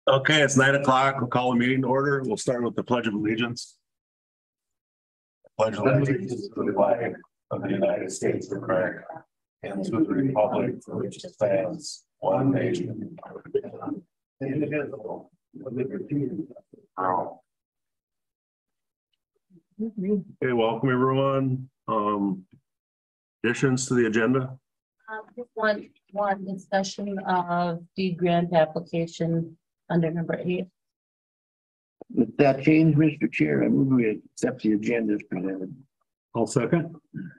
Okay, it's 9 o'clock. We'll call the meeting to order. We'll start with the Pledge of Allegiance. Pledge allegiance to the flag of the United States of America and to the republic for which it stands, one nation, indivisible, with liberty and all. Okay, welcome everyone. Additions to the agenda. Just one discussion of the grant application under number 8. With that change, Mr. Chair, I move we accept the agenda as presented. I'll second.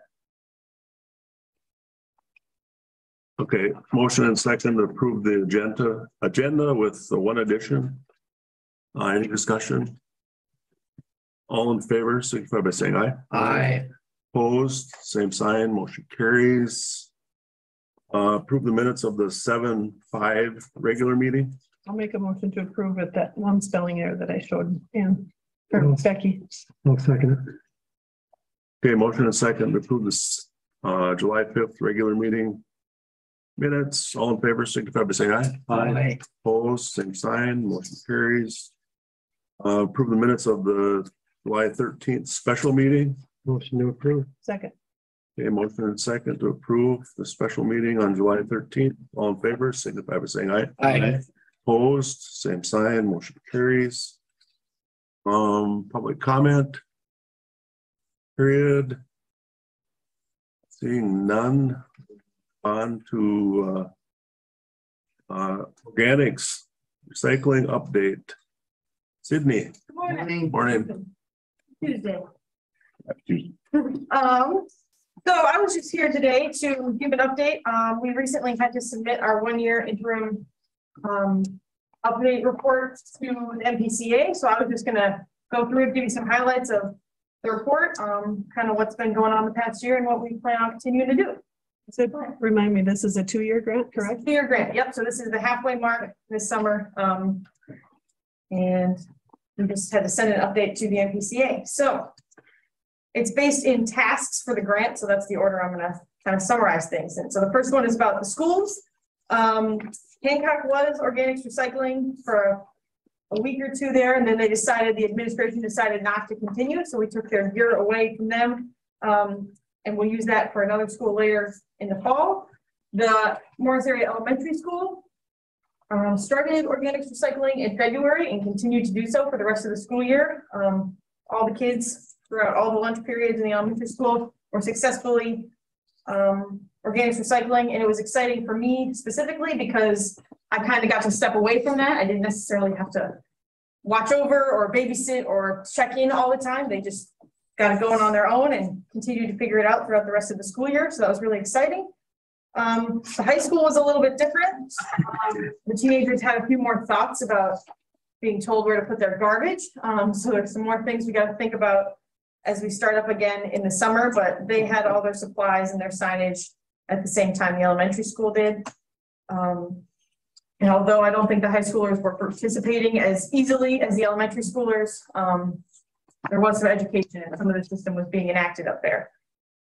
Okay, motion and second to approve the agenda with the one addition. Any discussion? All in favor, signify by saying aye. Aye. Opposed, same sign, motion carries. Approve the minutes of the 7-5 regular meeting. I'll make a motion to approve it, that one spelling error that I showed in for Becky. I'll second it. Okay, motion and second to approve this July 5th regular meeting minutes. All in favor, signify by saying aye. Aye. Opposed, same sign, motion carries. Approve the minutes of the July 13th special meeting. Motion to approve. Second. Okay, motion and second to approve the special meeting on July 13th. All in favor, signify by saying aye. Aye. Opposed, same sign, motion carries. Public comment. Period. Seeing none. On to organics recycling update. Sydney. Good morning. Morning. Tuesday. So I was just here today to give an update. We recently had to submit our 1-year interim update report to the MPCA. So I was just gonna go through and give you some highlights of the report, kind of what's been going on the past year and what we plan on continuing to do. So remind me, this is a 2-year grant, correct? 2-year grant. Yep. So this is the halfway mark this summer. And we just had to send an update to the MPCA. So it's based in tasks for the grant. So that's the order I'm going to kind of summarize things. And so the first one is about the schools. Hancock was organics recycling for a week or two there, and then the administration decided not to continue. So we took their year away from them. And we'll use that for another school later in the fall. The Morris Area Elementary School started organics recycling in February and continued to do so for the rest of the school year. All the kids throughout all the lunch periods in the elementary school were successfully organics recycling, and it was exciting for me specifically because I kind of got to step away from that. I didn't necessarily have to watch over or babysit or check in all the time. They just got it going on their own and continued to figure it out throughout the rest of the school year. So that was really exciting. The high school was a little bit different. The teenagers had a few more thoughts about being told where to put their garbage. So there's some more things we got to think about as we start up again in the summer, but they had all their supplies and their signage at the same time the elementary school did. And although I don't think the high schoolers were participating as easily as the elementary schoolers, there was some education and some of the system was being enacted up there.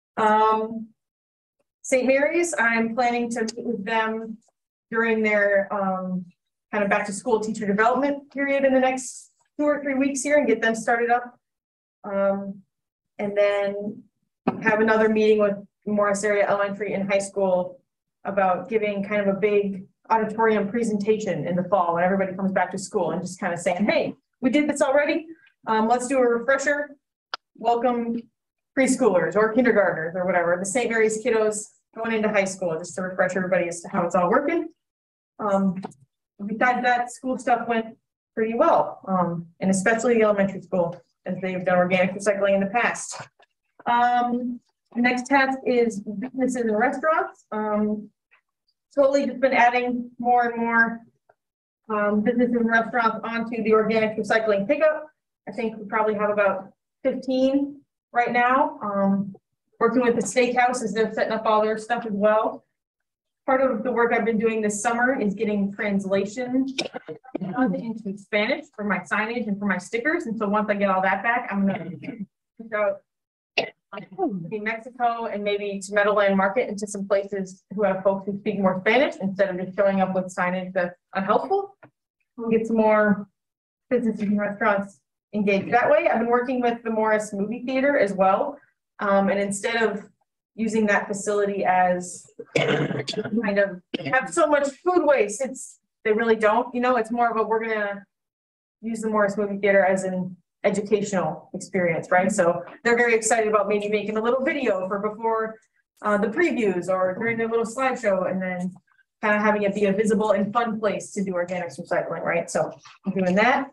St. Mary's, I'm planning to meet with them during their kind of back to school teacher development period in the next 2 or 3 weeks here and get them started up. And then have another meeting with Morris Area Elementary and High School about giving kind of a big auditorium presentation in the fall when everybody comes back to school and just kind of saying, hey, we did this already. Let's do a refresher. Welcome preschoolers or kindergartners or whatever, the St. Mary's kiddos going into high school, just to refresh everybody as to how it's all working. Besides that, school stuff went pretty well, and especially the elementary school, as they've done organic recycling in the past. The next task is businesses and restaurants. Slowly just been adding more and more businesses and restaurants onto the organic recycling pickup. I think we probably have about 15 right now. Working with the steakhouse as they're setting up all their stuff as well. Part of the work I've been doing this summer is getting translation into Spanish for my signage and for my stickers. And so once I get all that back, I'm going to go in Mexico and maybe to Meadowland Market and to some places who have folks who speak more Spanish instead of just showing up with signage that's unhelpful. we'll get some more businesses and restaurants engaged that way. I've been working with the Morris Movie Theater as well. And instead of using that facility as kind of have so much food waste, they really don't, you know, it's more of a, we're gonna use the Morris Movie Theater as an educational experience, right? So they're very excited about maybe making a little video for before the previews or during their little slideshow, and then kind of having it be a visible and fun place to do organics recycling, right? So I'm doing that.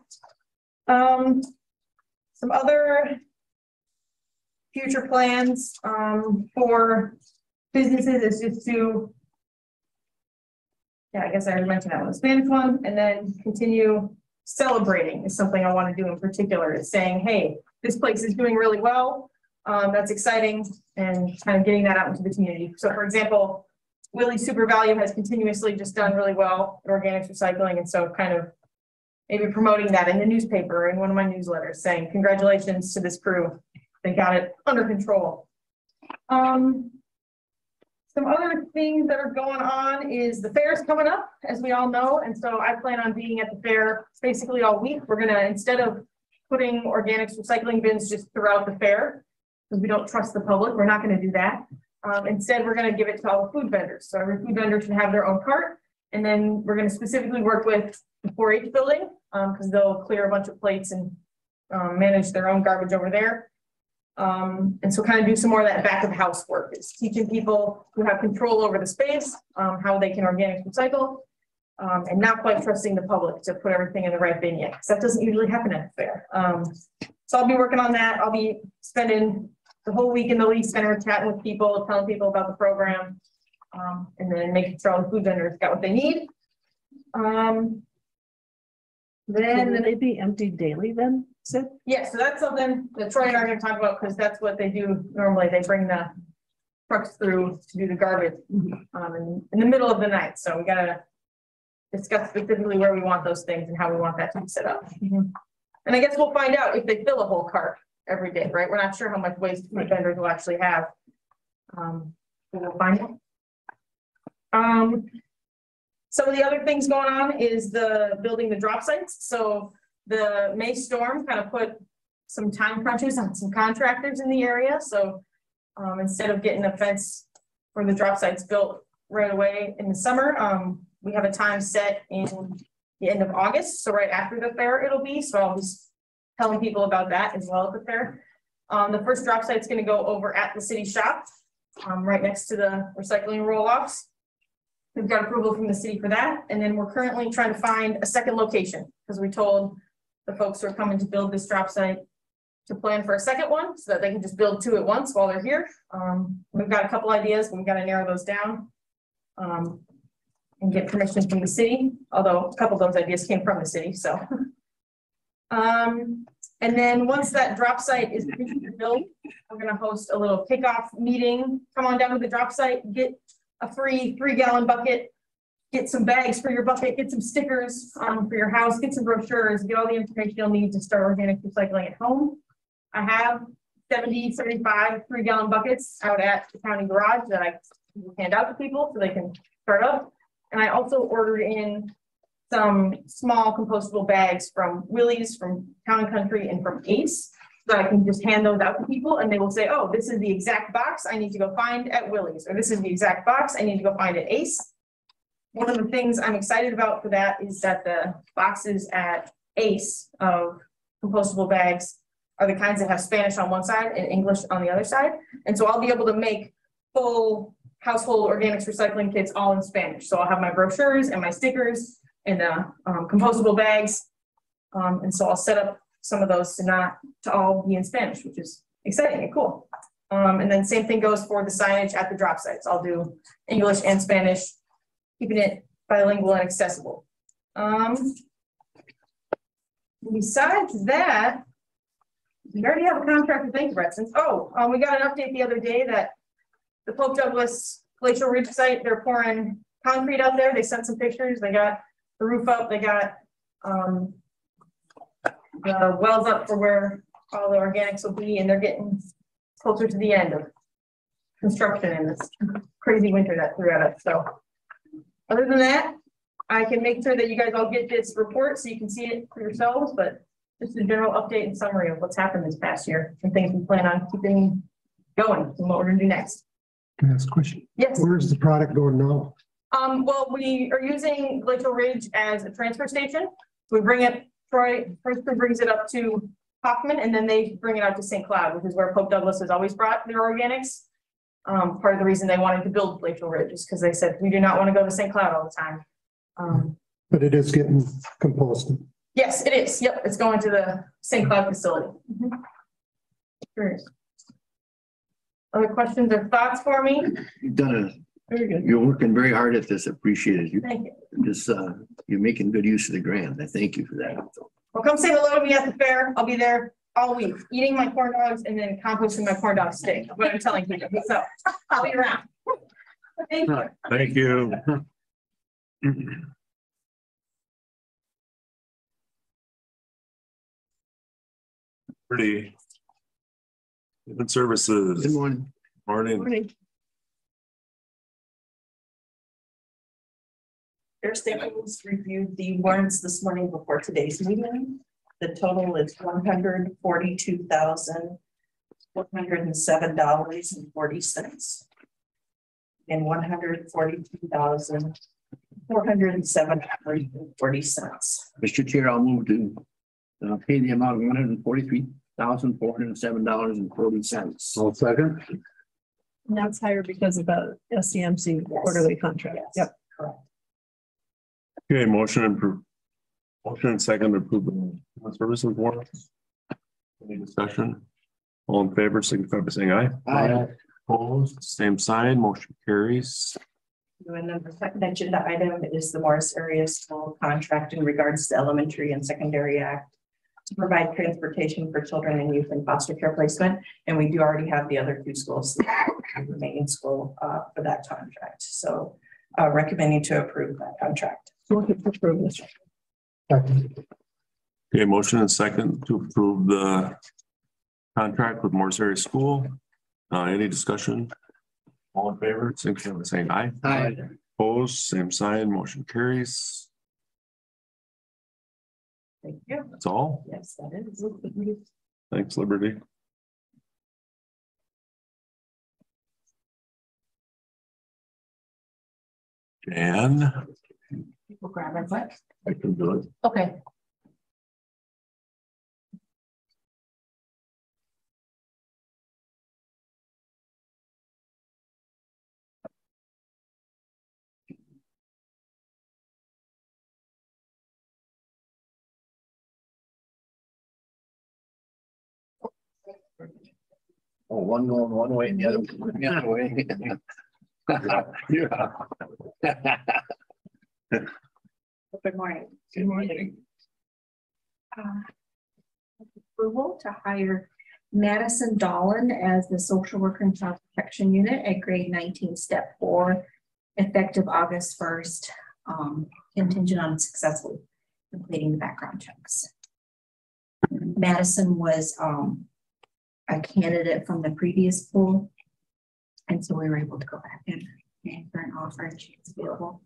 Some other future plans for businesses is just to, yeah, I guess I already mentioned that one, the Spanish one, and then continue celebrating is something I want to do in particular. It's saying, hey, this place is doing really well. That's exciting, and kind of getting that out into the community. So for example, Willie's Super Value has continuously just done really well at organics recycling. And so kind of maybe promoting that in the newspaper, in one of my newsletters, saying congratulations to this crew. They got it under control. Some other things that are going on is the fair's coming up, as we all know. And so I plan on being at the fair basically all week. We're gonna, instead of putting organics recycling bins just throughout the fair, because we don't trust the public, we're not gonna do that. Instead, we're gonna give it to all the food vendors. So every food vendor should have their own cart. And then we're gonna specifically work with the 4-H building, because they'll clear a bunch of plates and manage their own garbage over there. And so kind of do some more of that back of house work. It's teaching people who have control over the space, how they can organic recycle, and not quite trusting the public to put everything in the right bin yet, because that doesn't usually happen at the fair. So I'll be working on that. I'll be spending the whole week in the League Center chatting with people, telling people about the program, and then making sure all the food vendors got what they need. Then will they be emptied daily then, Sid? Yeah, so that's something that Troy and I are gonna talk about, because that's what they do normally. They bring the trucks through to do the garbage in the middle of the night. So we gotta discuss specifically where we want those things and how we want that to be set up. And I guess we'll find out if they fill a whole cart every day, right? We're not sure how much waste food vendors will actually have. But we'll find out. Some of the other things going on is building the drop sites. So the May storm kind of put some time crunches on some contractors in the area. So instead of getting a fence for the drop sites built right away in the summer, we have a time set in the end of August. So right after the fair it'll be. So I'll be telling people about that as well at the fair. The first drop site is going to go over at the city shop, right next to the recycling roll-offs. We've got approval from the city for that. And then we're currently trying to find a second location, because we told the folks who are coming to build this drop site to plan for a second one so that they can just build 2 at once while they're here. We've got a couple ideas, but we've got to narrow those down and get permission from the city, although a couple of those ideas came from the city. So, and then once that drop site is built, we're going to host a little kickoff meeting. Come on down to the drop site, get a free 3-gallon bucket, get some bags for your bucket, get some stickers for your house, get some brochures, get all the information you'll need to start organic recycling at home. I have 75 3-gallon buckets out at the county garage that I hand out to people so they can start up. And I also ordered in some small compostable bags from Willie's, from Town & Country, and from Ace. So I can just hand those out to people and they will say, oh, this is the exact box I need to go find at Willie's, or this is the exact box I need to go find at Ace. One of the things I'm excited about for that is that the boxes at Ace of compostable bags are the kinds that have Spanish on one side and English on the other side. And so I'll be able to make full household organics recycling kits all in Spanish. So I'll have my brochures and my stickers and compostable bags. And so I'll set up some of those to all be in Spanish, which is exciting and cool. And then same thing goes for the signage at the drop sites. I'll do English and Spanish, keeping it bilingual and accessible. Besides that, we already have a contract with Bank of Redsons. We got an update the other day that the Pope Douglas Glacial Ridge site, they're pouring concrete out there. They sent some pictures. They got the roof up. They got the wells up for where all the organics will be, and they're getting closer to the end of construction in this crazy winter that threw at us. So other than that, I can make sure that you guys all get this report so you can see it for yourselves, but just a general update and summary of what's happened this past year and things we plan on keeping going and what we're gonna do next. Can I ask a question? Yes. Where's the product going now? Well, we are using Glacial Ridge as a transfer station. We bring it, Troy first brings it up to Hoffman, and then they bring it out to St. Cloud, which is where Pope Douglas has always brought their organics. Part of the reason they wanted to build Glacial Ridge is because they said, we do not want to go to St. Cloud all the time. But it is getting composted. Yes, it is. Yep, it's going to the St. Cloud facility. Sure is. Other questions or thoughts for me? You've done Very good. you're working very hard at this. Appreciate it. You Thank you. just, you're making good use of the grant. I thank you for that. Well, come say hello to me at the fair. I'll be there all week, eating my corn dogs and then composting my corn dog steak, what I'm telling people. So I'll be around. Thank you. Thank you. Pretty. Human Good Services, morning. morning. Morning. Fair Staples reviewed the warrants this morning before today's meeting. The total is $142,407.40. And $142,407.40. Mr. Chair, I'll move to pay the amount of $143,407.40. I'll second. And that's higher because of the SCMC quarterly contract. Yep. Correct. Okay, motion and motion and second to approve the human services warrants. Any discussion? All in favor, signify by saying aye. Aye. Opposed, same sign, motion carries. And then the second agenda item is the Morris Area School contract in regards to Elementary and Secondary Act to provide transportation for children and youth in foster care placement. And we do already have the other two schools, the remaining school for that contract. So recommending to approve that contract. Motion to approve this. Second. Okay, motion and second to approve the contract with Morris Area School. Any discussion? All in favor, signify by saying aye. Aye. Opposed, same sign, motion carries. Thank you. That's all. Yes, that is. Thanks, Liberty. Jan, We'll grab it, but, I can do it. okay. Oh, one going one way and the other going the other way. Yeah. Good morning. Good morning. Approval to hire Madison Dolan as the social worker and child protection unit at grade 19, step 4, effective August 1st, contingent on successfully completing the background checks. Madison was a candidate from the previous pool, and so we were able to go back and for an offer, and she is available.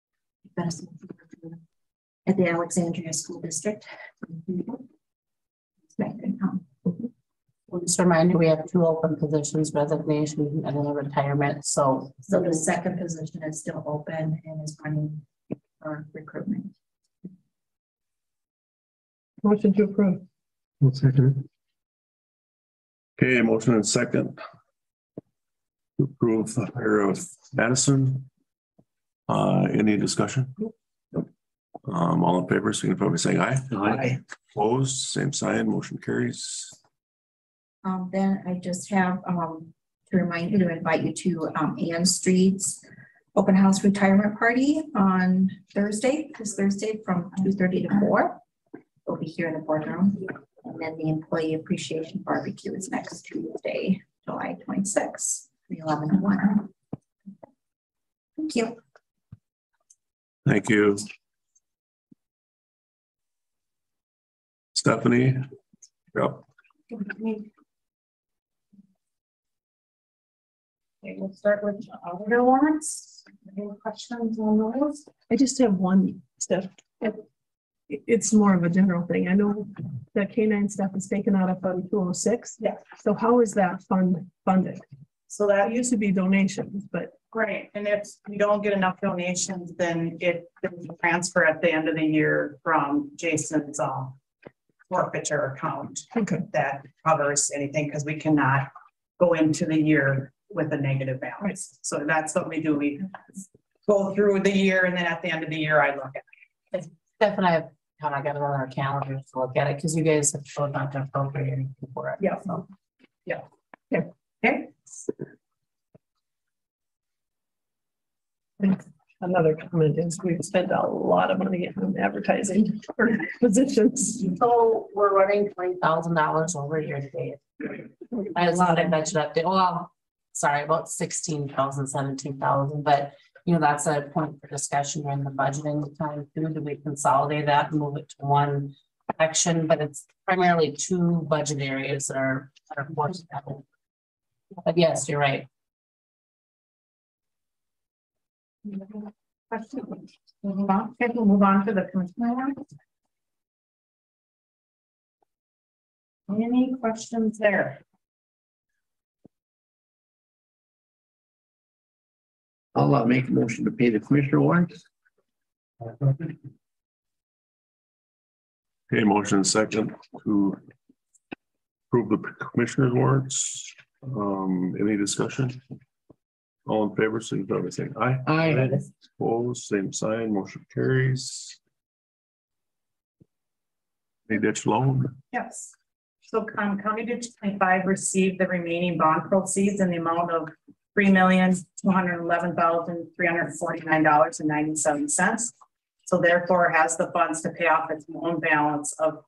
At the Alexandria School District. We'll just remind you, we have 2 open positions, resignation and then a retirement, so. So the second position is still open and is running for recruitment. Motion to approve. I'll second Okay, motion and second. To approve the hire of Madison. Any discussion? All in favor, signify by saying aye. Aye. Opposed, same sign, motion carries. Then I just have to remind you to invite you to Ann Street's open house retirement party on Thursday, this Thursday from 2:30 to 4. We'll be here in the boardroom. And then the employee appreciation barbecue is next Tuesday, July 26th, 11 to 1. Thank you. Thank you. Stephanie. Yep. Okay, we'll start with auditor warrants. Any questions on those? I just have one stuff. It's more of a general thing. I know the K-9 stuff is taken out of Fund 206. Yeah. So how is that fund funded? So that It used to be donations, but great, and if we don't get enough donations, then it there's a transfer at the end of the year from Jason's forfeiture account okay, that covers anything, because we cannot go into the year with a negative balance. So that's what we do. We go through the year, and then at the end of the year, I look at Steph and I have kind of got it on our calendars to look at it because you guys have told not to appropriate anything for it. Yeah. So, okay. another comment is we've spent a lot of money on advertising for positions. so we're running $20,000 over year to date. I was not a budget update. Well, sorry, about 16,000, 17,000, but you know, that's a point for discussion during the budgeting time too. Do we consolidate that and move it to one section? But it's primarily two budget areas that are forced. But yes, you're right. Question. Moving on. Okay, we'll move on to the commissioner warrants. Any questions there? I'll make a motion to pay the commissioner warrants. Okay, motion second to approve the commissioner's warrants. Any discussion? All in favor, signify by saying aye. Aye. Opposed, same sign, motion carries. Any ditch loan? Yes. So County Ditch 25 received the remaining bond proceeds in the amount of $3,211,349.97. So therefore has the funds to pay off its loan balance of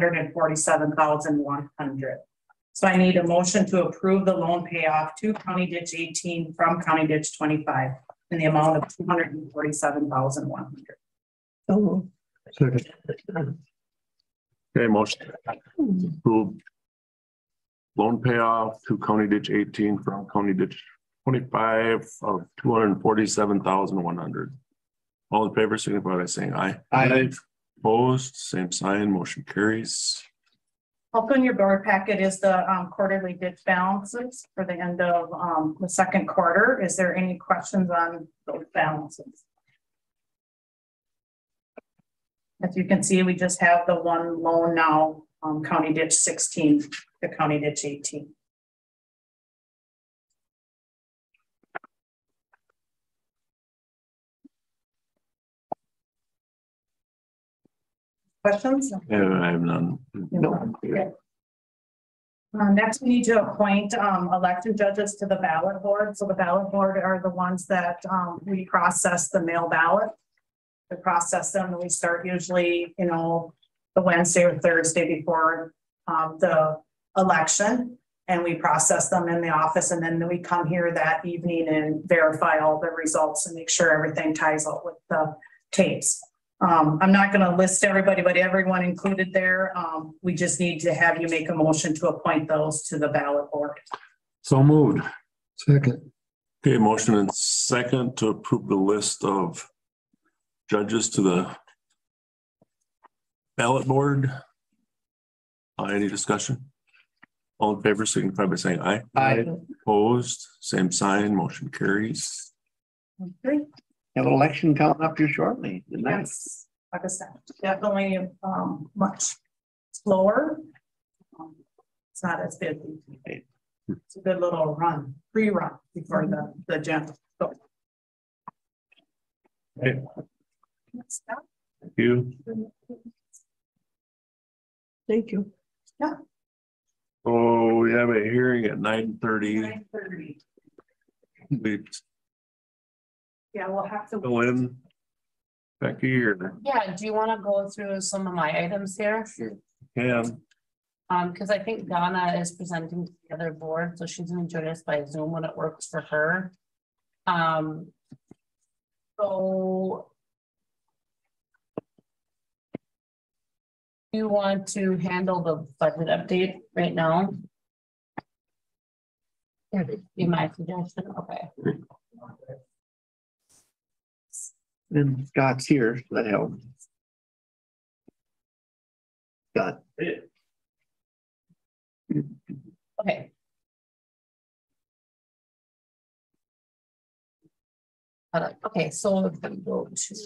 $247,100. So I need a motion to approve the loan payoff to County Ditch 18 from County Ditch 25 in the amount of $247,100. So Second. Okay, motion to approve loan payoff to County Ditch 18 from County Ditch 25 of $247,100. All in favor, signify by saying aye. Aye. Opposed, same sign, motion carries. Also in your board packet is the quarterly ditch balances for the end of the second quarter. Is there any questions on those balances? As you can see, we just have the one loan now, County Ditch 16 to County Ditch 18. Questions? Yeah, I have none. No. Next, we need to appoint elected judges to the ballot board. So the ballot board are the ones that we process the mail ballot. To process them, and we start usually, you know, the Wednesday or Thursday before the election. And we process them in the office, and then we come here that evening and verify all the results and make sure everything ties up with the tapes. I'm not going to list everybody, but everyone included there. We just need to have you make a motion to appoint those to the ballot board. So moved. Second. Okay, motion and second to approve the list of judges to the ballot board. Any discussion? All in favor, signify by saying aye. Aye. Opposed, same sign, motion carries. Okay. Have an election coming up here shortly. Yes, like I said, definitely much slower. It's not as busy. It's a good little run, pre-run before the general. So, Okay, thank you. thank you. Oh, we have a hearing at 9:30. 9:30. We Yeah, we'll have to. go in. Becky, or Yeah, do you want to go through some of my items here? can, Because I think Donna is presenting to the other board, so she's gonna join us by Zoom when it works for her. So. You want to handle the budget update right now? Be my suggestion, okay. And Scott's here, so that helps. Scott. Okay. Okay, so if we go to.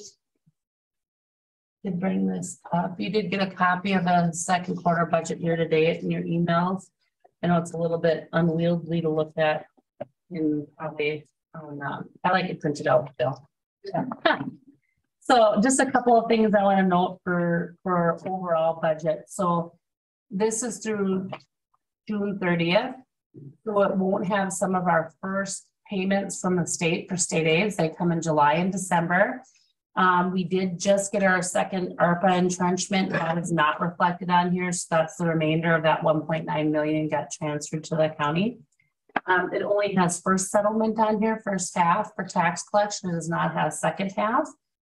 Did bring this up, you did get a copy of the second quarter budget year to date in your emails. I know it's a little bit unwieldy to look at in probably, I like it printed out, Bill. So just a couple of things I want to note for overall budget. So this is through June 30th. So it won't have some of our first payments from the state for state aids. They come in July and December. We did just get our second ARPA entrenchment. That is not reflected on here. So that's the remainder of that 1.9 million got transferred to the county. It only has first settlement on here, first half for tax collection. It does not have second half.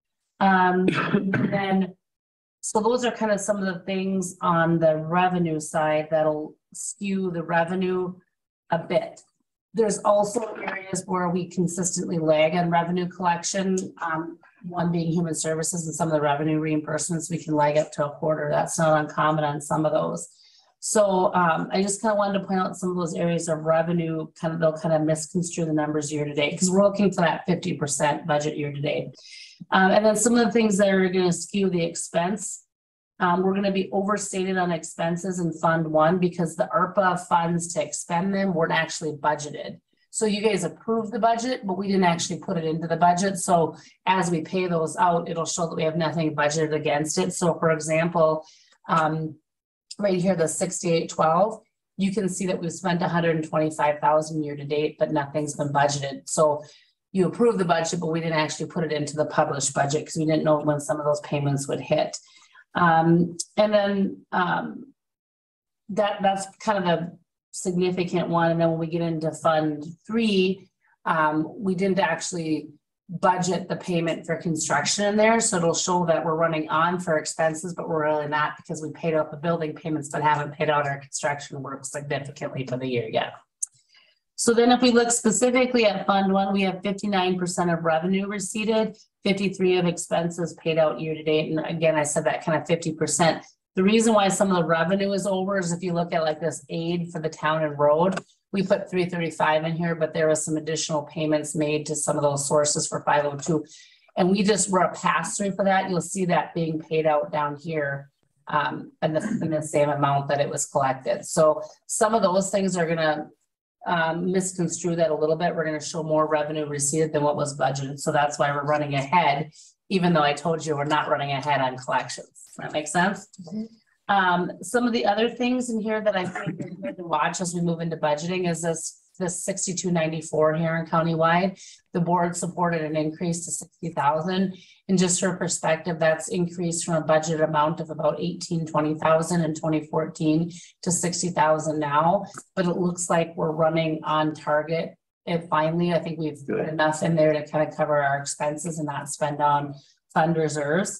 Then, so those are kind of some of the things on the revenue side that'll skew the revenue a bit. There's also areas where we consistently lag on revenue collection. One being human services and some of the revenue reimbursements, we can lag up to a quarter. That's not uncommon on some of those. So I just kind of wanted to point out some of those areas of revenue, they'll kind of misconstrue the numbers year to date because we're looking for that 50% budget year to date. And then some of the things that are going to skew the expense. We're going to be overstated on expenses in Fund 1 because the ARPA funds to expend them weren't actually budgeted. So you guys approved the budget, but we didn't actually put it into the budget. So as we pay those out, it'll show that we have nothing budgeted against it. So for example, right here, the 6812, you can see that we've spent 125,000 year to date, but nothing's been budgeted. So you approved the budget, but we didn't actually put it into the published budget because we didn't know when some of those payments would hit. And then that's kind of the significant one. And then when we get into Fund 3, we didn't actually budget the payment for construction in there. So it'll show that we're running on for expenses, but we're really not because we paid out the building payments, but haven't paid out our construction work significantly for the year yet. So then if we look specifically at Fund 1, we have 59% of revenue receipted, 53% of expenses paid out year to date. And again, I said that kind of 50%. The reason why some of the revenue is over is if you look at like this aid for the town and road, we put 335 in here, but there was some additional payments made to some of those sources for 502. And we just were a pass through for that. You'll see that being paid out down here in the same amount that it was collected. So some of those things are going to misconstrue that a little bit. We're going to show more revenue received than what was budgeted. So that's why we're running ahead, even though I told you we're not running ahead on collections. That makes sense? Some of the other things in here that I think is good to watch as we move into budgeting is this 6294 here in countywide. The board supported an increase to 60,000. And just for perspective, that's increased from a budget amount of about 20,000 in 2014 to 60,000 now. But it looks like we're running on target. And finally, I think we've put enough in there to kind of cover our expenses and not spend on fund reserves.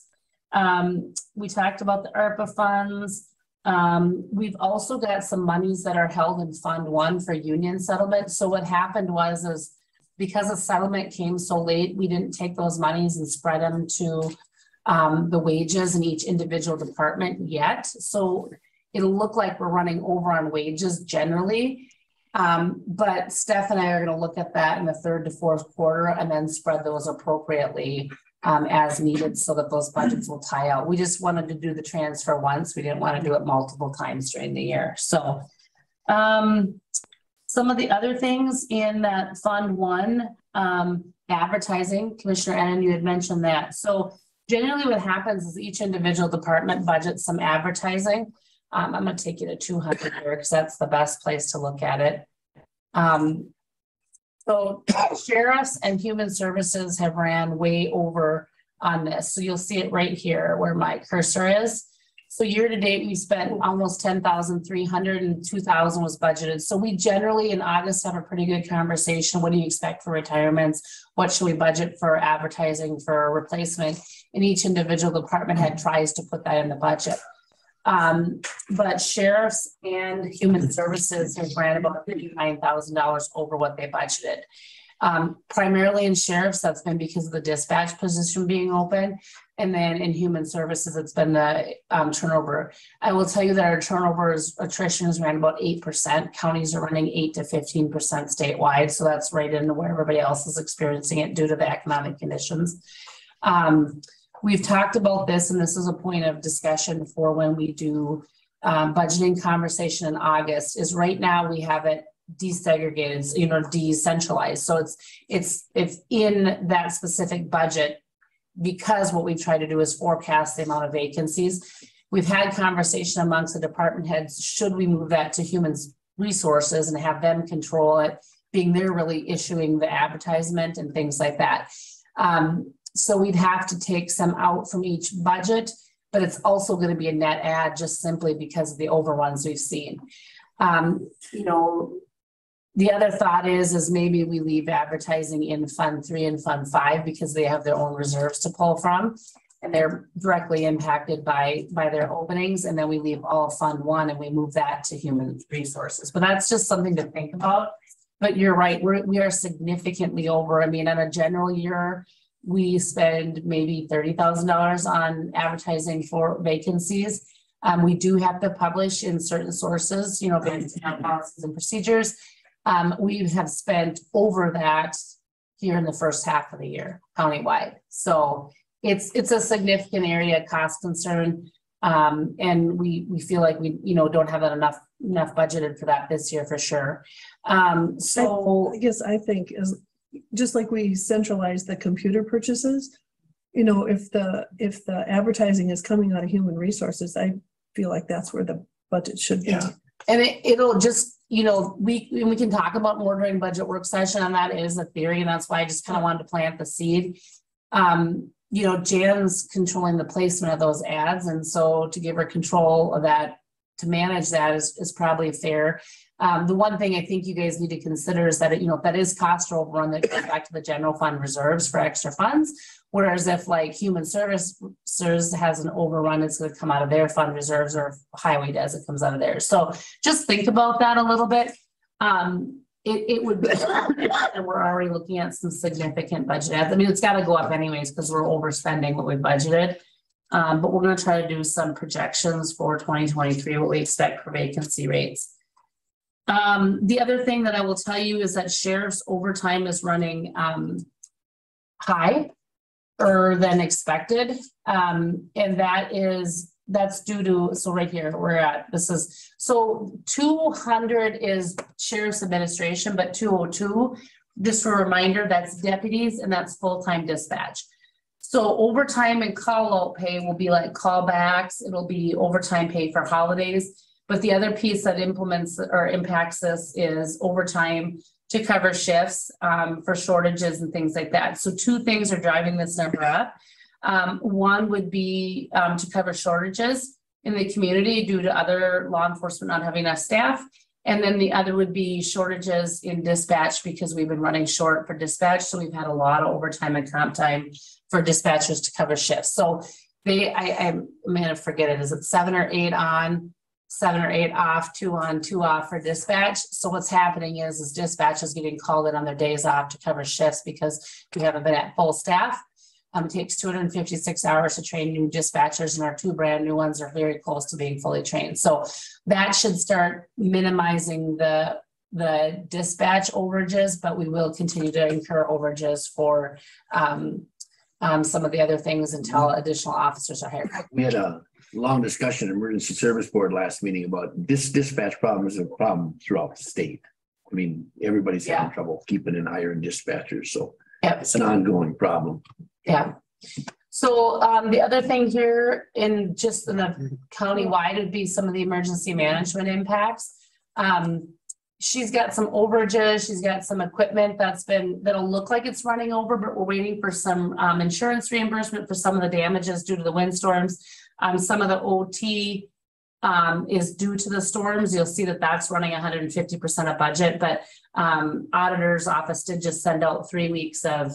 We talked about the ARPA funds. We've also got some monies that are held in Fund 1 for union settlement. So what happened was because the settlement came so late, we didn't take those monies and spread them to the wages in each individual department yet. So it'll look like we're running over on wages generally. But Steph and I are going to look at that in the third to fourth quarter and then spread those appropriately as needed so that those budgets will tie out. We just wanted to do the transfer once. We didn't want to do it multiple times during the year. So some of the other things in that Fund 1, advertising, Commissioner Ennin, you had mentioned that. So generally what happens is each individual department budgets some advertising. I'm going to take you to 200 here because that's the best place to look at it. So sheriffs and human services have ran way over on this. So you'll see it right here where my cursor is. So year to date, we spent almost 10,300 and 2,000 was budgeted. So we generally in August have a pretty good conversation. What do you expect for retirements? What should we budget for advertising for replacement? And each individual department head tries to put that in the budget. But sheriffs and human services have ran about $59,000 over what they budgeted. Primarily in sheriffs, that's been because of the dispatch position being open. And then in human services, it's been the turnover. I will tell you that our attrition is around about 8%. Counties are running 8 to 15% statewide. So that's right into where everybody else is experiencing it due to the economic conditions. We've talked about this, and this is a point of discussion for when we do budgeting conversation in August, is right now we have it desegregated, you know, decentralized. So it's in that specific budget, because what we try to do is forecast the amount of vacancies. We've had conversation amongst the department heads, should we move that to human resources and have them control it, being they're really issuing the advertisement and things like that. So we'd have to take some out from each budget, but it's also going to be a net add just simply because of the overruns we've seen. You know, the other thought is maybe we leave advertising in Fund 3 and Fund 5 because they have their own reserves to pull from, and they're directly impacted by their openings. And then we leave all of Fund 1 and we move that to human resources. But that's just something to think about. But you're right, we are significantly over. I mean, in a general year, we spend maybe $30,000 on advertising for vacancies. We do have to publish in certain sources, you know, based on policies and procedures. We have spent over that here in the first half of the year, countywide. So it's a significant area of cost concern. And we feel like we, you know, don't have that enough budgeted for that this year for sure. So I guess I think is just like we centralize the computer purchases, you know, if the advertising is coming out of human resources, I feel like that's where the budget should be. Yeah. And it'll just, you know, we can talk about more during budget work session, and that is a theory, and that's why I just kind of wanted to plant the seed. You know, Jan's controlling the placement of those ads, and so to give her control of that, to manage that is probably fair. The one thing I think you guys need to consider is that, you know, that is cost overrun that goes back to the general fund reserves for extra funds. Whereas if like human services has an overrun, it's going to come out of their fund reserves, or highway does, it comes out of there. So just think about that a little bit. It would be, and we're already looking at some significant budget ads. I mean, it's got to go up anyways because we're overspending what we budgeted. But we're going to try to do some projections for 2023, what we expect for vacancy rates. The other thing that I will tell you is that sheriff's overtime is running higher than expected. And that's due to, so right here, we're at, this is, so 200 is sheriff's administration, but 202, just for a reminder, that's deputies and that's full-time dispatch. So overtime and call-out pay will be like callbacks. It'll be overtime pay for holidays. But the other piece that implements or impacts this is overtime to cover shifts for shortages and things like that. So two things are driving this number up. One would be to cover shortages in the community due to other law enforcement not having enough staff. And then the other would be shortages in dispatch because we've been running short for dispatch. So we've had a lot of overtime and comp time for dispatchers to cover shifts. So I'm gonna forget it. Is it 7 or 8 on, 7 or 8 off, 2 on, 2 off for dispatch? So what's happening is dispatch is getting called in on their days off to cover shifts because we haven't been at full staff. It takes 256 hours to train new dispatchers, and our 2 brand new ones are very close to being fully trained. So that should start minimizing the dispatch overages, but we will continue to incur overages for some of the other things until additional officers are hired. We had a long discussion in Emergency Service Board last meeting about this dispatch problem is a problem throughout the state. I mean, everybody's having trouble keeping and hiring dispatchers, so it's an ongoing problem. Yeah. So the other thing here in just in the county-wide would be some of the emergency management impacts. She's got some overages. She's got some equipment that'll look like it's running over, but we're waiting for some insurance reimbursement for some of the damages due to the windstorms. Some of the OT is due to the storms. You'll see that that's running 150% of budget, but auditor's office did just send out 3 weeks of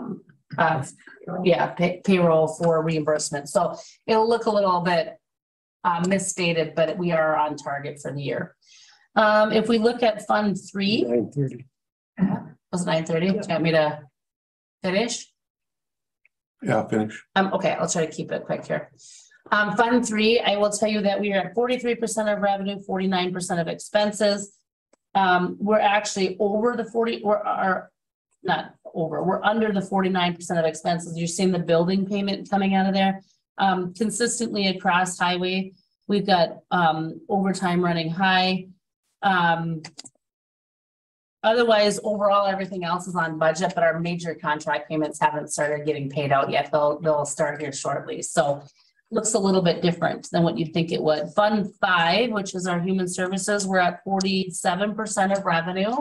payroll for reimbursement. So it'll look a little bit misstated, but we are on target for the year. If we look at Fund 3, 9:30. was 9:30? Do you want me to finish? Yeah, finish. Okay, I'll try to keep it quick here. Fund 3, I will tell you that we are at 43% of revenue, 49% of expenses. We're actually over the 40, not over, we're under the 49% of expenses. You're seeing the building payment coming out of there. Consistently across highway, we've got overtime running high. Otherwise, overall, everything else is on budget, but our major contract payments haven't started getting paid out yet. They'll start here shortly. So looks a little bit different than what you'd think it would. Fund 5, which is our human services, we're at 47% of revenue.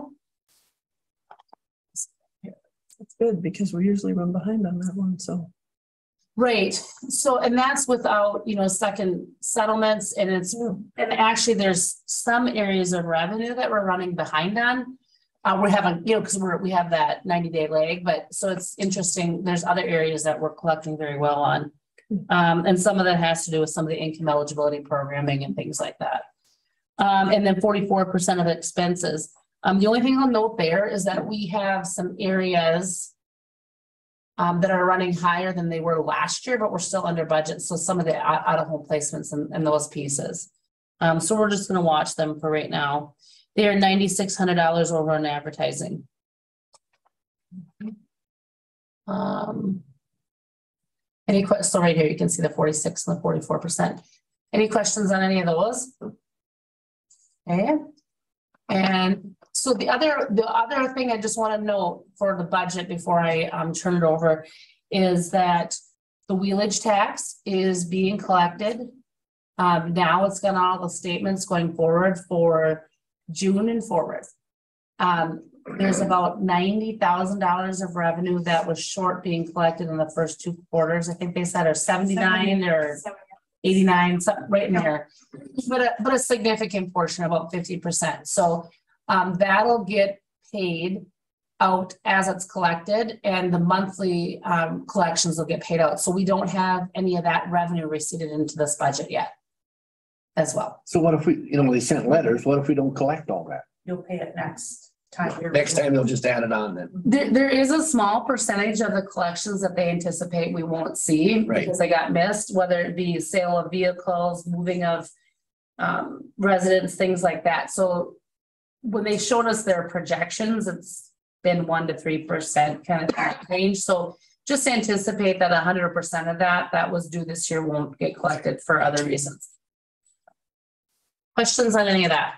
It's good because we usually run behind on that one, so. Right. So, and that's without, second settlements, and and actually there's some areas of revenue that we're running behind on. We haven't, because we have that 90-day lag, but so it's interesting. There's other areas that we're collecting very well on. And some of that has to do with some of the income eligibility programming and things like that. And then 44% of expenses. The only thing I'll note there is that we have some areas that are running higher than they were last year, but we're still under budget. So some of the out-of-home placements and those pieces. So we're just going to watch them for right now. They are $9,600 over on advertising. Any questions? So right here, you can see the 46 and the 44%. Any questions on any of those? Okay. And so the other thing I just want to note for the budget before I turn it over is that the wheelage tax is being collected. Now it's got all the statements going forward for June and forward. There's about $90,000 of revenue that was short being collected in the first 2 quarters. I think they said, or 79 or 89, something right in there, but a significant portion, about 50%. So that'll get paid out as it's collected, and the monthly collections will get paid out. So we don't have any of that revenue receipted into this budget yet as well. So what if we, they sent letters, what if we don't collect all that? You'll pay it next time. Next time they'll just add it on then. There is a small percentage of the collections that they anticipate we won't see because they got missed, whether it be sale of vehicles, moving of residents, things like that. So when they showed us their projections, it's been 1 to 3% kind of range. So just anticipate that 100% of that was due this year won't get collected for other reasons. Questions on any of that?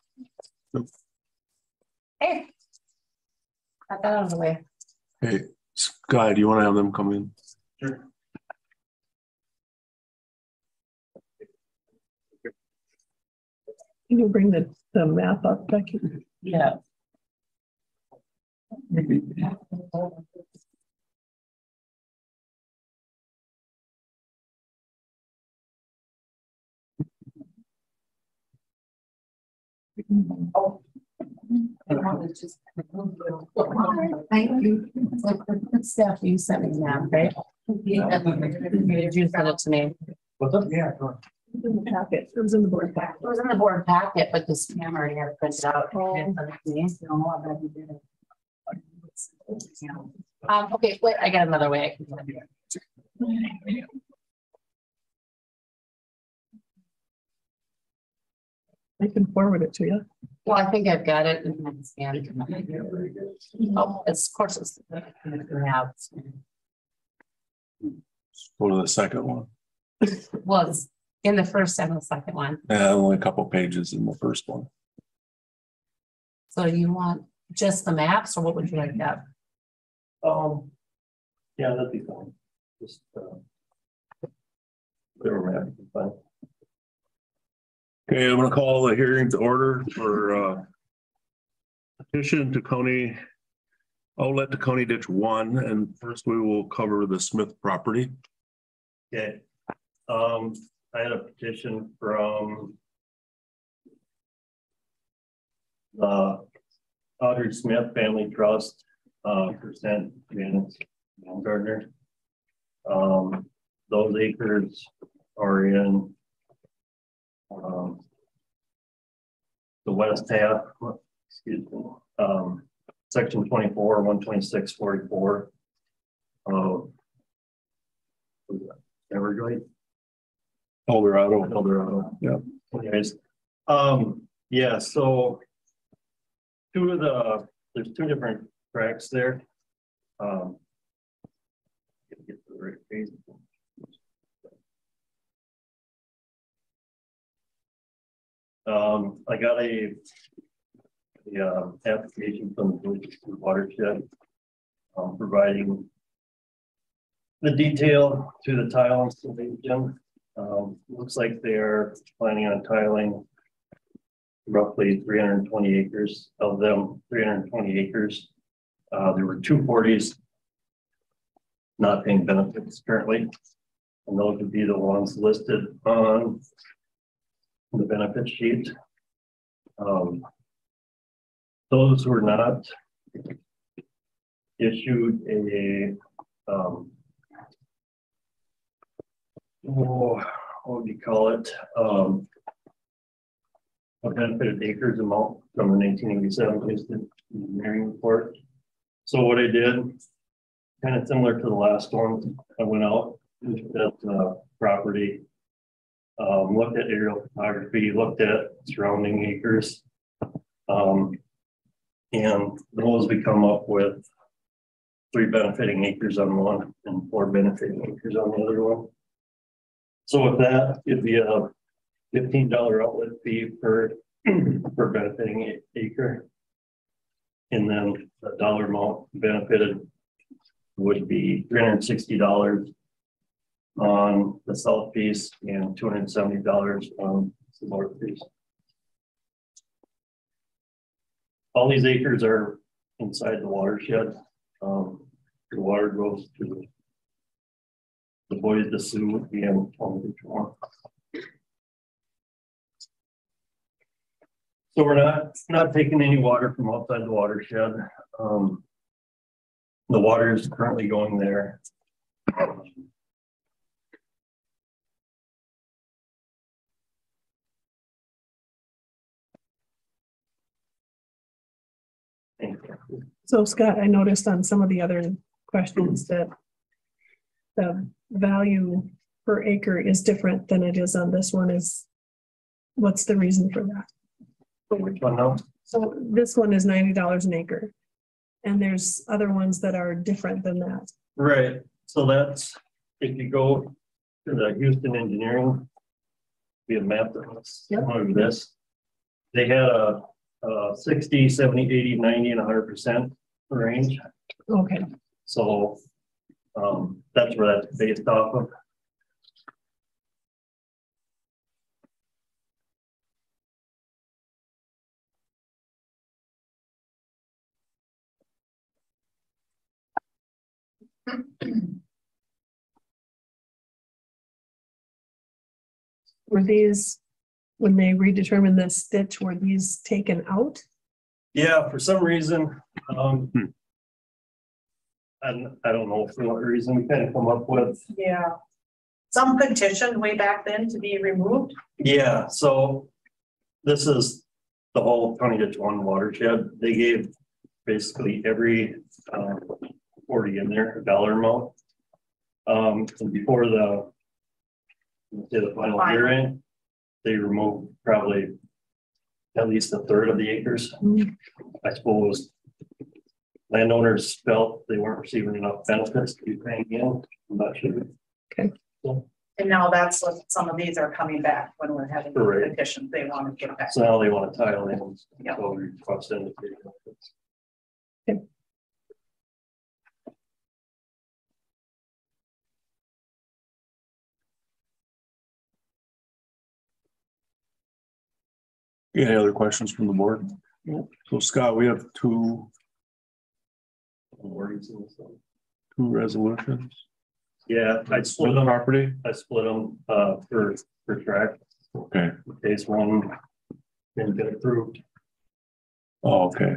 Hey. Got that out of the way. Hey, Sky, do you want to have them come in? Sure. Can you bring the map up, Becky? Yeah. Oh. Thank you. Steph, you sent me that, right? You sent it to me. What's up? Yeah. In the packet. It was in the board packet. It was in the board packet, but this camera already had it printed out. Okay, wait, I got another way I can do it. I can forward it to you. Well, I think I've got it. Oh, of course it's. Go to the second one. Was in the first and the second one. Yeah, only a couple pages in the first one. So you want just the maps, or what would you like to have? Yeah, that'd be fine. Just, whatever map you can find. Okay, I'm gonna call the hearing to order for petition to county outlet to County Ditch 1, and first we will cover the Smith property. Okay. I had a petition from the Audrey Smith Family Trust, percent Janice Gardner. Those acres are in The west half, excuse me, section 24, 126, 44. Everglades. Eldorado. Yeah. Anyways, yeah, so there's two different tracks there. Get to the right page. I got a application from the Village Watershed, providing the detail to the tile installation. Looks like they're planning on tiling roughly 320 acres. Of them, 320 acres. There were 240s not paying benefits currently, and those would be the ones listed on the benefit sheet. Those were not issued a what would you call it? A benefited acres amount from the 1987 engineering report. So what I did, kind of similar to the last one, I went out, looked at the property, looked at aerial photography, looked at surrounding acres, and those we come up with 3 benefiting acres on one and 4 benefiting acres on the other one. So with that, it'd be a $15 outlet fee per benefiting acre. And then the dollar amount benefited would be $360 on the south piece and $270 on the north piece. All these acres are inside the watershed. The water goes to the Bois de Sioux and Palm. So we're not taking any water from outside the watershed. The water is currently going there. So Scott, I noticed on some of the other questions that the value per acre is different than it is on this one. What's the reason for that? Which one now? So this one is $90 an acre. And there's other ones that are different than that. Right. So that's, if you go to the Houston Engineering, we have mapped this. They had a 60, 70, 80, 90, and 100% range. Okay. So that's where that's based off of. Were these, when they redetermined this ditch, were these taken out? Yeah, for some reason, and I don't know for what reason we kind of come up with. Yeah. Some petition way back then to be removed. Yeah, so this is the whole County Ditch 1 watershed. They gave basically every 40 in there, a dollar amount. And before the final hearing, they removed probably at least a third of the acres. I suppose landowners felt they weren't receiving enough benefits to be paying in. I'm not sure. Okay. So, And now that's what some of these are coming back when we're having Correct. petitions, they want to get back. so now they want to tile in. Yeah. So we request them to pay benefits. Any other questions from the board? So Scott, we have two resolutions. Yeah, I split Split them. property. I split them for track. Okay. Case one didn't get approved. Oh, okay.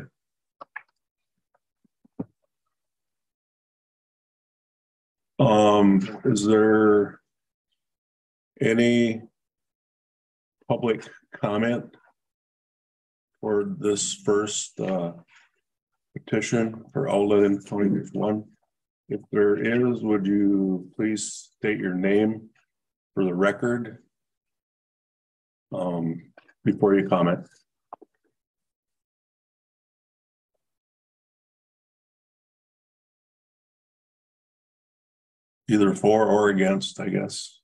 Is there any public comment for this first petition for outlet in County Ditch 1? If there is, would you please state your name for the record before you comment? Either for or against, I guess.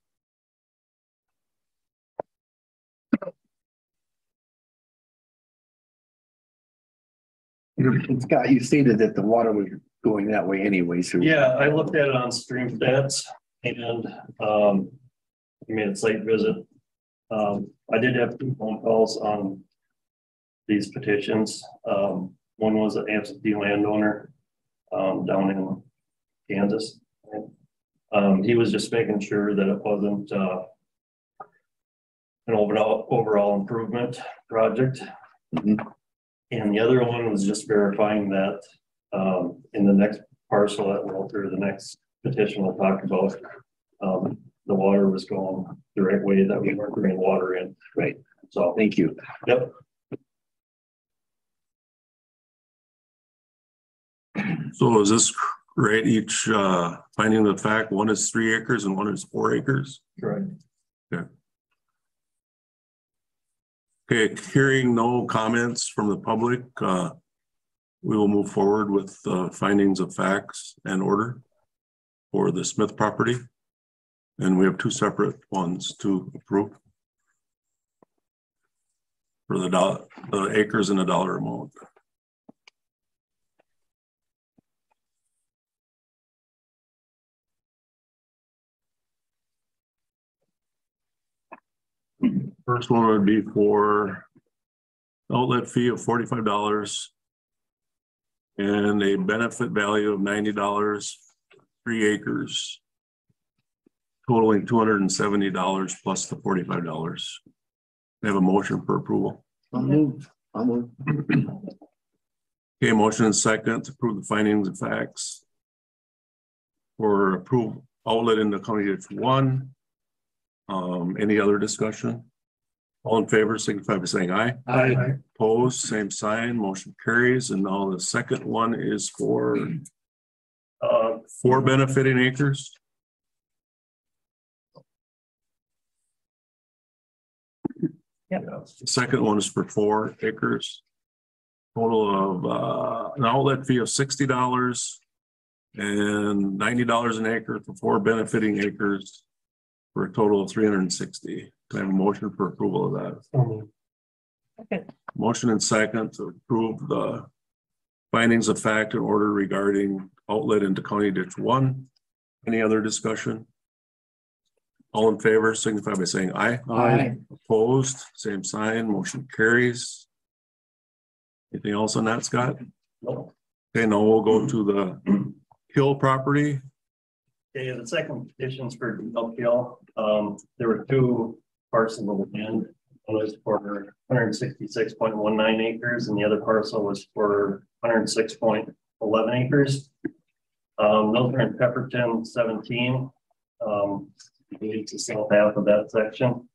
Scott, you stated that the water was going that way anyway, so. Yeah, I looked at it on Stream Stats and I made a site visit. I did have 2 phone calls on these petitions. One was an absentee landowner down in Kansas. He was just making sure that it wasn't an overall improvement project. And the other one was just verifying that in the next parcel that we'll, or the next petition we'll talk about, the water was going the right way, that we weren't bringing water in. Right. So, Thank you. yep. So is this right? Each finding the fact, one is 3 acres and one is 4 acres? Correct. Okay, hearing no comments from the public, we will move forward with findings of facts and order for the Smith property. And we have 2 separate ones to approve for the acres and the dollar amount. First one would be for outlet fee of $45 and a benefit value of $90, 3 acres, totaling $270 plus the $45. They have a motion for approval. I'll move. Okay, motion and second to approve the findings and facts for approval outlet in the County Ditch 1. Any other discussion? All in favor, signify by saying aye. Aye. Opposed, same sign, motion carries. And now the second one is for 4 benefiting acres. Yep. The second one is for 4 acres. Total of an outlet fee of $60 and $90 an acre for 4 benefiting acres for a total of $360. Can I have a motion for approval of that? Okay. Motion and second to approve the findings of fact and order regarding outlet into County Ditch 1. Any other discussion? All in favor, signify by saying aye. Aye. Opposed, same sign, motion carries. Anything else on that, Scott? No. Okay, now we'll go to the Hill property. Okay, the second petition's for Uphill. There were 2 parcels of land. One was for 166.19 acres and the other parcel was for 106.11 acres. Those are in Pepperton 17. It's the south half of that section.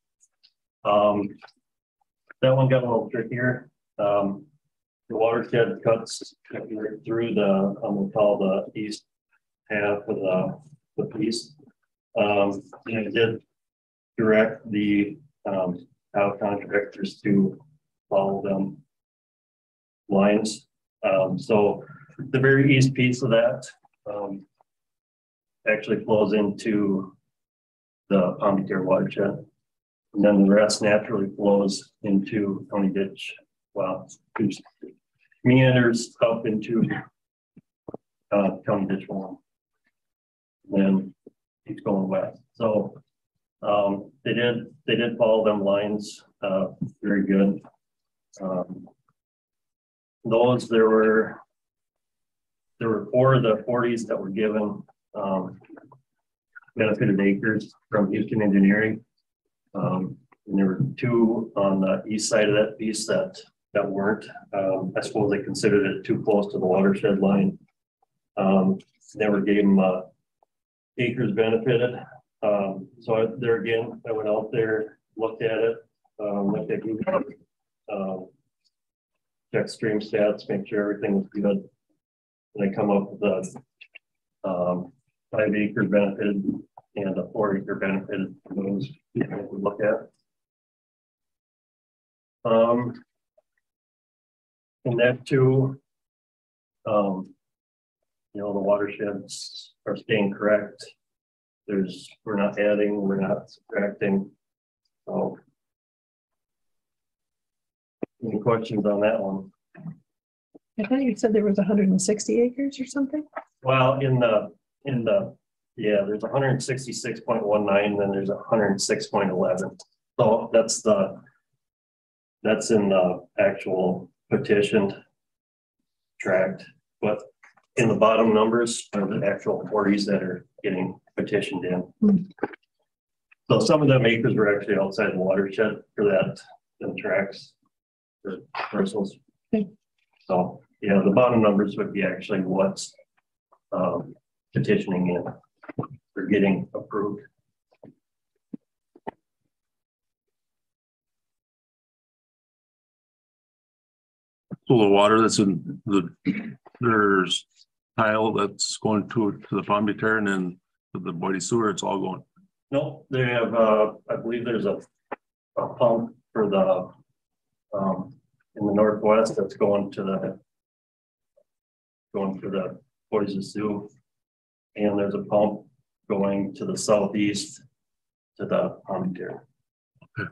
That one got a little trickier. The watershed cuts through the, we'll call the east half of the piece. And it did direct the tile contractors to follow them lines. So the very east piece of that actually flows into the Palm Beach watershed. And then the rest naturally flows into County Ditch. Well, meanders up into County Ditch 1. And then keeps going west. So they did follow them lines very good. Those there were 4 of the 40s that were given benefited acres from Houston Engineering. And there were 2 on the east side of that piece that weren't. I suppose they considered it too close to the watershed line. Never gave them acres benefited. So there again, I went out there, looked at it. Look at Google, check stream stats, make sure everything is good. And they come up with a 5 acre benefit and a 4 acre benefit for those people to look at. And that too, you know, the watersheds are staying correct. We're not adding, we're not subtracting. So any questions on that one? I thought you said there was 160 acres or something? Well, yeah, there's 166.19, then there's 106.11. So that's in the actual petitioned tract, but in the bottom numbers are the actual 40s that are getting petitioned in. So some of them acres were actually outside the watershed for that, them tracks for parcels. Okay. So, yeah, the bottom numbers would be actually what's petitioning in for getting approved. So the water that's in there's tile that's going to the Palm Beach and then to the Boise sewer, it's all going. No, they have, I believe there's a pump for the, in the northwest that's going for the Boise Sioux. And there's a pump going to the southeast to the Palm Beach. Okay.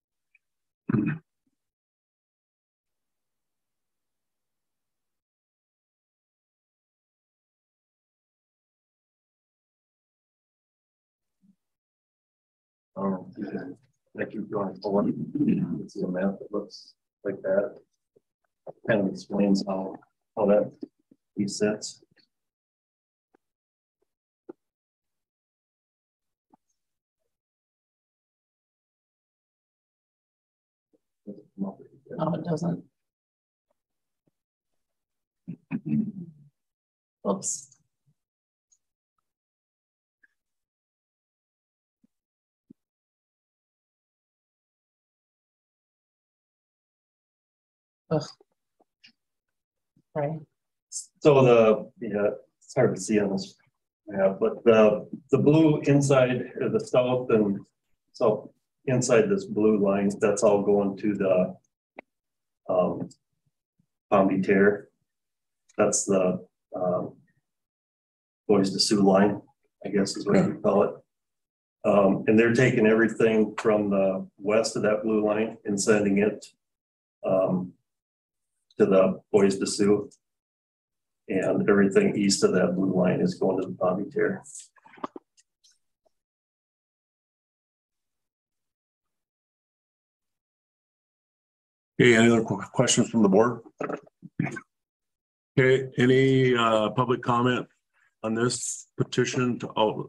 I keep going forward. See a map that looks like that. Kind of explains how that piece sits. No, it doesn't. Oops. Ugh. Right. So it's hard to see on this map, but the blue inside the south and so inside this blue line, that's all going to the Palm Beach. That's the Boise Sioux line, I guess is what you call it. And they're taking everything from the west of that blue line and sending it to the Boise Sioux, and everything east of that blue line is going to the Palm Beach. Okay, any other questions from the board? Okay, any public comment on this petition to outlet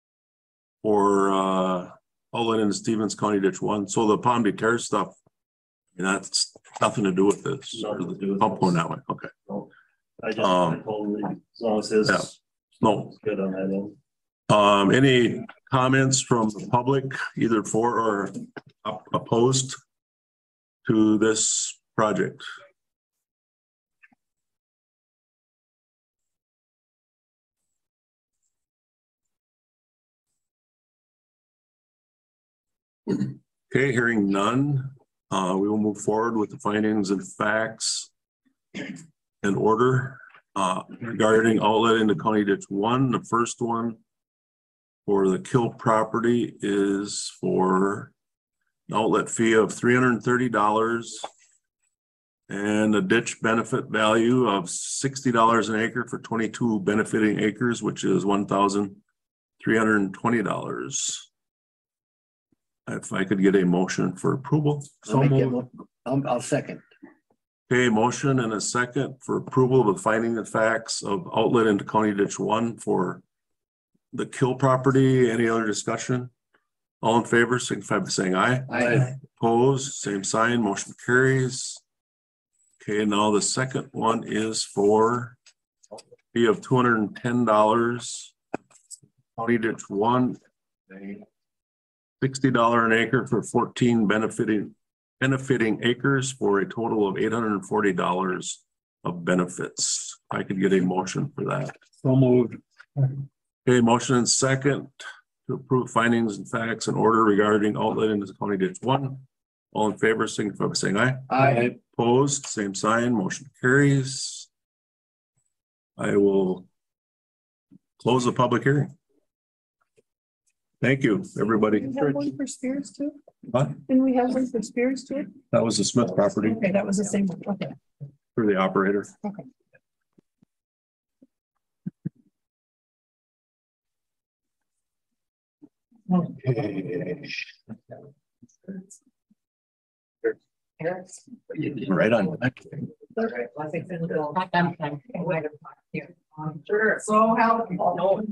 or outlet in Stevens County Ditch 1? So the Palm Beach stuff, and that's nothing to do with this. Nothing to do with pump going this. that way. Okay. No, I just told them as long as his No. good on that end. Any comments from the public, either for or opposed to this project? Okay, hearing none, we will move forward with the findings and facts and order regarding outlet into County Ditch 1. The first one for the Kill property is for an outlet fee of $330 and a ditch benefit value of $60 an acre for 22 benefiting acres, which is $1,320. If I could get a motion for approval. I'll second. Okay, motion and a second for approval of the finding the facts of outlet into County Ditch 1 for the Kill property. Any other discussion? All in favor, signify by saying aye. Aye. Opposed, same sign, motion carries. Okay, now the second one is for a fee of $210. County Ditch 1, $60 an acre for 14 benefiting benefiting acres for a total of $840 of benefits. I could get a motion for that. So moved. Okay, motion and second to approve findings and facts and order regarding outlet into the County Ditch 1. All in favor, signify by saying aye. Aye. Opposed, same sign, motion carries. I will close the public hearing. Thank you, everybody. Didn't we have one for Spears too? What? Didn't we have one for Spears too? That was the Smith property Okay, that was the same one. Okay. for the operator. Okay. Right on. Sure, so helpful.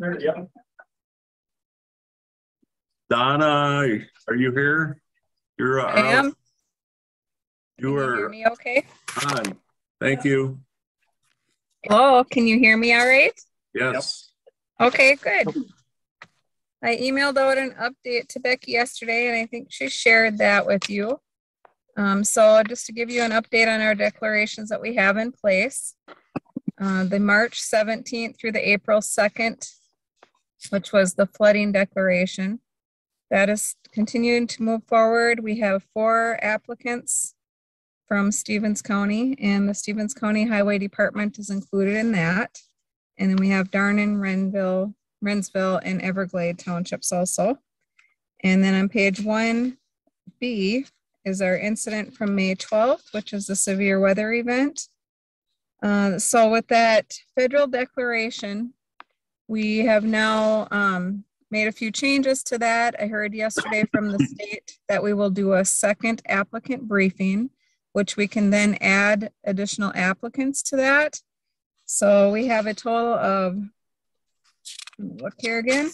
Donna, are you here? You're I am. You Can you hear are me okay? on. Thank you. Hello, can you hear me all right? Yes. Okay, good. I emailed out an update to Becky yesterday, and I think she shared that with you. So just to give you an update on our declarations that we have in place, the March 17th through the April 2nd, which was the flooding declaration, that is continuing to move forward. We have 4 applicants from Stevens County, and the Stevens County Highway Department is included in that. And then we have Darnan, Rendsville, and Everglade Townships also. And then on page 1B is our incident from May 12th, which is the severe weather event. So with that federal declaration, we have now made a few changes to that. I heard yesterday from the state that we will do a second applicant briefing, which we can then add additional applicants to that. So we have a total of, look here again,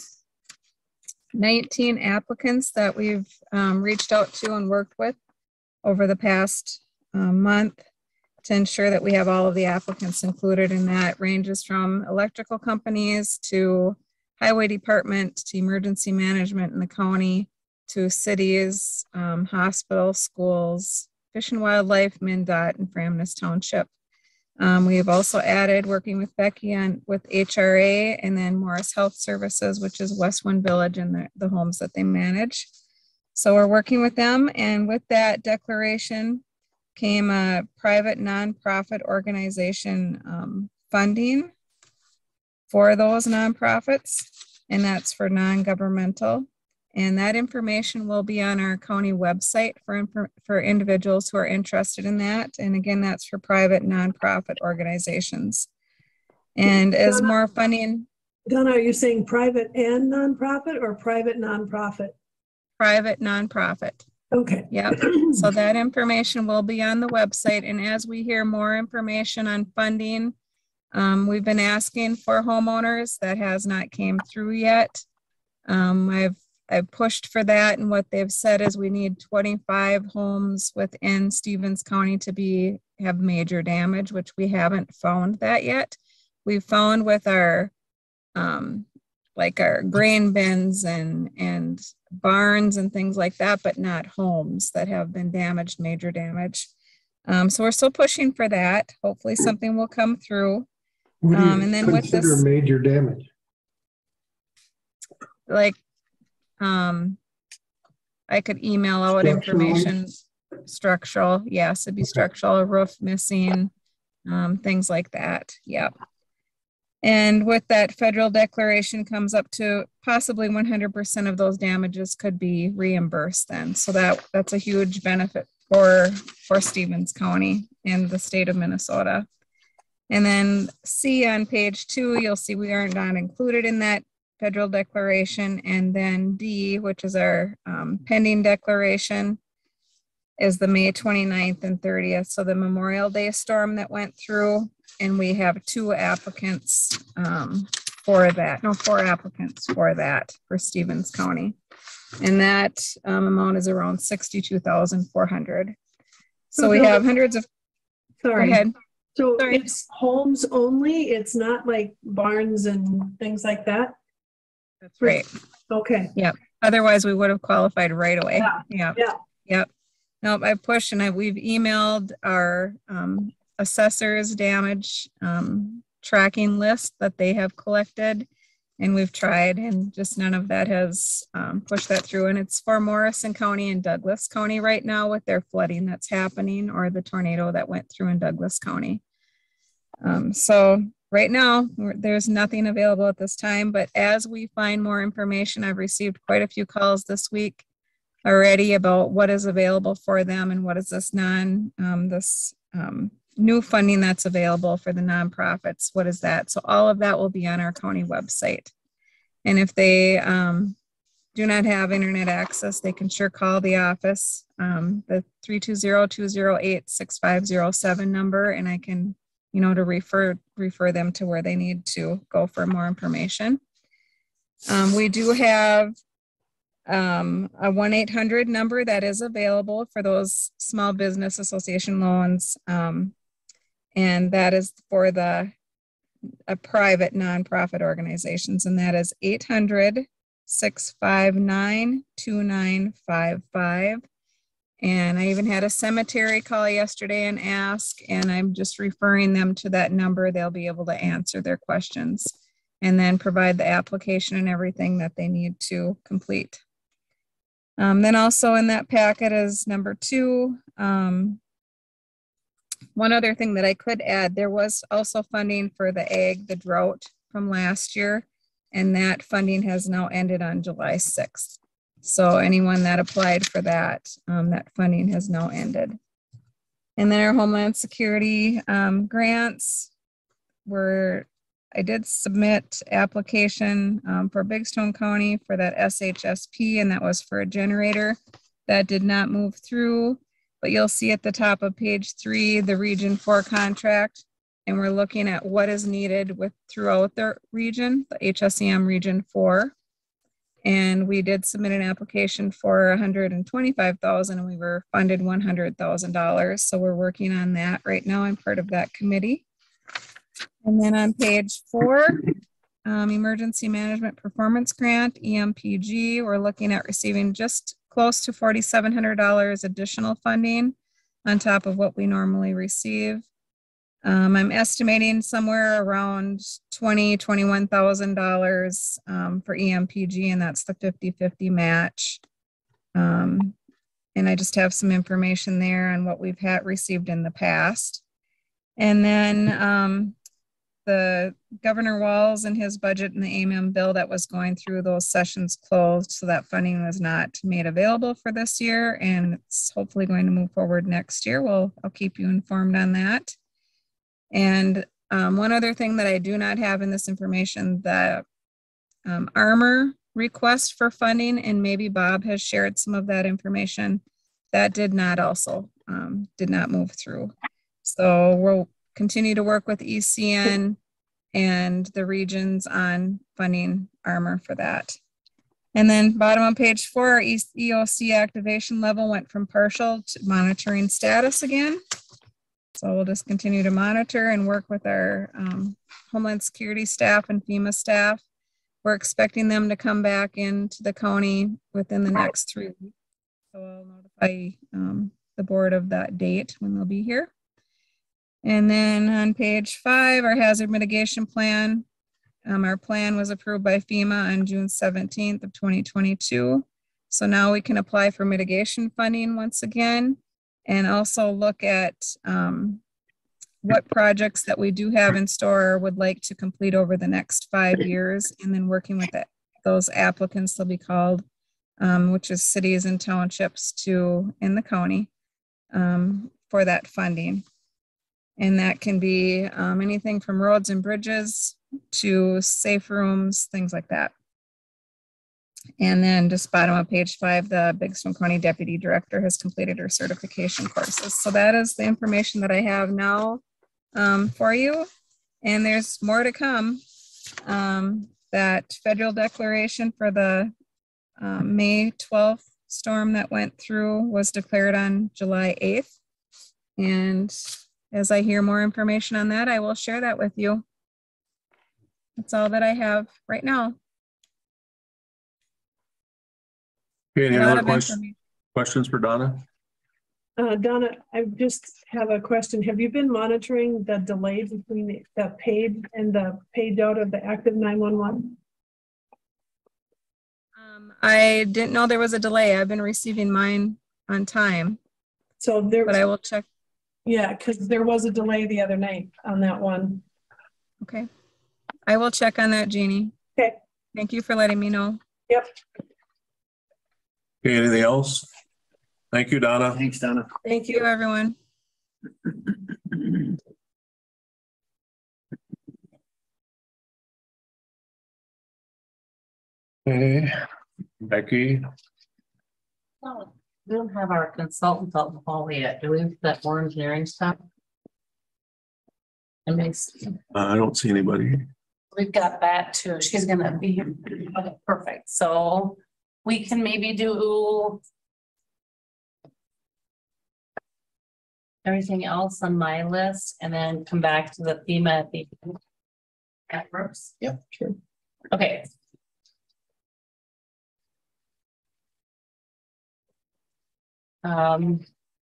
19 applicants that we've reached out to and worked with over the past month to ensure that we have all of the applicants included, and that ranges from electrical companies to highway department to emergency management in the county to cities, hospitals, schools, Fish and Wildlife, MnDOT, and Framness Township. We have also added, working with Becky on with HRA, and then Morris Health Services, which is Westwind Village and the homes that they manage. So we're working with them, and with that declaration came a private nonprofit organization funding for those nonprofits, and that's for non-governmental. And that information will be on our county website for individuals who are interested in that. And again, that's for private nonprofit organizations. And as more funding. Donna, are you saying private and nonprofit or private nonprofit? Private nonprofit. Okay. Yeah. So that information will be on the website. And as we hear more information on funding, we've been asking for homeowners. That has not came through yet. I've pushed for that, and what they've said is we need 25 homes within Stevens County to have major damage, which we haven't found that yet. We've found with our like our grain bins and barns and things like that, but not homes that have been damaged, major damage. So we're still pushing for that. Hopefully something will come through. And then with this major damage, like I could email out information. Structural, yes, it'd be structural, a roof missing, things like that. Yep. And with that federal declaration comes up to possibly 100% of those damages could be reimbursed then. So that's a huge benefit for Stevens County and the state of Minnesota. And then C on page 2, you'll see we are not included in that federal declaration. And then D, which is our pending declaration, is the May 29th and 30th. So the Memorial Day storm that went through, and we have 2 applicants for that. No, 4 applicants for that for Stevens County. And that amount is around $62,400. So we have hundreds of, Sorry. Go ahead. So Sorry. It's homes only? It's not like barns and things like that? That's right. Okay. Yep. Otherwise we would have qualified right away. Yeah. Yep. Yeah. Yep. Nope, I pushed and we've emailed our assessors damage tracking list that they have collected. And we've tried and just none of that has pushed that through. And it's for Morrison County and Douglas County right now with their flooding that's happening or the tornado that went through in Douglas County. So right now there's nothing available at this time, but as we find more information, I've received quite a few calls this week already about what is available for them and what is this new funding that's available for the nonprofits. What is that? So all of that will be on our county website. And if they do not have internet access, they can sure call the office, the 320-208-6507 number, and I can, to refer them to where they need to go for more information. We do have a 1-800 number that is available for those small business association loans. And that is for a private nonprofit organizations, and that is 800-659-2955. And I even had a cemetery call yesterday and ask, and I'm just referring them to that number. They'll be able to answer their questions and then provide the application and everything that they need to complete. Then also in that packet is number 2. One other thing that I could add, there was also funding for the drought from last year, and that funding has now ended on July 6th. So anyone that applied for that, that funding has now ended. And then our Homeland Security grants I did submit application for Big Stone County for that SHSP, and that was for a generator. That did not move through. But you'll see at the top of page 3, the Region 4 contract, and we're looking at what is needed throughout the region, the HSEM Region 4. And we did submit an application for $125,000, and we were funded $100,000. So we're working on that right now. I'm part of that committee. And then on page 4, Emergency Management Performance Grant, EMPG, we're looking at receiving just close to $4,700 additional funding on top of what we normally receive. I'm estimating somewhere around $21,000 for EMPG, and that's the 50-50 match. And I just have some information there on what we've received in the past. And then the Governor Walz and his budget and the AMM bill that was going through, those sessions closed, so that funding was not made available for this year, and it's hopefully going to move forward next year. I'll keep you informed on that. And one other thing that I do not have in this information, the armor request for funding, and maybe Bob has shared some of that information, that did not move through. So we'll continue to work with ECN and the regions on funding armor for that. And then bottom on page 4, our EOC activation level went from partial to monitoring status again. So we'll just continue to monitor and work with our Homeland Security staff and FEMA staff. We're expecting them to come back into the county within the next 3 weeks. So I'll notify the board of that date when they'll be here. And then on page 5, our hazard mitigation plan. Our plan was approved by FEMA on June 17th of 2022. So now we can apply for mitigation funding once again, and also look at what projects that we do have in store or would like to complete over the next 5 years, and then working with those applicants, they'll be called, which is cities and townships in the county for that funding. And that can be anything from roads and bridges to safe rooms, things like that. And then just bottom of page 5, the Big Stone County Deputy Director has completed her certification courses. So that is the information that I have now for you. And there's more to come. That federal declaration for the May 12th storm that went through was declared on July 8th. And as I hear more information on that, I will share that with you. That's all that I have right now. Okay, any other questions for Donna? Donna, I just have a question. Have you been monitoring the delay between the paid and the paid out of the active 911? I didn't know there was a delay. I've been receiving mine on time, So there, but I will check. yeah, because there was a delay the other night on that one. Okay. I will check on that, Jeannie. Okay. Thank you for letting me know. Yep. Okay, anything else? Thank you, Donna. Thanks, Donna. Thank Thank you, everyone. Okay, Becky, Oh, we don't have our consultants out in the hall yet, do we, that more engineering stuff? And I don't see anybody. we've got that too, she's gonna be here, okay, perfect, so we can maybe do everything else on my list and then come back to the FEMA at the that works. Yep, sure. Okay. Can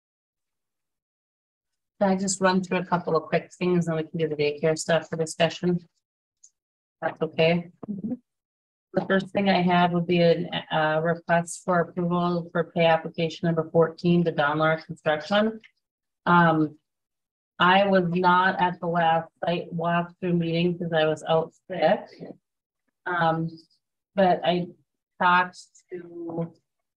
I just run through a couple of quick things and we can do the daycare stuff for discussion? That's okay. The first thing I have would be a request for approval for pay application number 14 to Donlar Construction. I was not at the last site walkthrough meeting because I was out sick. But I talked to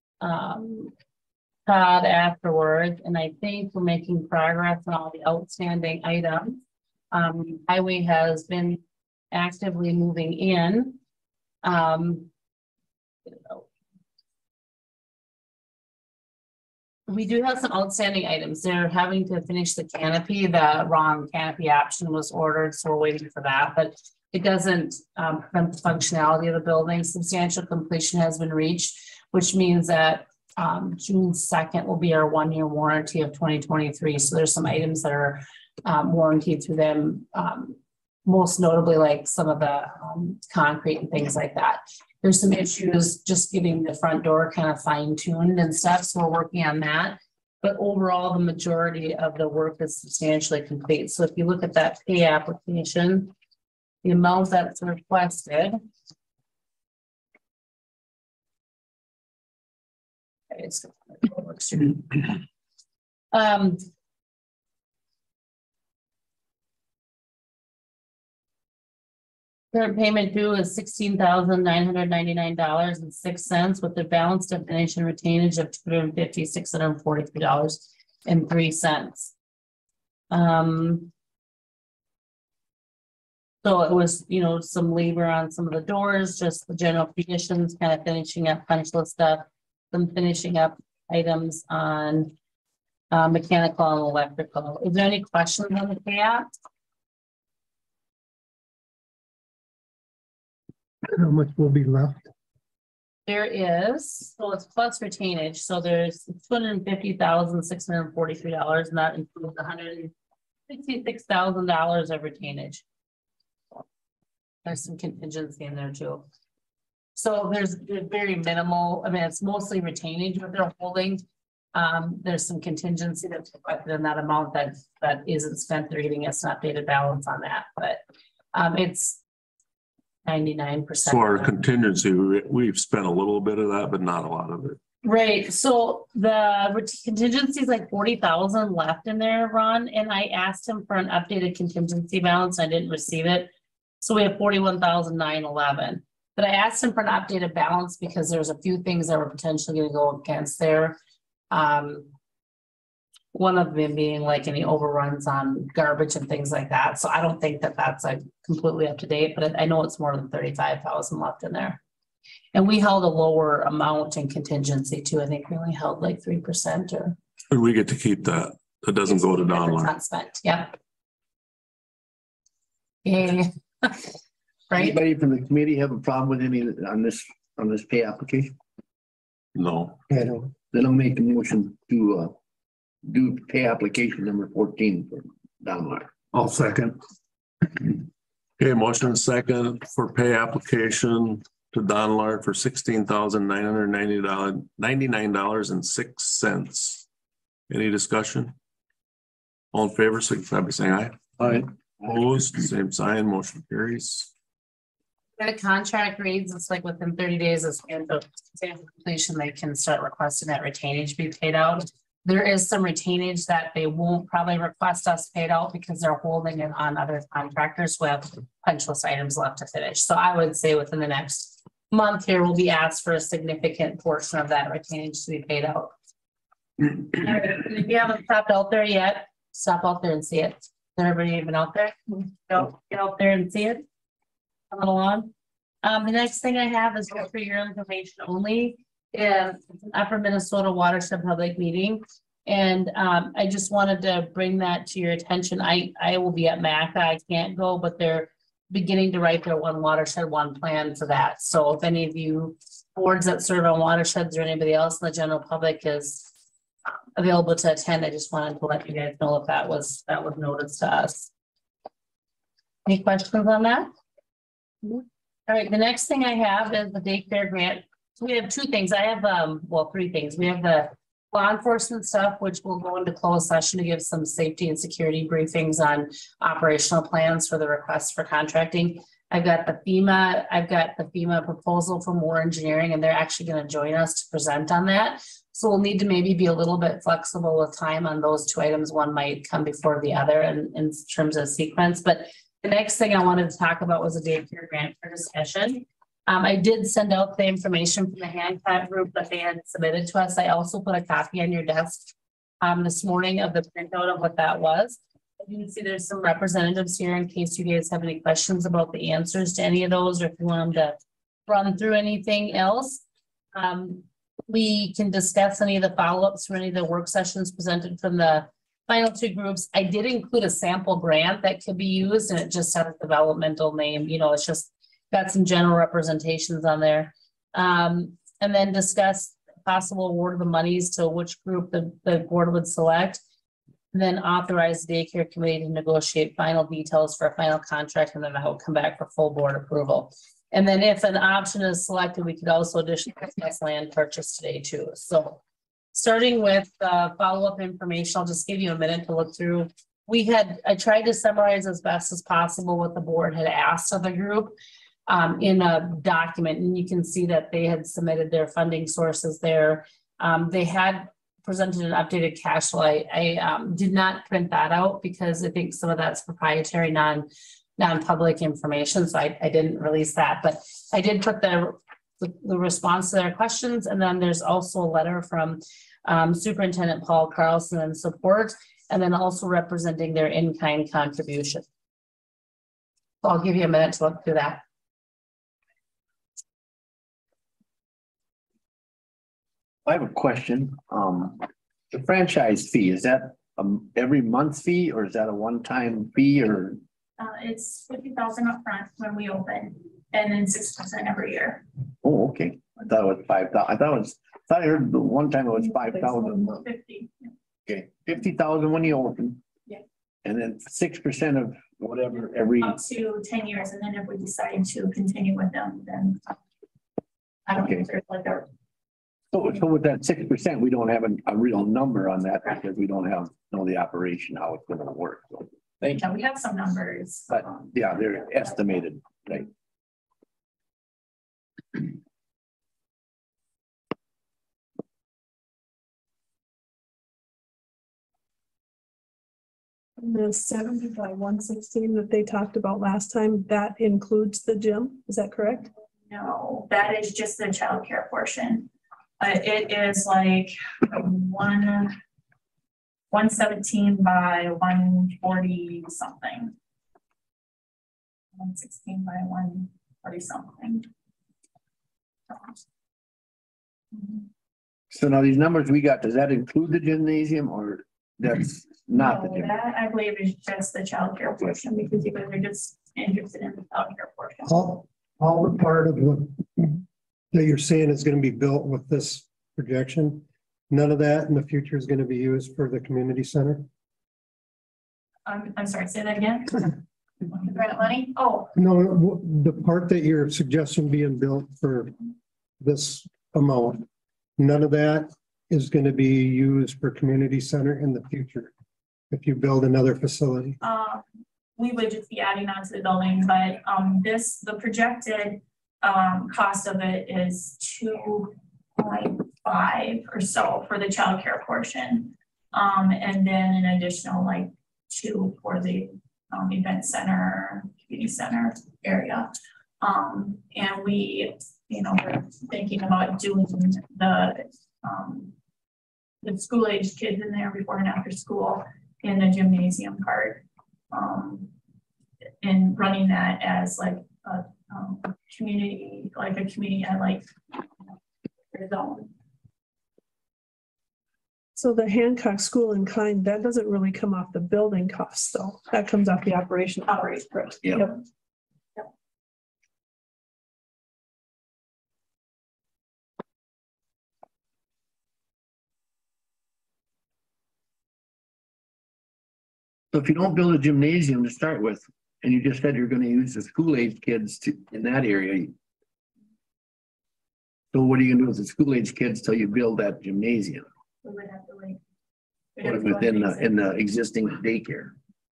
Todd afterwards, and I think we're making progress on all the outstanding items. Highway has been actively moving in. We do have some outstanding items. They're having to finish the canopy. The wrong canopy option was ordered, so we're waiting for that, but it doesn't prevent the functionality of the building. Substantial completion has been reached, which means that June 2nd will be our 1-year warranty of 2023. So there's some items that are warranted through them, most notably like some of the concrete and things like that. There's some issues just getting the front door kind of fine tuned and stuff. So we're working on that. But overall, the majority of the work is substantially complete. So if you look at that pay application, the amount that's requested. It's current payment due is $16,999.06 with the balance definition retainage of $250,643.03. So it was, you know, some labor on some of the doors, just the general conditions, kind of finishing up punch list stuff, some finishing up items on mechanical and electrical. Is there any questions on the pay app? How much will be left? There is, so it's plus retainage, so there's $250,643, and that includes $166,000 of retainage. There's some contingency in there too. So there's very minimal, I mean, it's mostly retainage what they're holding. There's some contingency that's reflected in that amount that isn't spent. They're giving us an updated balance on that, but it's 99%. So our contingency, we've spent a little bit of that, but not a lot of it. Right, so the contingency is like 40,000 left in there, Ron, and I asked him for an updated contingency balance. I didn't receive it. So we have 41,911. But I asked him for an updated balance because there's a few things that were potentially going to go against there. One of them being like any overruns on garbage and things like that. So I don't think that that's like completely up to date, but I know it's more than 35,000 left in there. And we held a lower amount in contingency too. I think we only held like 3% or. And we get to keep that. That doesn't go to Donlar. Not spent, yeah. Yay. Right? Anybody from the committee have a problem with any on this pay application? No. I don't. Then I'll make a motion to do pay application number 14 for Donlar. I'll second. Okay, motion second for pay application to Donlar for $16,999.06. Any discussion? All in favor, signify by saying aye. Aye. Opposed, same sign, motion carries. The contract reads, it's like within 30 days of completion, they can start requesting that retainage be paid out. There is some retainage that they won't probably request us paid out because they're holding it on other contractors who have punch list items left to finish. So I would say within the next month here, we'll be asked for a significant portion of that retainage to be paid out. All right, if you haven't stopped out there yet, stop out there and see it. Is everybody even out there? Go get out there and see it. Coming along. The next thing I have is for your information only. It's an Upper Minnesota Watershed Public Meeting. And I just wanted to bring that to your attention. I will be at MACA. I can't go, but they're beginning to write their One Watershed, One plan for that. So if any of you boards that serve on watersheds or anybody else in the general public is available to attend, I just wanted to let you guys know if that was noticed to us. Any questions on that? All right, the next thing I have is the daycare grant. So we have two things. I have well, three things. We have the law enforcement stuff, which will go into closed session to give some safety and security briefings on operational plans for the requests for contracting. I've got the FEMA proposal for Moore Engineering, and they're actually going to join us to present on that. So we'll need to maybe be a little bit flexible with time on those two items. One might come before the other in terms of sequence. But the next thing I wanted to talk about was a daycare grant for discussion. I did send out the information from the Hancock group that they had submitted to us. I also put a copy on your desk this morning of the printout of what that was. You can see there's some representatives here in case you guys have any questions about the answers to any of those, or if you want them to run through anything else. We can discuss any of the follow-ups from any of the work sessions presented from the final two groups. I did include a sample grant that could be used, and it just has a developmental name. You know, it's just got some general representations on there. And then discuss possible award of the monies to which group the board would select. And then authorize the daycare committee to negotiate final details for a final contract, and then that will come back for full board approval. And then if an option is selected, we could also additionally discuss land purchase today too. So starting with follow-up information, I'll just give you a minute to look through. I tried to summarize as best as possible what the board had asked of the group in a document, and you can see that they had submitted their funding sources there. They had presented an updated cash flow. I did not print that out because I think some of that's proprietary, non-public information, so I didn't release that, but I did put the response to their questions. And then there's also a letter from Superintendent Paul Carlson in support, and then also representing their in-kind contribution. So I'll give you a minute to look through that. I have a question. The franchise fee, is that every month fee, or is that a one-time fee, or? It's 50,000 up front when we open, and then 6% every year. Oh, okay. I thought it was 5,000. I heard the one time it was 5,000. 50. Okay, 50,000 when you open. Yeah. And then 6% of whatever every. Up to 10 years, and then if we decide to continue with them, then I don't know if there's like a. So with that 6%, we don't have a real number on that because we don't know the operation, how it's going to work. So, thank you. Yeah, we have some numbers. But yeah, they're estimated, right? The 70 by 116 that they talked about last time, that includes the gym, is that correct? No, that is just the childcare portion. It is like 117 by 140 something. 116 by 140 something. So now these numbers we got, does that include the gymnasium, or that's not the gym? That I believe is just the childcare portion, because you guys are just interested in the childcare portion. All the part of what that you're saying is going to be built with this projection, none of that in the future is going to be used for the community center? I'm sorry, say that again. Grant money? Oh, No, the part that you're suggesting being built for this amount, none of that is going to be used for community center in the future? If you build another facility? We would just be adding on to the building, but the projected cost of it is 2.5 or so for the childcare portion. And then an additional like 2 for the event center, community center area. And we, we're thinking about doing the school age kids in there before and after school in the gymnasium part. And running that as like a community zone. So the Hancock School in kind, that doesn't really come off the building costs though. That comes off the operation. Yeah. Yep. So if you don't build a gymnasium to start with, and you just said you're gonna use the school age kids in that area. So what are you gonna do with the school age kids till you build that gymnasium? We would have to wait. In the existing daycare?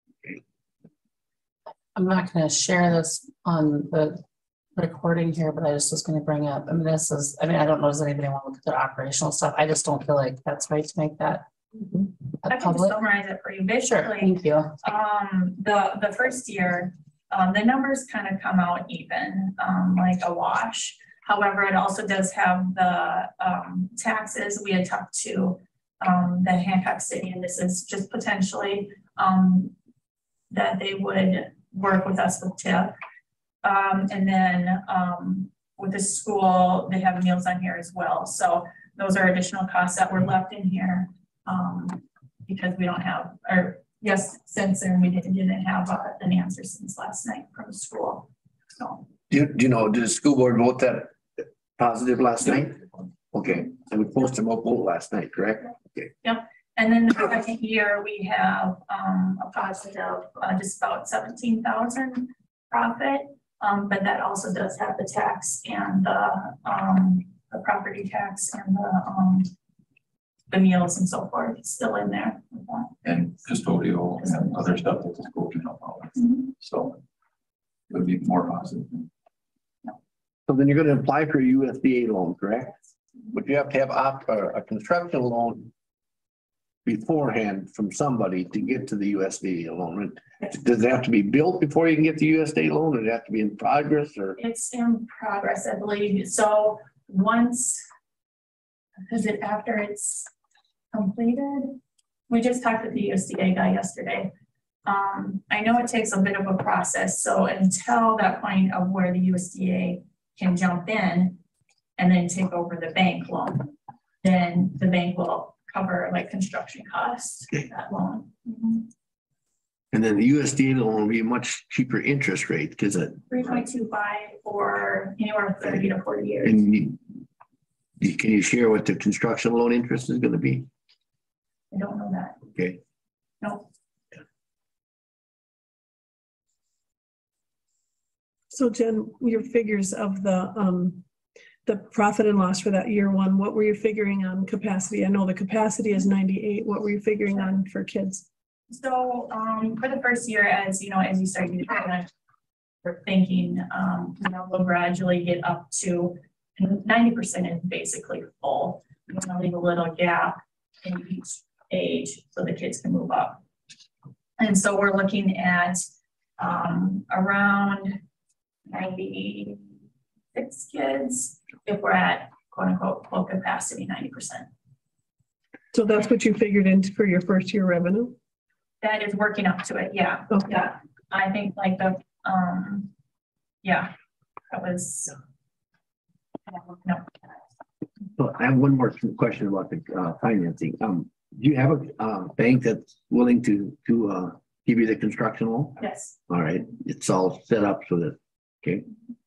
I'm not gonna share this on the recording here, but I just was gonna bring up, I don't know, does anybody want to look at their operational stuff? I just don't feel like that's right to make that I can just public. summarize it for you. Sure, Basically, thank you. the first year, the numbers kind of come out even, like a wash. However, it also does have the taxes. We had talked to the Hancock City, and this is just potentially that they would work with us with TIP. And then with the school, they have meals on here as well. So those are additional costs that were left in here because we don't have, since then we didn't have an answer since last night from the school. So Do you know, did the school board vote that positive last night? Okay, and we posted them up vote last night, correct? Okay. Yep. And then the second year we have a positive, just about 17,000 profit. But that also does have the tax and the property tax and the meals and so forth. It's still in there. And custodial and other stuff that the school can help out with. So it would be more positive. So then you're gonna apply for a USDA loan, correct? But you have to have a construction loan beforehand from somebody to get to the USDA loan. Does it have to be built before you can get the USDA loan? Does it have to be in progress or? It's in progress, I believe. So once, after it's completed, we just talked with the USDA guy yesterday. I know it takes a bit of a process. So until that point of where the USDA can jump in and then take over the bank loan, then the bank will cover like construction costs, that loan. And then the USDA loan will be a much cheaper interest rate because it. 3.25 for anywhere 30 to 40 years. And can you share what the construction loan interest is going to be? I don't know that. Okay. No. So Jen, your figures of the profit and loss for that year one, what were you figuring on capacity? I know the capacity is 98. What were you figuring on for kids? So for the first year, as you start we're thinking, we'll gradually get up to 90% is basically full. We're gonna leave a little gap in each age so the kids can move up. And so we're looking at around 96 kids if we're at quote unquote full capacity 90%. So that's what you figured into for your first year revenue? That is working up to it, yeah. Okay. Yeah. I think like that was no. So I have one more question about the financing. Do you have a bank that's willing to give you the construction loan? Yes. All right, it's all set up so that, okay.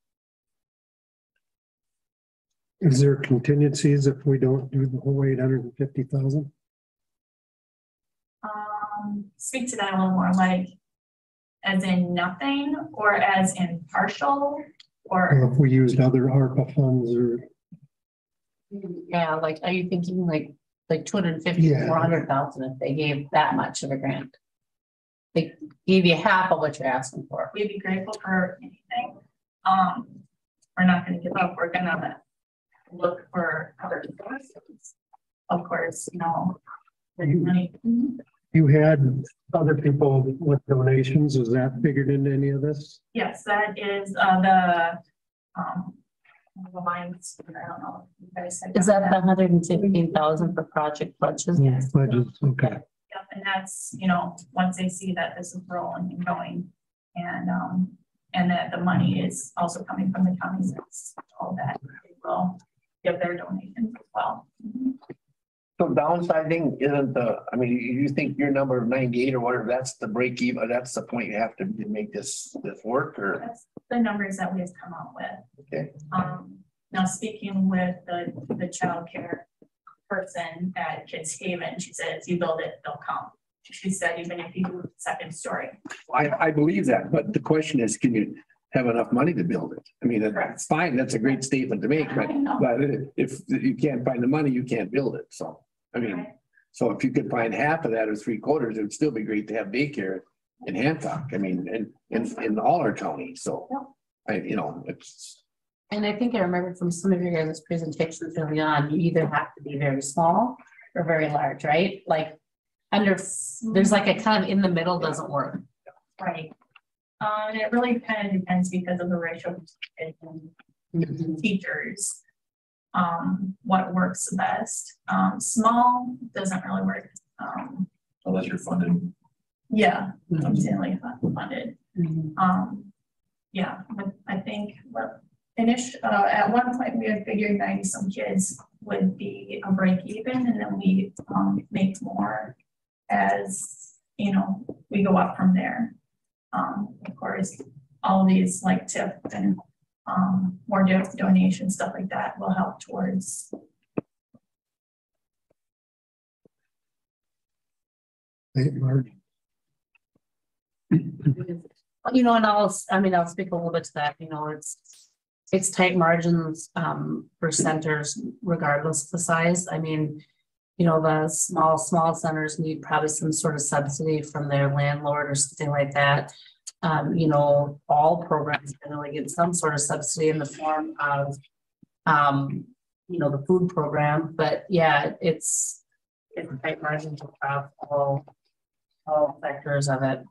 Is there contingencies if we don't do the whole 850,000? Speak to that a little more, like as in nothing or as in partial or If we used other ARPA funds or. Yeah, like, are you thinking like like 250, Yeah. 400,000 if they gave that much of a grant. They gave you half of what you're asking for. We'd be grateful for anything. We're not gonna give up. We're gonna look for other sources. Of course, you know, the money. You had other people with donations. Was that figured into any of this? Yes, that is the lines, I don't know. You guys said Is that the 115,000 for project pledges? Yes. Budgets, okay. Yep, and that's, you know, once they see that this is rolling and going and that the money is also coming from the counties, that's all that they will give their donations as well. So downsizing isn't I mean, you think your number of 98 or whatever, that's the break even, that's the point you have to make this work, or? That's the numbers that we've come up with. Okay. Now speaking with the childcare person at Kids Haven, she says, you build it, they'll come. She said, even if you do a second story. I believe that, but the question is, can you have enough money to build it? I mean, Correct. that's fine, that's a great statement to make, but if you can't find the money, you can't build it, so. I mean, Right. so if you could find half of that or 3/4, it would still be great to have daycare in Hancock, I mean, in all our counties, so. It's. And I think I remember from some of your guys' presentations early on, you either have to be very small or very large, right? Like there's like a kind of in the middle doesn't work. Right. And it really kind of depends because of the ratio of teachers. What works best. Small doesn't really work. Unless you're funded. Yeah, insanely funded. Mhm. Yeah, but I think at one point we had figured 90 some kids would be a break even, and then we make more as you know we go up from there. Of course, all these like TIP and more donations, stuff like that will help towards. You know, and I'll speak a little bit to that, you know, it's tight margins for centers regardless of the size. I mean, you know, the small centers need probably some sort of subsidy from their landlord or something like that. You know, all programs generally get some sort of subsidy in the form of, you know, the food program, but yeah, it's tight margins across all sectors of it.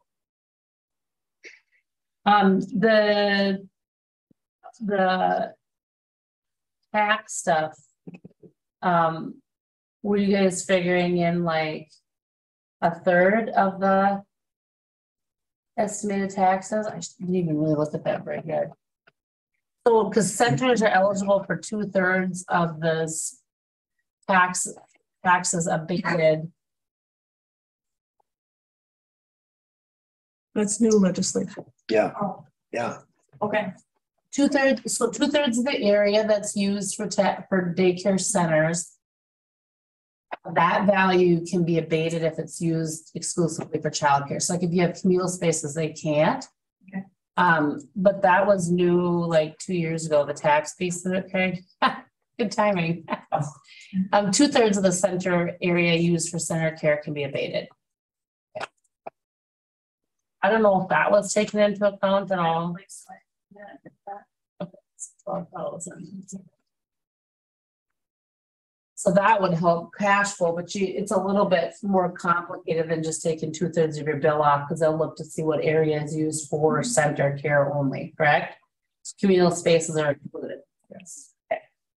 The tax stuff, were you guys figuring in like a third of the estimated taxes? I didn't even really look at that very good. So, because centers are eligible for 2/3 of this taxes abated. That's new legislation. Yeah, Oh, yeah. okay. 2/3 of the area that's used for daycare centers. That value can be abated if it's used exclusively for childcare. So like if you have communal spaces, they can't. Okay. But that was new like 2 years ago, the tax piece of it, Craig. Good timing. 2/3 of the center area used for center care can be abated. I don't know if that was taken into account at all. Okay, it's 12,000. So that would help cash flow, but it's a little bit more complicated than just taking 2/3 of your bill off, because they'll look to see what area is used for center care only, correct? Communal spaces are included. Yes. Okay.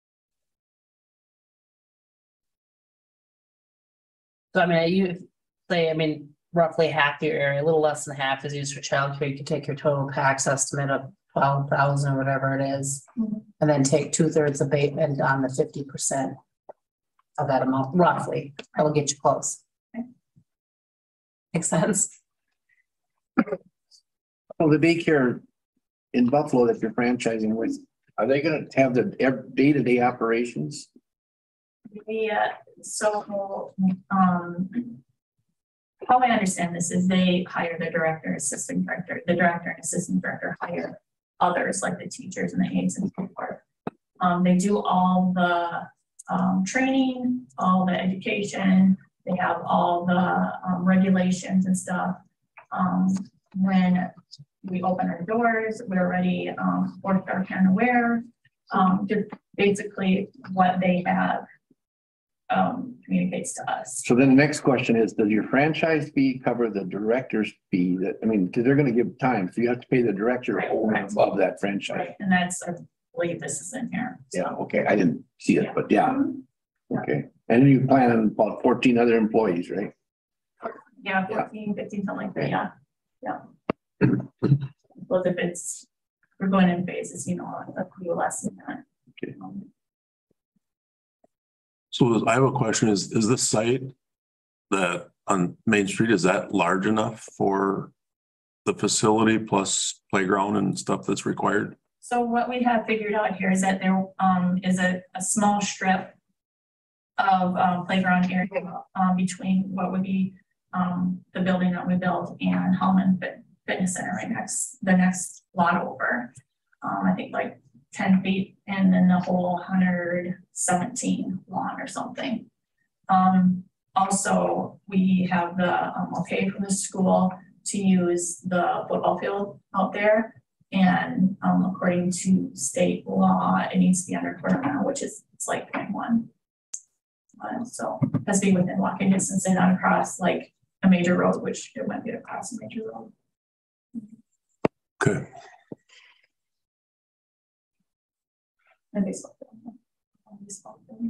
So I mean, roughly half your area, a little less than half is used for childcare. You can take your total tax estimate of 12,000 or whatever it is, and then take 2/3 abatement on the 50% of that amount, roughly. That'll get you close. Okay. Makes sense. Well, the daycare in Buffalo that you're franchising with, are they gonna have the day-to-day operations? How I understand this is they hire the director, assistant director, the director and assistant director hire others like the teachers and the aides and so forth. They do all the training, all the education, they have all the regulations and stuff. When we open our doors, we're already 4-star Canon aware, just basically what they have communicates to us. So then the next question is, does your franchise fee cover the director's fee? That, I mean, because they're gonna give time, so you have to pay the director over and above that franchise. Right, and that's, I believe this is in here. Yeah, okay, I didn't see it, but yeah, okay. And then you plan on about 14 other employees, right? Yeah, 14, 15, something like that, yeah. Well, if it's, we're going in phases, you know, a few less than that. Okay. So I have a question, is this site that on Main Street, is that large enough for the facility plus playground and stuff that's required? So what we have figured out here is that there is a small strip of playground area between what would be the building that we built and Hallman Fitness Center right next, the next lot over. I think like 10 feet and then the whole 117 lawn or something. Also, we have the okay from the school to use the football field out there. And according to state law, it needs to be under quarter mile, which is it's like 0.1. So it has to be within walking distance and not across like a major road, which it might be across a major road. Okay. And baseball field.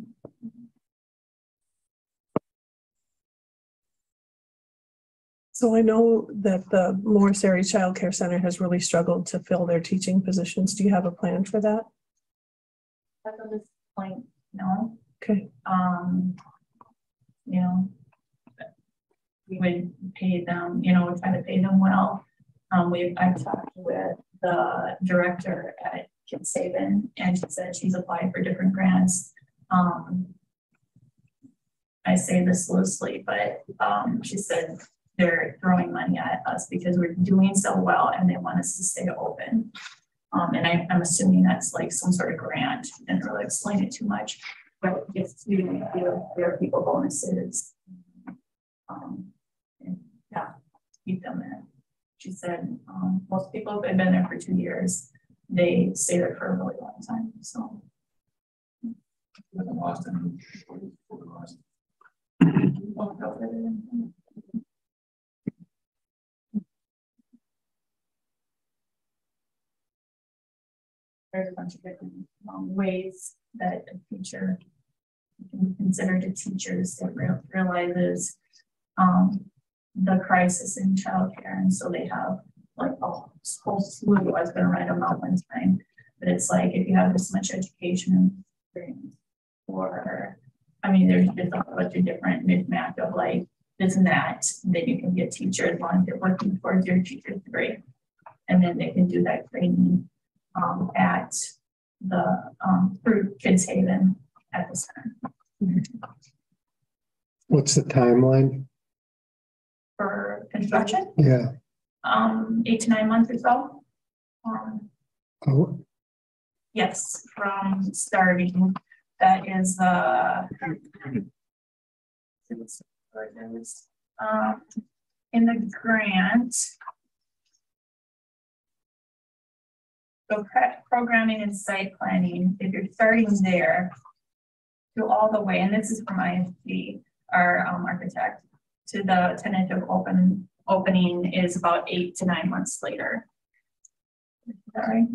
So I know that the Morris Area Child Care Center has really struggled to fill their teaching positions. Do you have a plan for that? At this point, no. Okay. You know, we would pay them, you know, we try to pay them well. I've talked with the director at Kid Saban, and she said she's applied for different grants. I say this loosely, but she said they're throwing money at us because we're doing so well and they want us to stay open. And I'm assuming that's like some sort of grant. Didn't really explain it too much, but it's their people bonuses. And yeah, keep them there. She said most people have been there for 2 years. They stay there for a really long time. So there's a bunch of different ways that a teacher can be considered a teacher that realizes the crisis in childcare, and so they have like a whole slew. I was going to write them out one time, but it's like if you have this much education experience, or I mean, there's just a bunch of different mismatch of like this and that. Then you can be a teacher as long as you're working towards your teacher's degree, and then they can do that training at the through Kids Haven at the center. What's the timeline? For construction, Yeah. 8 to 9 months or so. Oh, Yes, from starting. That is in the grant. So programming and site planning, if you're starting there, go all the way, and this is from ISG, our architect, to the tentative opening is about 8 to 9 months later. Is that right?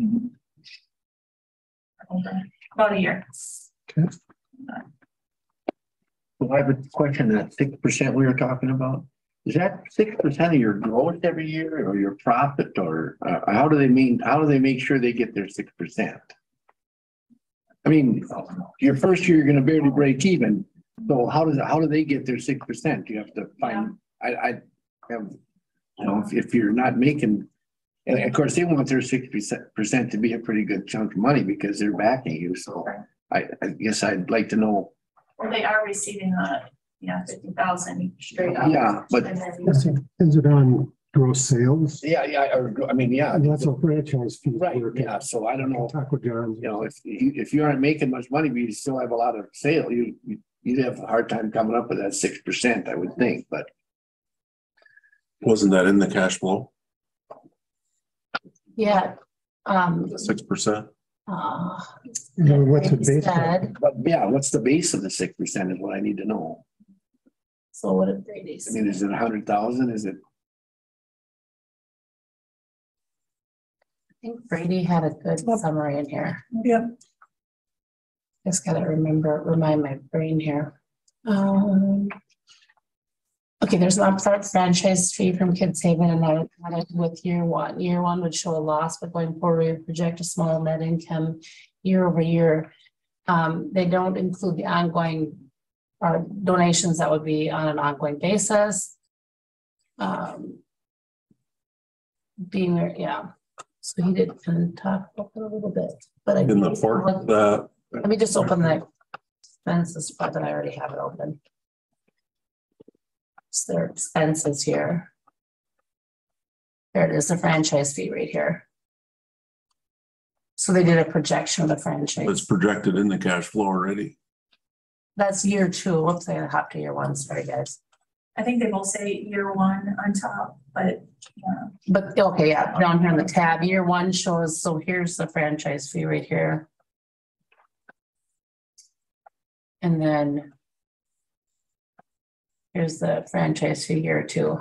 About a year. Okay. Well, I have a question. That 6% we were talking about, is that 6% of your growth every year, or your profit, or how do they make sure they get their 6%? I mean, your first year you're going to barely break even. So how do they get their 6%? You have to find. I have, you know, if you're not making, and of course they want their 6% to be a pretty good chunk of money because they're backing you. So I guess I'd like to know. Well, they are receiving 50,000 straight up. Yeah, but And then, is it on gross sales. Yeah, I mean, yeah. And that's a franchise fee. Right, yeah, so I don't know, Taco John's. you know, if you aren't making much money, but you still have a lot of sale, you'd have a hard time coming up with that 6%, I would think, but. Wasn't that in the cash flow? Yeah. 6%? What's the base? But yeah, what's the base of the 6% is what I need to know. So what did Brady I say? mean, is it 100,000? Is it? I think Brady had a good summary in here. Yep. Just gotta remind my brain here. Okay, there's an upfront franchise fee from Kids Haven and I with year one. Year one would show a loss, but going forward, we project a small net income year over year. They don't include the ongoing or donations that would be on an ongoing basis. Being there, yeah. So he did kind of talk about it a little bit, but In the fort, let me just open the expenses part that I already have it open. It's their expenses here. There it is, the franchise fee right here. So they did a projection of the franchise. it's projected in the cash flow already. That's year two. Whoops, I hop to year one. Sorry, guys. I think they both say year one on top, but yeah. But okay, yeah, down here in the tab, year one shows, so here's the franchise fee right here. And then here's the franchise fee year two.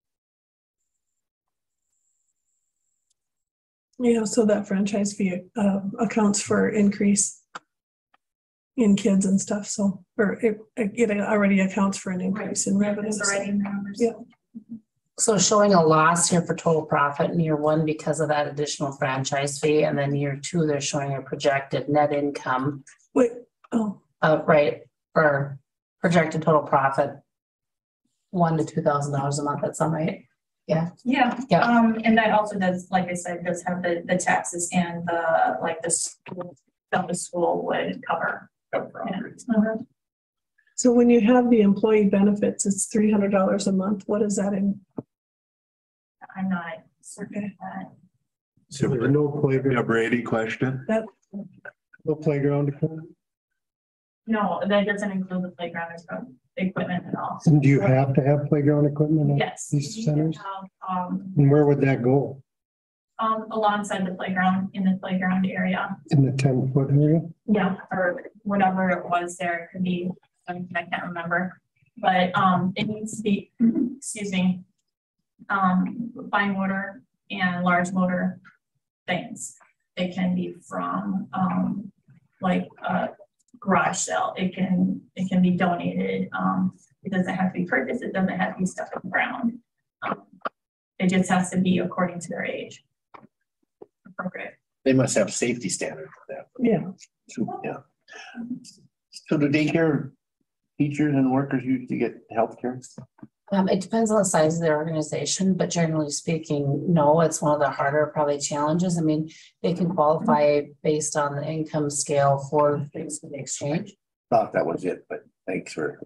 Yeah, so that franchise fee accounts for increase in kids and stuff, so, or it already accounts for an increase in revenue. It's already in the numbers. Yeah. So showing a loss here for total profit in year one because of that additional franchise fee, and then year two, they're showing a projected net income. Wait, oh. Right, or projected total profit. $1,000 to $2,000 a month, that's all right. Yeah. Yeah, Yeah. and that also does, like I said, does have the taxes and the, like the school, that the school would cover. Yeah. So when you have the employee benefits, it's $300 a month. What is that in? I'm not certain of that. So there's no playground. Yeah, Brady question. No playground equipment? No, that doesn't include the playground or equipment at all. And do you have to have playground equipment? Yes. These centers? Have, And where would that go? alongside the playground, in the playground area. In the 10-foot area? Yeah, or whatever it was there, it could be, I can't remember, but, it needs to be, excuse me. Fine motor and large motor things. They can be from, like a garage sale. It can be donated. It doesn't have to be purchased. It doesn't have to be stuck in the ground. It just has to be according to their age. Appropriate. They must have safety standards for that. Yeah. Yeah. So do daycare teachers and workers usually get healthcare? It depends on the size of their organization, but generally speaking, no, it's one of the harder probably challenges. I mean, they can qualify based on the income scale for things for the exchange. Thought that was it, but thanks for.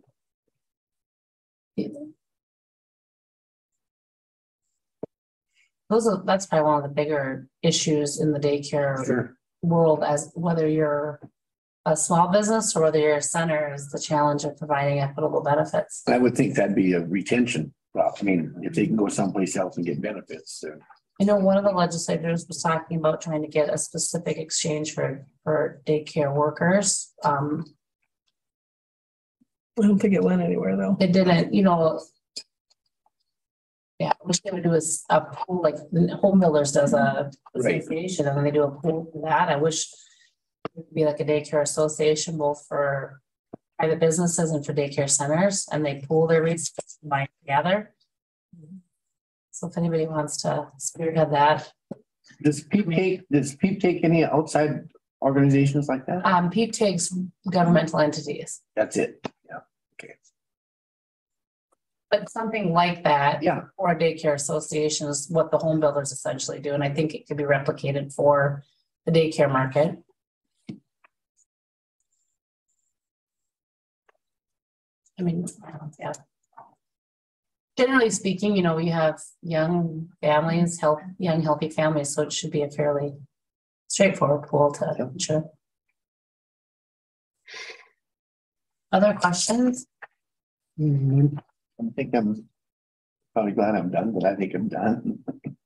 That's probably one of the bigger issues in the daycare Sure. world, as whether you're a small business or whether you're a center, is the challenge of providing equitable benefits. I would think that'd be a retention problem. I mean, if they can go someplace else and get benefits. I know one of the legislators was talking about trying to get a specific exchange for daycare workers. I don't think it went anywhere though. It didn't, yeah, what they would do is a pool, like Home Builders does a Right. association, and then they do a pool for that. I wish it would be like a daycare association, both for private businesses and for daycare centers, and they pool their resources combined together. So if anybody wants to spearhead that. Does PEEP take any outside organizations like that? PEEP takes governmental entities, That's it. Yeah. Okay. but something like that. Yeah. Or a daycare association is what the Home Builders essentially do, and I think it could be replicated for the daycare market. I mean, yeah. Generally speaking, we have young families, young, healthy families, so it should be a fairly straightforward pool to insure. Other questions? I think I'm probably glad I'm done, but I think I'm done.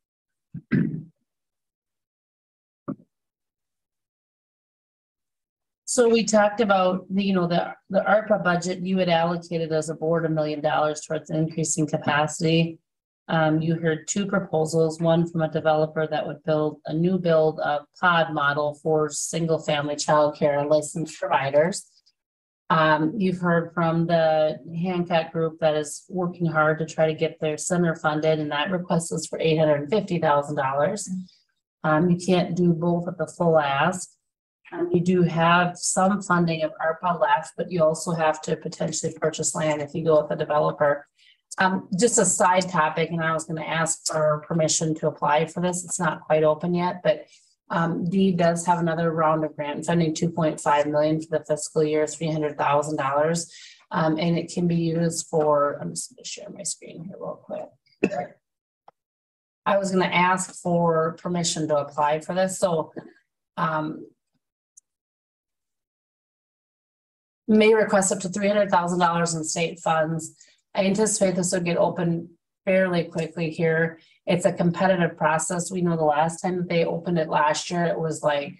So we talked about the ARPA budget, you had allocated as a board $1 million towards increasing capacity. You heard two proposals, one from a developer that would build a pod model for single family childcare licensed providers. You've heard from the Hancock group that is working hard to try to get their center funded, and that request is for $850,000. You can't do both at the full ask. You do have some funding of ARPA left, but you also have to potentially purchase land if you go with a developer. Just a side topic, and I was going to ask for permission to apply for this. It's not quite open yet, but DEED does have another round of grant funding, $2.5 million for the fiscal year, $300,000. And it can be used for, I'm just going to share my screen here real quick. I was going to ask for permission to apply for this. So may request up to $300,000 in state funds. I anticipate this would get open fairly quickly here. It's a competitive process. We know the last time that they opened it last year, it was like,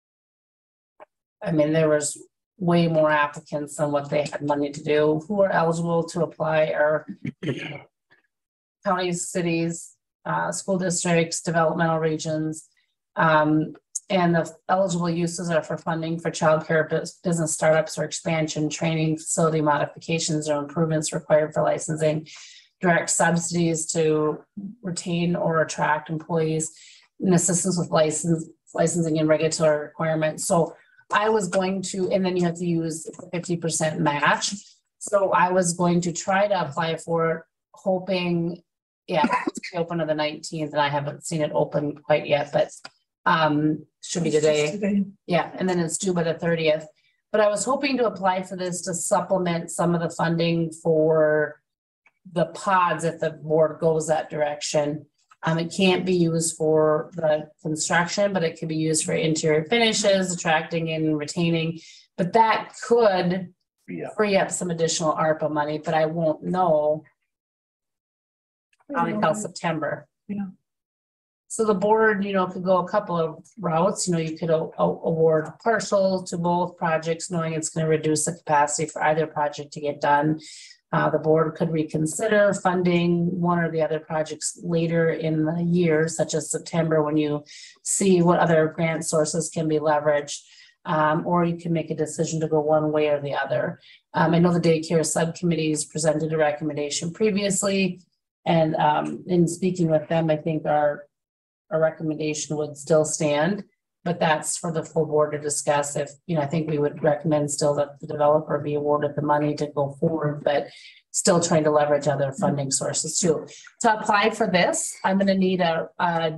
there was way more applicants than what they had money to do. Who are eligible to apply are counties, cities, school districts, developmental regions. And the eligible uses are for funding for childcare business startups or expansion, training, facility modifications or improvements required for licensing, direct subsidies to retain or attract employees, and assistance with licensing and regulatory requirements. So I was going to, and then you have to use 50% match. So I was going to try to apply for it, hoping, it's open to the 19th, and I haven't seen it open quite yet, but should be today. Yeah, and then it's due by the 30th. But I was hoping to apply for this to supplement some of the funding for the pods if the board goes that direction. It can't be used for the construction, but it could be used for interior finishes, attracting and retaining. But that could free up some additional ARPA money, but I won't know probably until September. Yeah. So the board, could go a couple of routes. You could award partial to both projects, knowing it's going to reduce the capacity for either project to get done. The board could reconsider funding one or the other projects later in the year, such as September, when you see what other grant sources can be leveraged. Or you can make a decision to go one way or the other. I know the daycare subcommittees presented a recommendation previously, and in speaking with them, I think our recommendation would still stand, but that's for the full board to discuss. If, I think we would recommend still that the developer be awarded the money to go forward, but still trying to leverage other funding sources too. To apply for this, I'm going to need I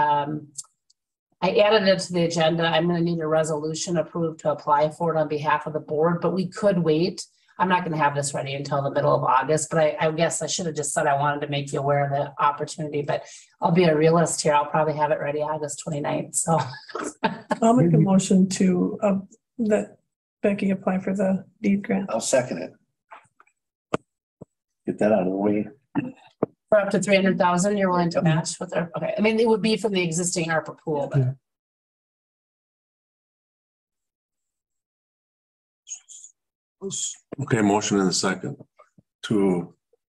added it to the agenda. I'm going to need a resolution approved to apply for it on behalf of the board, but we could wait. I'm not going to have this ready until the middle of August, but I guess I should have just said I wanted to make you aware of the opportunity, but I'll be a realist here. I'll probably have it ready August 29th. So I'll make a motion to that Becky apply for the DEED grant. I'll second it. Get that out of the way. for up to 300,000, you're willing to match with their, okay. It would be from the existing ARPA pool, but. Okay, motion in a second to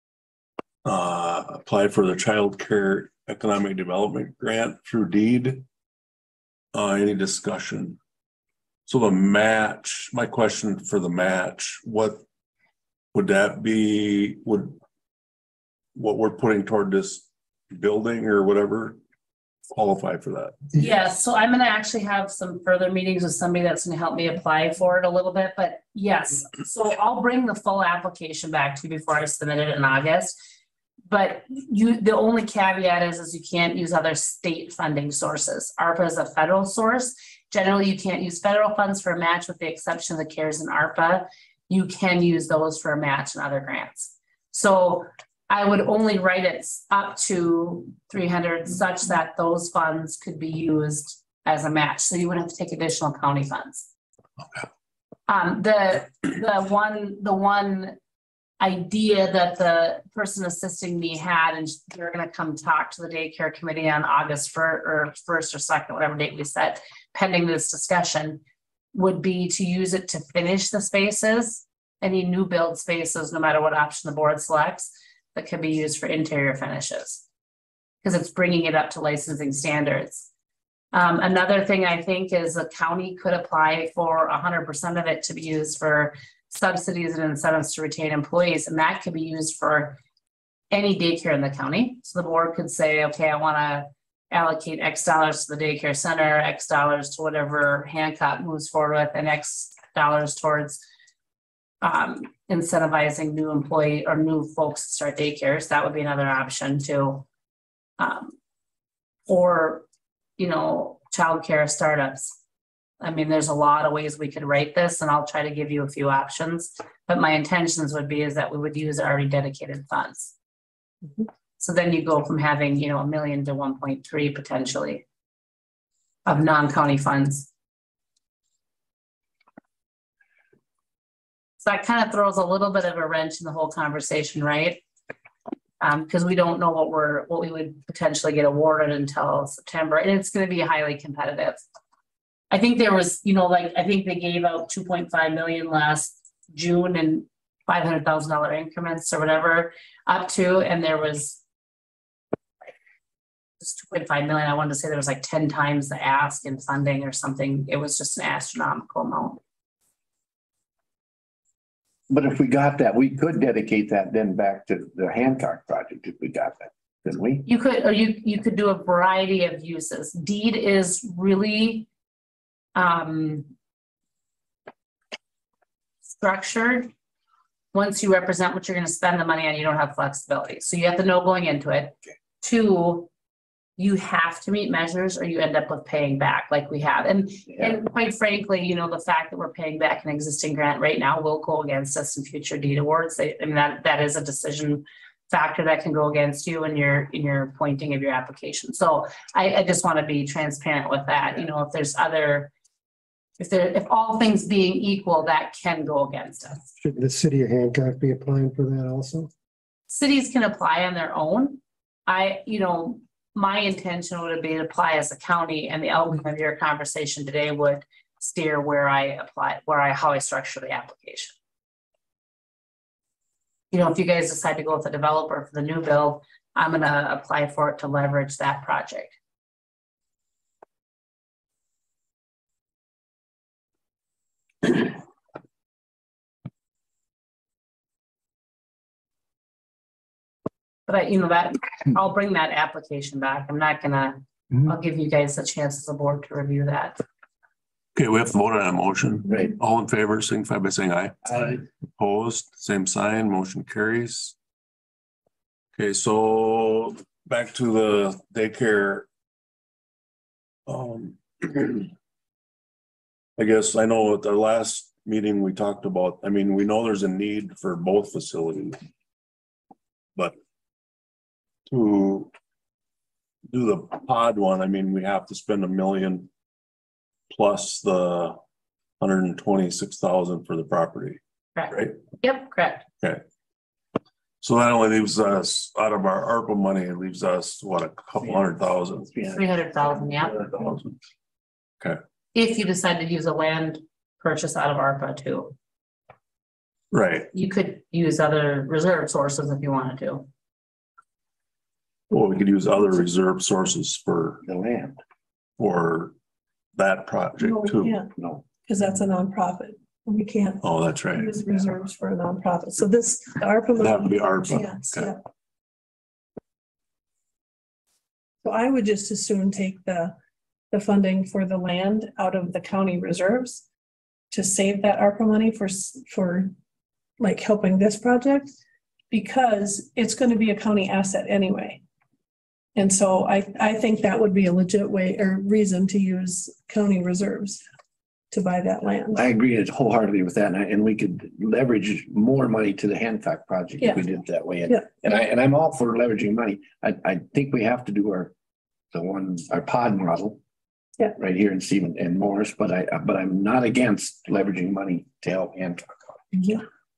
apply for the child care economic development grant through DEED. Any discussion? So the match, my question for the match, what would that be? What we're putting toward this building or whatever qualify for that? Yes, so I'm going to actually have some further meetings with somebody that's going to help me apply for it a little bit, but yes. So I'll bring the full application back to you before I submit it in August. But the only caveat is you can't use other state funding sources. ARPA is a federal source. Generally, you can't use federal funds for a match with the exception of the CARES and ARPA. You can use those for a match and other grants. So I would only write it up to 300 such that those funds could be used as a match, so you wouldn't have to take additional county funds. The one idea that the person assisting me had, and they're gonna come talk to the daycare committee on August 1st or 2nd, whatever date we set, pending this discussion, would be to use it to finish the spaces, any new build spaces, no matter what option the board selects, that can be used for interior finishes. Because it's bringing it up to licensing standards. Another thing I think is the county could apply for 100% of it to be used for subsidies and incentives to retain employees, and that could be used for any daycare in the county. So the board could say, okay, I want to allocate X dollars to the daycare center, X dollars to whatever Hancock moves forward with, and X dollars towards incentivizing new employee or new folks to start daycares. That would be another option too. Or, you know, childcare startups. I mean, there's a lot of ways we could write this, and I'll try to give you a few options, but my intentions would be is that we would use already dedicated funds. So then you go from having, you know, 1 million to 1.3 potentially of non-county funds. So that kind of throws a little bit of a wrench in the whole conversation, right? Because we don't know what we would potentially get awarded until September, and it's going to be highly competitive. I think there was, you know, like, I think they gave out 2.5 million last June and $500,000 increments or whatever up to, and there was just 2.5 million. I wanted to say there was like 10 times the ask in funding or something. It was just an astronomical amount. But if we got that, we could dedicate that then back to the Hancock project if we got that, couldn't we? You could, or you could do a variety of uses. Deed is really structured. Once you represent what you're going to spend the money on, you don't have flexibility. So you have to know going into it. Two, you have to meet measures or you end up with paying back like we have. And quite frankly, you know, the fact that we're paying back an existing grant right now will go against us in future deed awards. I mean, that is a decision factor that can go against you in your pointing of your application. So I just want to be transparent with that. You know, if there's other, if all things being equal, that can go against us. Should the city of Hancock be applying for that also? Cities can apply on their own. You know, my intention would be to apply as a county, and the outcome of your conversation today would steer where I apply, how I structure the application. You know, if you guys decide to go with a developer for the new build, I'm going to apply for it to leverage that project. But you know, that I'll bring that application back. I'm not gonna, I'll give you guys a chance as a board to review that. Okay, we have to vote on a motion. Right. All in favor, signify by saying aye. Aye. Opposed, same sign, motion carries. Okay, so back to the daycare. I guess I know at the last meeting we talked about, I mean, we know there's a need for both facilities. But to do the pod one, I mean, we have to spend $1 million plus the 126,000 for the property. Correct. Right? Yep, correct. Okay. So that only leaves us out of our ARPA money, it leaves us what, a couple $100,000. 300,000, yeah. 300,000. Okay. If you decide to use a land purchase out of ARPA too. Right. You could use other reserve sources if you wanted to. Well, we could use other reserve sources for The land. for that project No, we too. can't, No. because that's a nonprofit. We can't Oh, that's right. use reserves for a nonprofit. So this, the ARPA. That would be ARPA. Yes, Okay. yeah. So I would just as soon take the funding for the land out of the county reserves to save that ARPA money for like helping this project, because it's going to be a county asset anyway. And so I think that would be a legit way or reason to use county reserves to buy that land. I agree wholeheartedly with that, and we could leverage more money to the Hancock project if we did it that way. Yeah. And I'm all for leveraging money. I think we have to do our pod model. Yeah. Right here in Stephen and Morris, but I'm not against leveraging money to help Hancock. Yeah.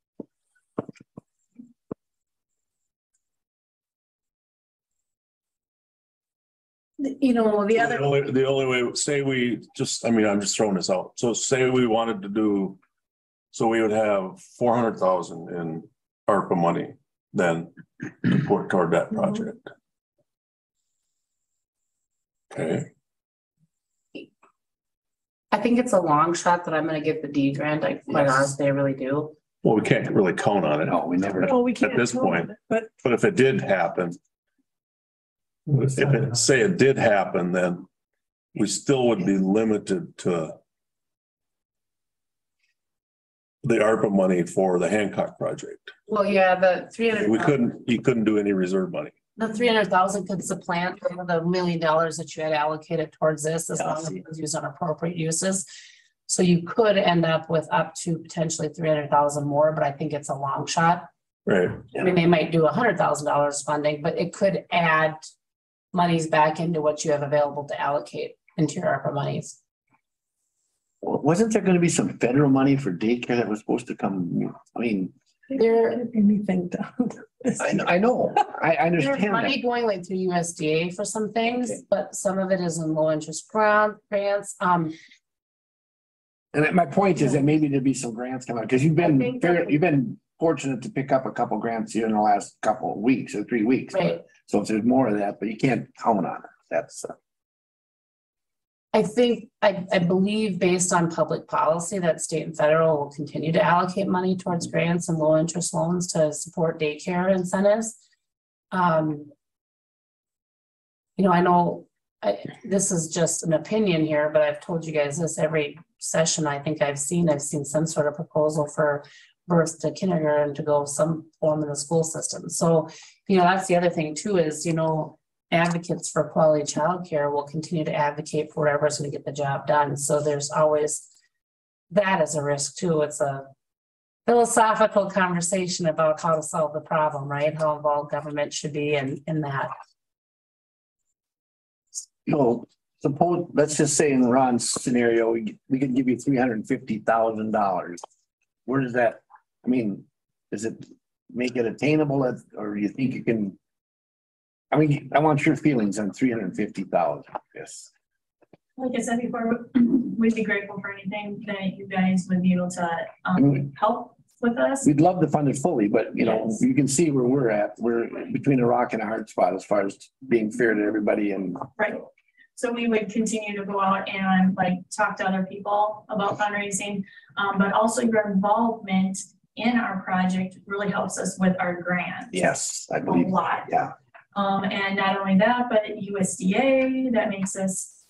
You know, the other. The only way, say we just, I mean, I'm just throwing this out. So say we wanted to do, so we would have 400,000 in ARPA money then to put toward that project. Okay. I think it's a long shot that I'm gonna get the D grant. I quite honestly, I really do. Well, we can't really count on it. No, we never. Oh, we can't. At this point. But But if it did happen, if it, say it did happen, then we still would be limited to the ARPA money for the Hancock project. Well, yeah, the 300. You couldn't do any reserve money. The 300,000 could supplant the $1 million that you had allocated towards this as long as it was used on appropriate uses. So you could end up with up to potentially 300,000 more, but I think it's a long shot. Right. I mean, they might do $100,000 funding, but it could add monies back into what you have available to allocate into your ARPA monies. Wasn't there going to be some federal money for daycare that was supposed to come? I mean, anything done. I know. I There's understand money that. going like through USDA for some things, but some of it is in low interest grants. And my point is that maybe there'd be some grants coming out because you've been fortunate to pick up a couple grants here in the last couple of weeks or 3 weeks. Right. So if there's more of that, but you can't count on it. That's. I think, I believe based on public policy that state and federal will continue to allocate money towards grants and low interest loans to support daycare incentives. You know, I know this is just an opinion here, but I've told you guys this every session. I think I've seen some sort of proposal for birth to kindergarten to go some form in the school system. So, you know, that's the other thing too, is, you know, advocates for quality childcare will continue to advocate for whatever's going to get the job done. So there's always that as a risk too. It's a philosophical conversation about how to solve the problem, right? How involved government should be in that. You know, suppose, let's just say in Ron's scenario, we could give you $350,000. Where does that, I mean, does it make it attainable or you think you can? I mean, I want your feelings on 350,000. Yes. Like I said before, we'd be grateful for anything that you guys would be able to help with us. We'd love to fund it fully, but you know, you can see where we're at. We're between a rock and a hard spot as far as being fair to everybody and. Right. So we would continue to go out and like talk to other people about fundraising, but also your involvement in our project really helps us with our grant. Yes, I believe. A lot. Yeah. And not only that, but USDA, that makes us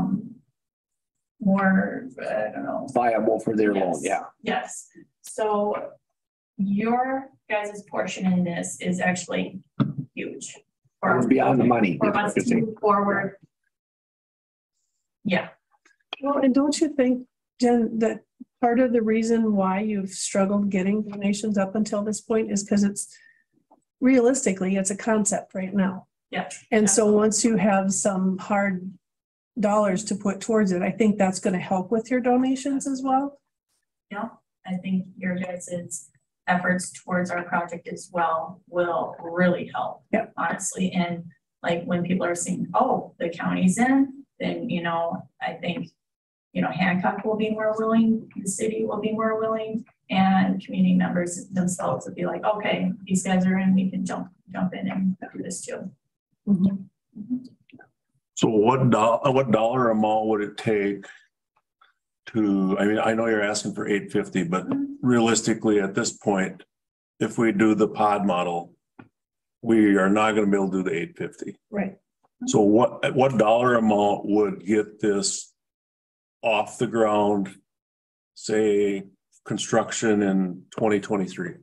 more, I don't know. Viable for their loan, yeah. Yes, so your guys' portion in this is actually huge. It's beyond the money. For us to move forward. Yeah. Well, and don't you think, Jen, that part of the reason why you've struggled getting donations up until this point is because it's realistically, it's a concept right now. Yeah. And so once you have some hard dollars to put towards it, I think that's going to help with your donations as well. Yeah, I think your guys' efforts towards our project as well will really help. Yeah. Honestly, and like when people are saying, oh, the county's in, then, you know, I think, you know, Hancock will be more willing, the city will be more willing, and community members themselves would be like, okay, these guys are in, we can jump in and do this too. Mm-hmm. So what dollar amount would it take to, I mean, I know you're asking for 850, but realistically at this point, if we do the pod model, we are not going to be able to do the 850. Right. So what dollar amount would get this off the ground, say construction in 2023?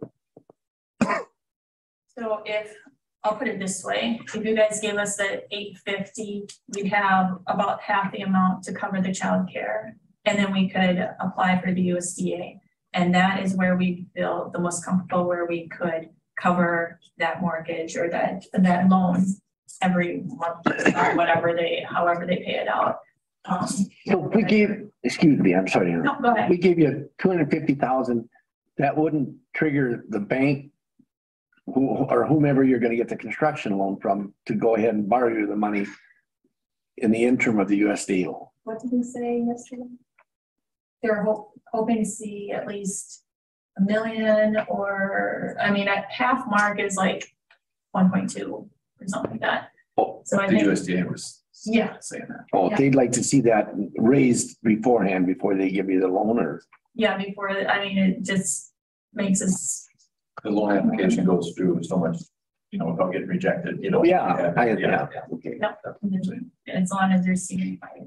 So if, I'll put it this way, if you guys gave us the 850, we'd have about half the amount to cover the childcare And then we could apply for the USDA. And that is where we feel the most comfortable, where we could cover that mortgage or that loan every month, or whatever however they pay it out. So we gave, excuse me, I'm sorry. No, go ahead. We gave you 250,000. That wouldn't trigger the bank or whomever you're gonna get the construction loan from to go ahead and borrow you the money in the interim of the USDA loan. What did we say yesterday? They're hoping to see at least $1 million, or, I mean, at half mark is like 1.2 or something like that. Oh, So I The think, USDA was yeah, saying that. oh, Yeah. they'd like to see that raised beforehand before they give you the loan, or? yeah, before, I mean, it just makes us, The loan application goes through so much, without getting rejected, Yeah, okay. no, as long as they're seen by,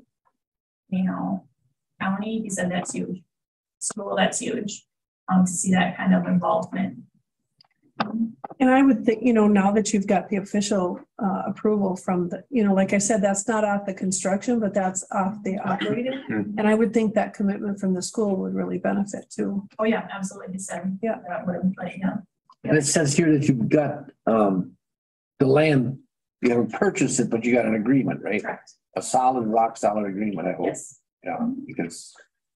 county, he said that's huge. School, that's huge, to see that kind of involvement. And I would think, now that you've got the official approval from the, like I said, that's not off the construction, but that's off the operating. And I would think that commitment from the school would really benefit too. Oh, yeah, absolutely, he said. Yeah. That would, like, yeah. And it says here that you've got the land, you haven't purchased it, but you got an agreement, right? Correct. A solid, rock solid agreement, I hope. Yes. Yeah, because.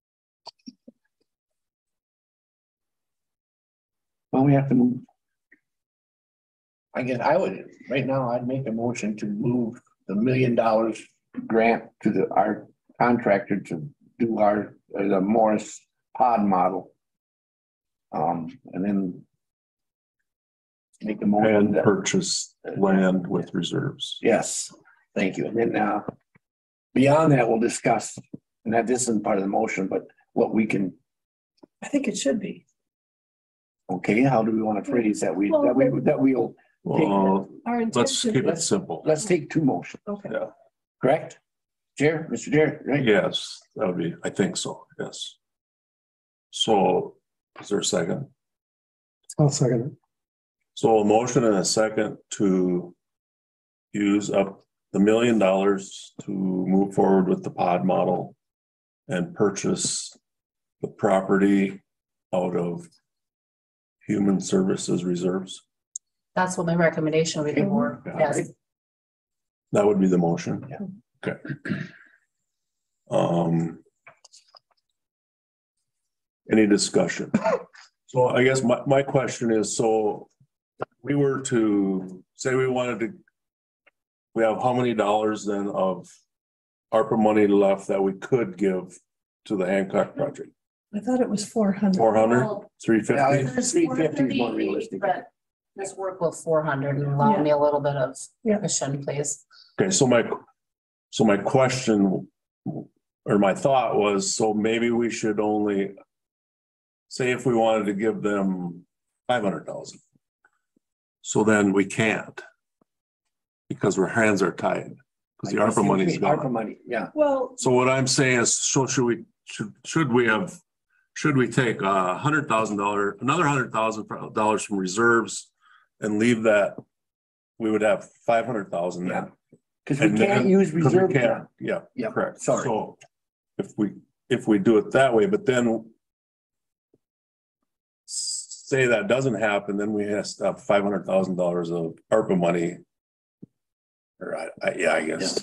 Well, we have to move. Again, right now, I'd make a motion to move the $1 million grant to our contractor to do the Morris pod model. And then make a motion. And purchase land with reserves. Yes, thank you. And then beyond that, we'll discuss, and that this isn't part of the motion, but what we can, I think it should be. okay, how do we want to phrase that? We'll, Well, Our let's keep intention. it simple. let's take two motions, Okay. Yeah. correct? Chair, Mr. Chair, right? Yes, that would be, I think so, yes. So is there a second? I'll second it. So a motion and a second to use up the $1 million to move forward with the pod model and purchase the property out of Human Services Reserves. That's what my recommendation would be for, yes. That would be the motion. Yeah. Okay. Any discussion? So I guess my question is, so we were to say we have how many dollars then of ARPA money left that we could give to the Hancock project? I thought it was 400. 400, Well, 350? There's 350 is more 438, realistic. But let's work with 400 and allow me a little bit of Yeah. cushion, please. Okay, so my question or my thought was, so maybe we should only say if we wanted to give them 500,000. So then we can't because our hands are tied because the ARPA money's ARPA gone. money, yeah. Well, So what I'm saying is, so should we take $100,000, another $100,000 from reserves and leave that? We would have 500,000 then. Because we And can't then- use 'cause we reserve. can't, yeah, Yeah, correct. sorry. So if we do it that way, but then say that doesn't happen, then we have to have $500,000 of ARPA money. Or I guess.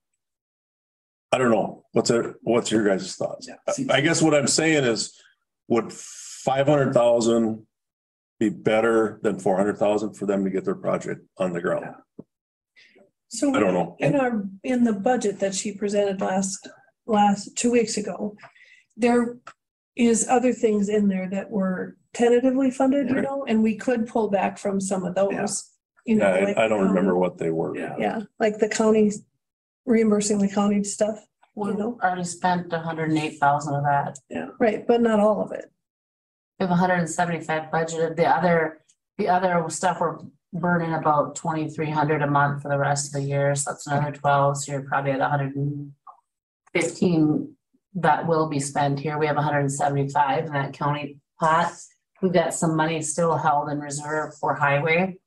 I don't know. What's your guys' thoughts? I guess what I'm saying is, would 500,000 be better than 400,000 for them to get their project on the ground? so I don't know. in the budget that she presented last 2 weeks ago, there is other things in there that were tentatively funded, and we could pull back from some of those. Yeah, like I don't remember what they were. Yeah, like the county reimbursing the county stuff, We already spent 108,000 of that. yeah, right, but not all of it. We have 175 budgeted. The other stuff we're burning about 2,300 a month for the rest of the year. So that's another 12. So you're probably at 115 that will be spent here. We have 175 in that county pot. We've got some money still held in reserve for highway.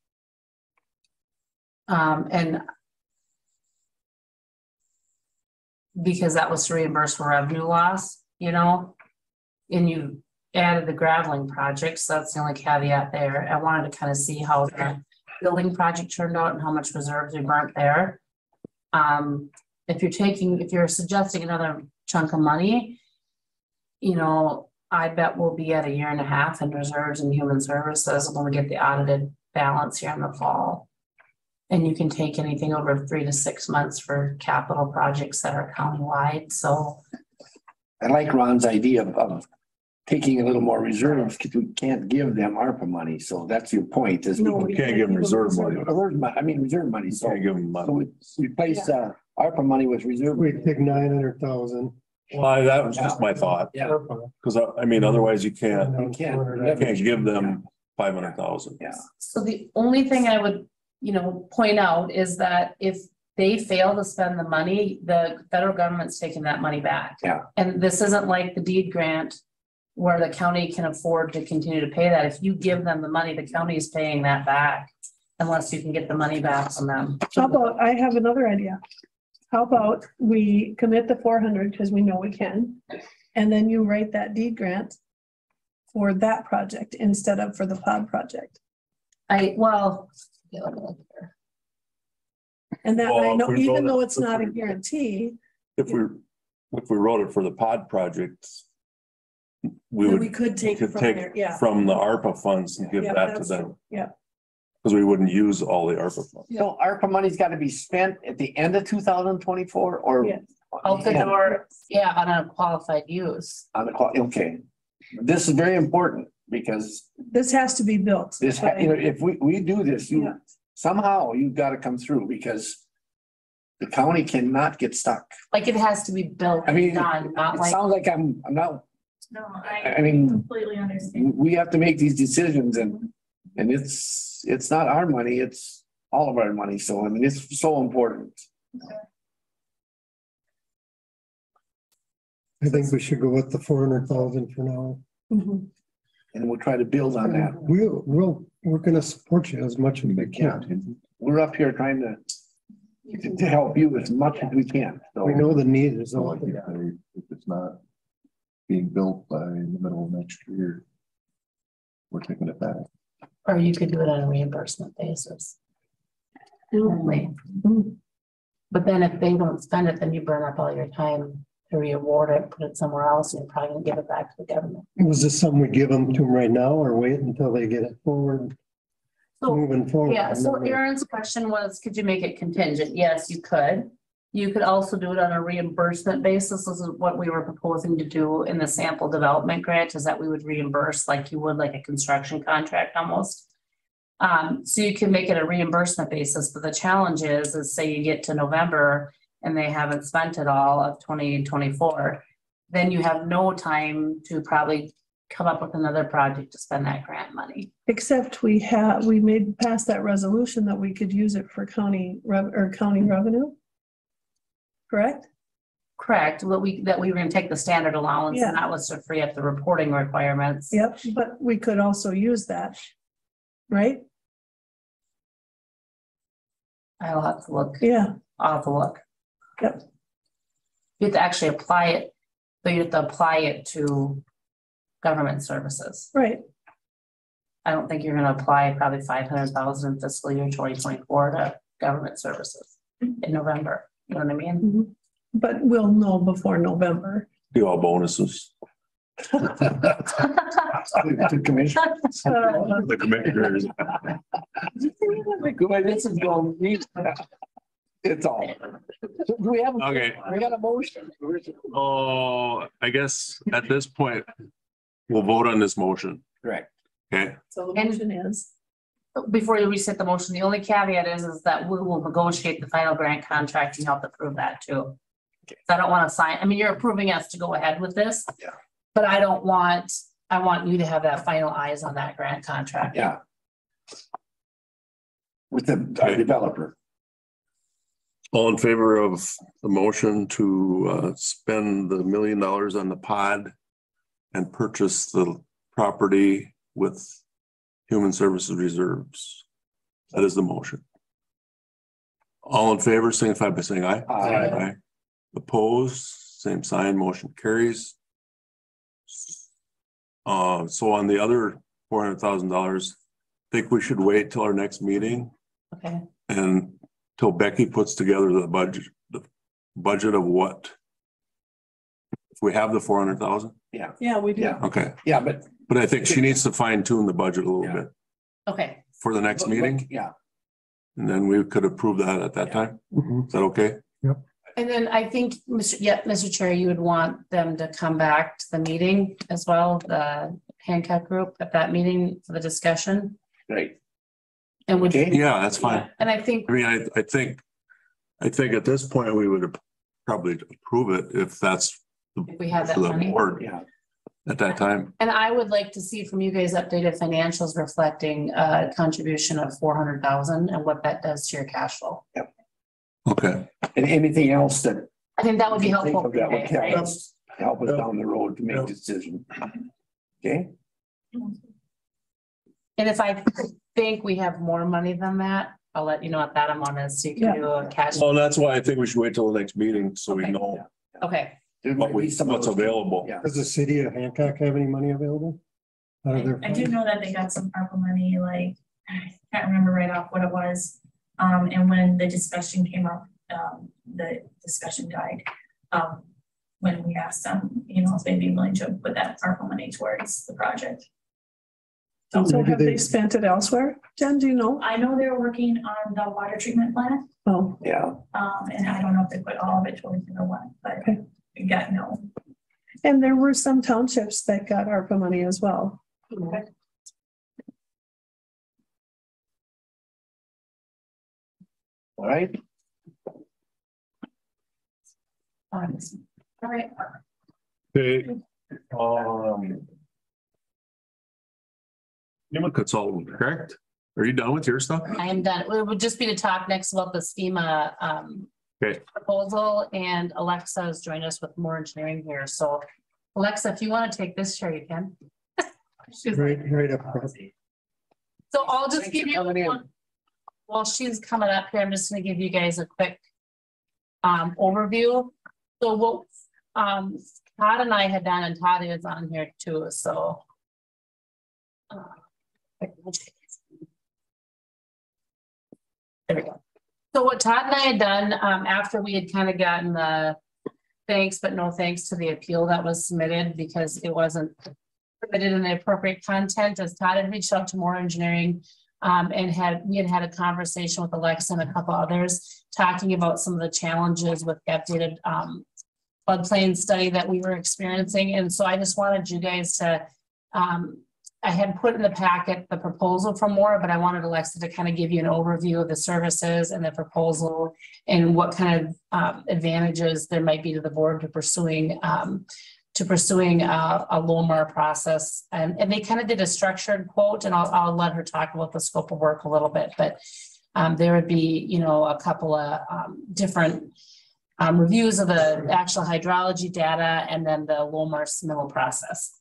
And because that was to reimburse for revenue loss, you know? And you added the graveling projects, that's the only caveat there. I wanted to kind of see how the building project turned out and how much reserves we burnt there. If you're suggesting another chunk of money, you know, I bet we'll be at 1.5 years in reserves and human services when we get the audited balance here in the fall. And you can take anything over 3 to 6 months for capital projects that are countywide, so. I like Ron's idea of taking a little more reserves because we can't give them ARPA money. So that's your point is. No, We can't give them reserve money. Reserve money. So Can't give them so money. we replace ARPA money with reserve. We take 900,000. Well, that was just my thought, Yeah. because I mean, otherwise you can't You give them 500,000. Yeah. So the only thing I would, you know, point out is that if they fail to spend the money, the federal government's taking that money back. Yeah. And this isn't like the deed grant where the county can afford to continue to pay that. If you give them the money, the county is paying that back unless you can get the money back from them. How about, I have another idea. How about we commit the 400 because we know we can, and then you write that deed grant for that project instead of for the pod project. Well. And that, I Well, if know, we even wrote though it- it's not a guarantee, If we wrote it for the pod project, we then would we could take could from take there, yeah. from the ARPA funds and give Yeah, that to that's them, true. Yeah, because we wouldn't use all the ARPA funds. So ARPA money's got to be spent at the end of 2024 or? Yeah. Out the door, yeah, on a qualified use. On the clock, okay. This is very important because this has to be built. this, you know, if we do this, Yeah. somehow you've got to come through because the county cannot get stuck. Like it has to be built I mean, and done, not It like. sounds like I'm not, No, I I mean, completely understand. we have to make these decisions and it's not our money, it's all of our money. So I mean, it's so important. I think we should go with the 400,000 for now. Mhm. And we'll try to build on that. We're gonna support you as much as we can. We're up here trying to help you as much as we can. So We know the need is So all like if it's not being built by the middle of next year, we're taking it back. Or you could do it on a reimbursement basis. Only. But then if they don't spend it, then you burn up all your time to re-award it, put it somewhere else, and you're probably gonna give it back to the government. Was this something we give them to them right now or wait until they get it forward, So, moving forward? yeah, so Aaron's question was, could you make it contingent? Yes, you could. You could also do it on a reimbursement basis. This is what we were proposing to do in the sample development grant, is that we would reimburse like you would like a construction contract almost. So you can make it a reimbursement basis, but the challenge is say you get to November and they haven't spent it all of 2024, then you have no time to probably come up with another project to spend that grant money. Except we made past that resolution that we could use it for county revenue. Correct? Correct, that we were gonna take the standard allowance and that was to free up the reporting requirements. Yep, but we could also use that. Right? I'll have to look. Yeah. I'll have to look. Yep. You have to actually apply it, but you have to apply it to government services. Right. I don't think you're gonna apply probably 500,000 in fiscal year 2024 to government services in November. You know what I mean? But we'll know before November. Do all bonuses. the commission. The commissioners. This is going to it's all. So do we have, Okay. we got a motion. Oh, I guess at this point, we'll vote on this motion. Correct. Okay, So the motion is. Before you reset the motion, the only caveat is that we will negotiate the final grant contract and help approve that too. So I don't want to sign, I mean, you're approving us to go ahead with this. Yeah. But I want you to have that final eyes on that grant contract. Yeah. With the developer. all in favor of the motion to spend the $1 million on the pod and purchase the property with human services reserves? That is the motion. All in favor, signify by saying aye. Aye. Opposed, same sign, motion carries. So on the other $400,000, think we should wait till our next meeting Okay, and till Becky puts together the budget of what? If we have the 400,000, Yeah, we do. Yeah, okay, yeah, but. but I think she needs to fine tune the budget a little Yeah. bit okay. for the next meeting, Yeah, and then we could approve that at that time. Mhm. Is that okay? And then I think, Mr. Chair, you would want them to come back to the meeting as well, the Hancock group at that meeting for the discussion. right. And would, Okay. Yeah, that's fine. and I think, I mean, I think at this point, we would probably approve it if that's if we have that for the money. board Yeah, at that time. And I would like to see from you guys updated financials reflecting a contribution of 400,000 and what that does to your cash flow. Okay, and anything else that. I think that would be you think helpful. of that would for you guys, right? help us down the road to make a decision. Okay, And if I think we have more money than that, I'll let you know what that amount is, so you can do a cash. well, that's why I think we should wait till the next meeting, so we Okay. know Okay, there might be some of what's those- available. Yeah, Does the city of Hancock have any money available? Out of their I do fund? know that they got some ARPA money, like, I can't remember right off what it was. And when the discussion came up, the discussion died. When we asked them, you know, if they'd be willing to put that ARPA money towards the project. So Maybe have they spent it elsewhere? Jen, do you know? I know they're working on the water treatment plant, Oh, yeah. and I don't know if they put all of it towards it or what, but Okay. we got no. and there were some townships that got ARPA money as well. All right, all right. Okay. I'm a consultant, correct? Are you done with your stuff? I am done. It would just be to talk next about the FEMA Okay. proposal, and Alexa has joined us with more engineering here. So Alexa, if you want to take this chair, you can. She's like, Right up front. so I'll just Thanks give for you coming in. one. While she's coming up here, I'm just gonna give you guys a quick overview. So what Todd and I had done, and Todd is on here too, so. There we go. So what Todd and I had done, after we had kind of gotten the thanks, but no thanks to the appeal that was submitted because it wasn't permitted in the appropriate content, as Todd had reached out to More Engineering, and we had a conversation with Alexa and a couple others talking about some of the challenges with the updated floodplain study that we were experiencing. And so I just wanted you guys to, I had put in the packet the proposal for More, but I wanted Alexa to kind of give you an overview of the services and the proposal and what kind of advantages there might be to the board to pursuing a LOMAR process. And they kind of did a structured quote, and I'll let her talk about the scope of work a little bit, but there would be, you know, a couple of different reviews of the actual hydrology data and then the LOMAR submittal process.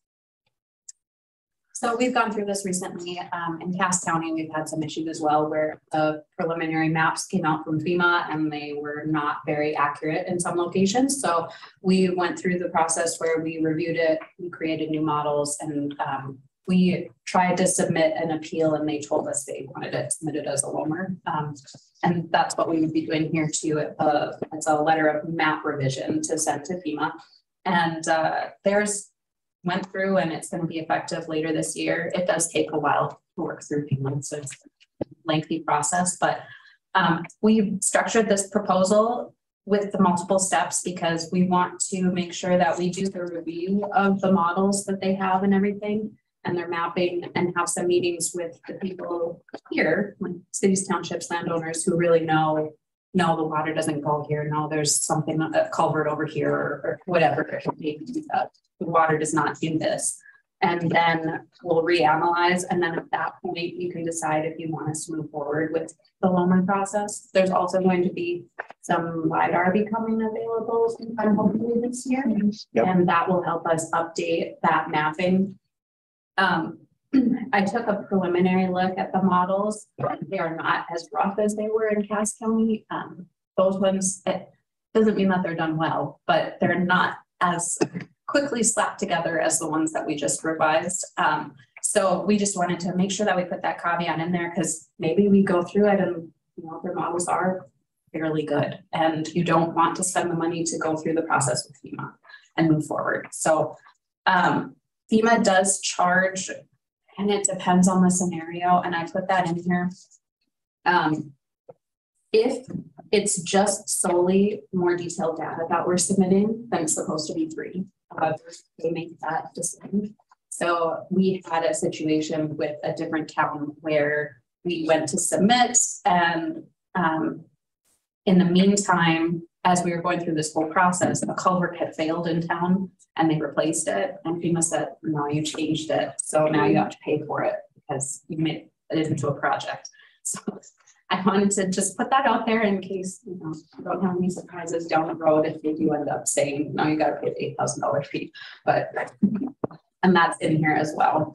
So we've gone through this recently in Cass County. We've had some issues as well where the preliminary maps came out from FEMA and they were not very accurate in some locations. So we went through the process where we reviewed it, we created new models, and we tried to submit an appeal, and they told us they wanted it submitted as a LOMAR. And that's what we would be doing here too. It's a letter of map revision to send to FEMA. And went through, and it's going to be effective later this year. It does take a while to work through FEMA, so it's a lengthy process, but we structured this proposal with the multiple steps because we want to make sure that we do the review of the models that they have and everything and their mapping, and have some meetings with the people here, like cities, townships, landowners who really know the water doesn't go here. No, there's something, a culvert over here or whatever. Maybe the water does not do this. And then we'll reanalyze. And then at that point, you can decide if you want us to move forward with the LOMAR process. There's also going to be some LiDAR becoming available sometime hopefully this year. Yep. And that will help us update that mapping. I took a preliminary look at the models. They are not as rough as they were in Cass County. Those ones, it doesn't mean that they're done well, but they're not as quickly slapped together as the ones that we just revised. So we just wanted to make sure that we put that caveat in there because maybe we go through it and, you know, their models are fairly good and you don't want to spend the money to go through the process with FEMA and move forward. So FEMA does charge, and it depends on the scenario, and I put that in here. If it's just solely more detailed data that we're submitting, then it's supposed to be $3. However, they make that decision. So we had a situation with a different town where we went to submit, and in the meantime, as we were going through this whole process, a culvert had failed in town and they replaced it. And FEMA said, no, you changed it. So now you have to pay for it because you made it into a project. So I wanted to just put that out there in case, you know, you don't have any surprises down the road if they do end up saying, no, you got to pay the $8,000 fee. But, and that's in here as well.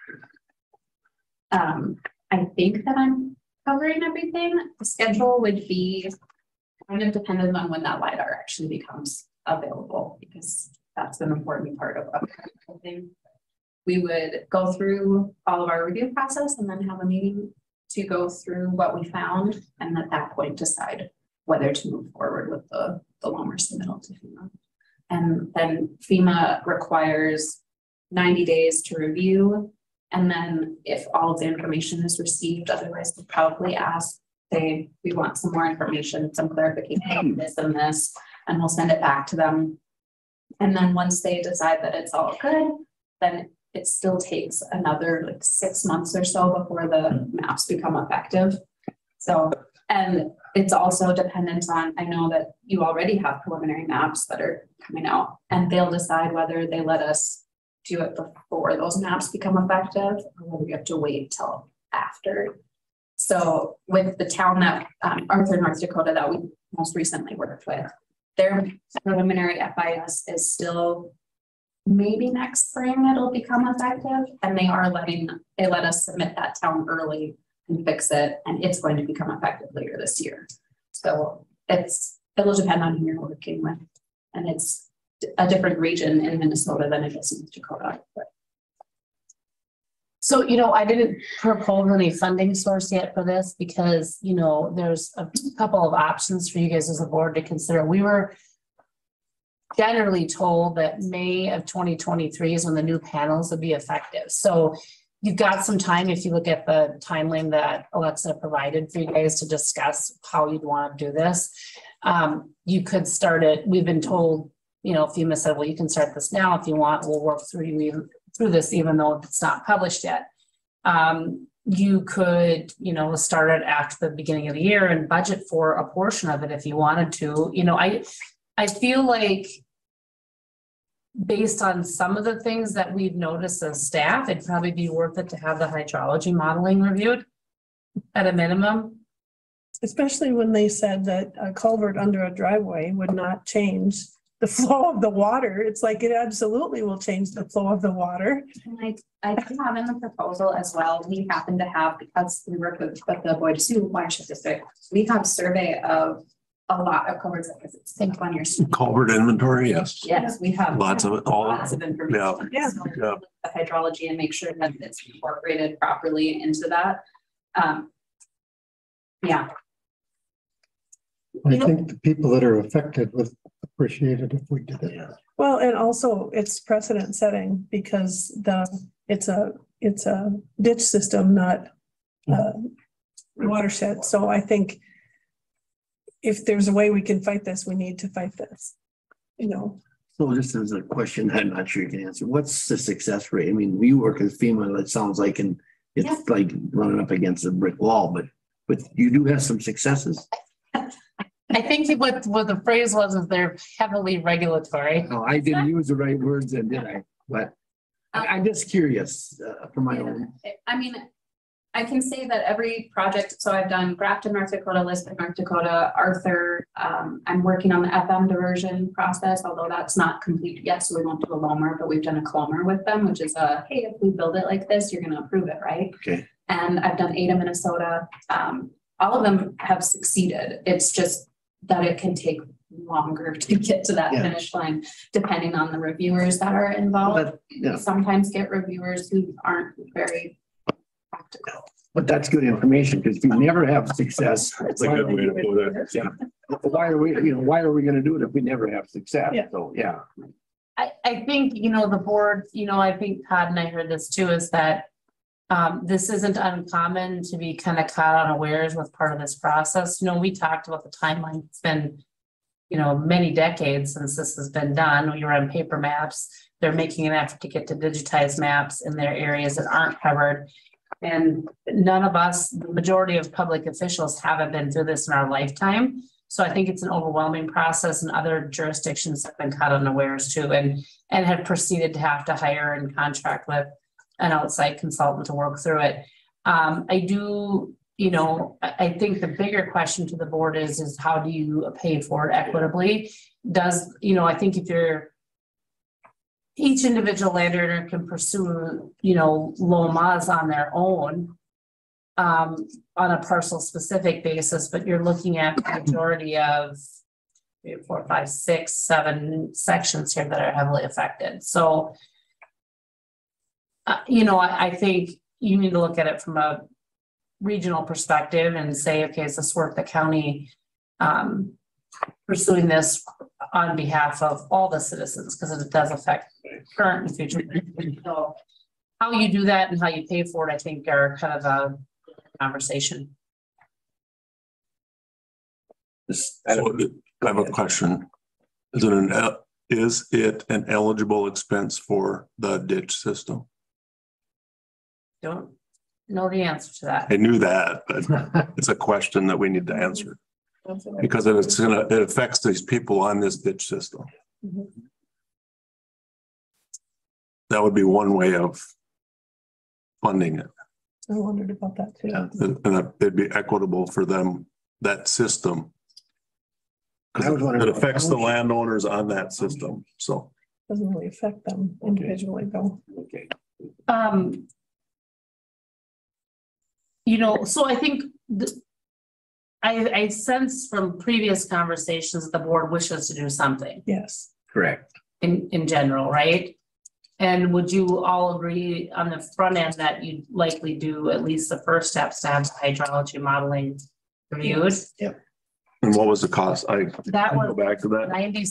I think that I'm covering everything. The schedule would be kind of dependent on when that LiDAR actually becomes available, because that's an important part of everything. We would go through all of our review process and then have a meeting to go through what we found, and at that point decide whether to move forward with the loaner submittal to FEMA. And then FEMA requires 90 days to review. And then if all of the information is received, otherwise they'll probably ask, say, we want some more information, some clarification on this and this, and we'll send it back to them. And then once they decide that it's all good, then it still takes another like 6 months or so before the maps become effective. So, and it's also dependent on, I know that you already have preliminary maps that are coming out, and they'll decide whether they let us do it before those maps become effective or whether we have to wait till after. So with the town that Arthur, North Dakota, that we most recently worked with, their preliminary FIS is still maybe next spring it'll become effective, and they let us submit that town early and fix it, and it's going to become effective later this year. So it'll depend on who you're working with, and it's a different region in Minnesota than it is in North Dakota. But. So, you know, I didn't propose any funding source yet for this because, you know, there's a couple of options for you guys as a board to consider. We were generally told that May of 2023 is when the new panels would be effective. So you've got some time if you look at the timeline that Alexa provided for you guys to discuss how you'd want to do this. You could start it. We've been told, you know, FEMA said, well, you can start this now if you want. We'll work through this, even though it's not published yet. You could, you know, start it after the beginning of the year and budget for a portion of it if you wanted to. You know, I feel like based on some of the things that we've noticed as staff, it'd probably be worth it to have the hydrology modeling reviewed at a minimum. Especially when they said that a culvert under a driveway would not change the flow of the water. It's like it absolutely will change the flow of the water. And I do have in the proposal as well, we happen to have, because we work with the Boyd Sioux Watershed District, we have survey of a lot of culverts like this. Think on your culvert inventory, yes. Yes, we have lots of it, lots of information. Yeah. So the hydrology and make sure that it's incorporated properly into that. Yeah. I think the people that are affected would appreciate it if we did it. Well, and also it's precedent setting because it's a ditch system, not watershed. So I think if there's a way we can fight this, we need to fight this, you know. So this is a question I'm not sure you can answer. What's the success rate? I mean, we work with FEMA, it sounds like, and it's like running up against a brick wall, but you do have some successes. I think what the phrase was is they're heavily regulatory. No, I didn't use the right words then, did I? But I'm just curious for my own. I mean, I can say that every project, so I've done Grafton, North Dakota, Lisbon, North Dakota, Arthur. I'm working on the FM diversion process, although that's not complete yet, so we won't do a loamer, but we've done a clomer with them, which is hey, if we build it like this, you're going to approve it, right? Okay. And I've done Ada, Minnesota. All of them have succeeded. It's just that it can take longer to get to that Yeah. finish line, depending on the reviewers that are involved. But, yeah, We sometimes get reviewers who aren't very practical. but that's good information, because if you never have success. That's a good way to put it. Yeah. Why are we gonna do it if we never have success? Yeah. So, yeah. I think, the board, I think Todd and I heard this too, is that this isn't uncommon to be kind of caught unawares with part of this process. We talked about the timeline. It's been, many decades since this has been done. We were on paper maps. They're making an effort to get to digitized maps in their areas that aren't covered. And none of us, the majority of public officials haven't been through this in our lifetime. So I think it's an overwhelming process, and other jurisdictions have been caught unawares too, and have proceeded to have to hire and contract with an outside consultant to work through it. I think the bigger question to the board is how do you pay for it equitably? I think if each individual landowner can pursue, LOMAs on their own, on a parcel specific basis, but you're looking at the majority of 3, 4, 5, 6, 7 sections here that are heavily affected. So, I think you need to look at it from a regional perspective and say, okay, is this worth the county pursuing this on behalf of all the citizens, because it does affect current and future. So how you do that and how you pay for it, I think, are kind of a conversation. I have a question. Is it an eligible expense for the ditch system? Don't know the answer to that. I knew that, but it's a question that we need to answer. Because it affects these people on this ditch system. Mhm. That would be one way of funding it. I wondered about that too. And it'd be equitable for them, that system. I was wondering- It affects the landowners on that system, so. Doesn't really affect them individually though. Okay. So I think I sense from previous conversations, the board wishes to do something Yes. Correct. in general, right? And would you all agree on the front end that you'd likely do at least the first steps to have the hydrology modeling reviewed? Yep. And what was the cost? That Go was back to that.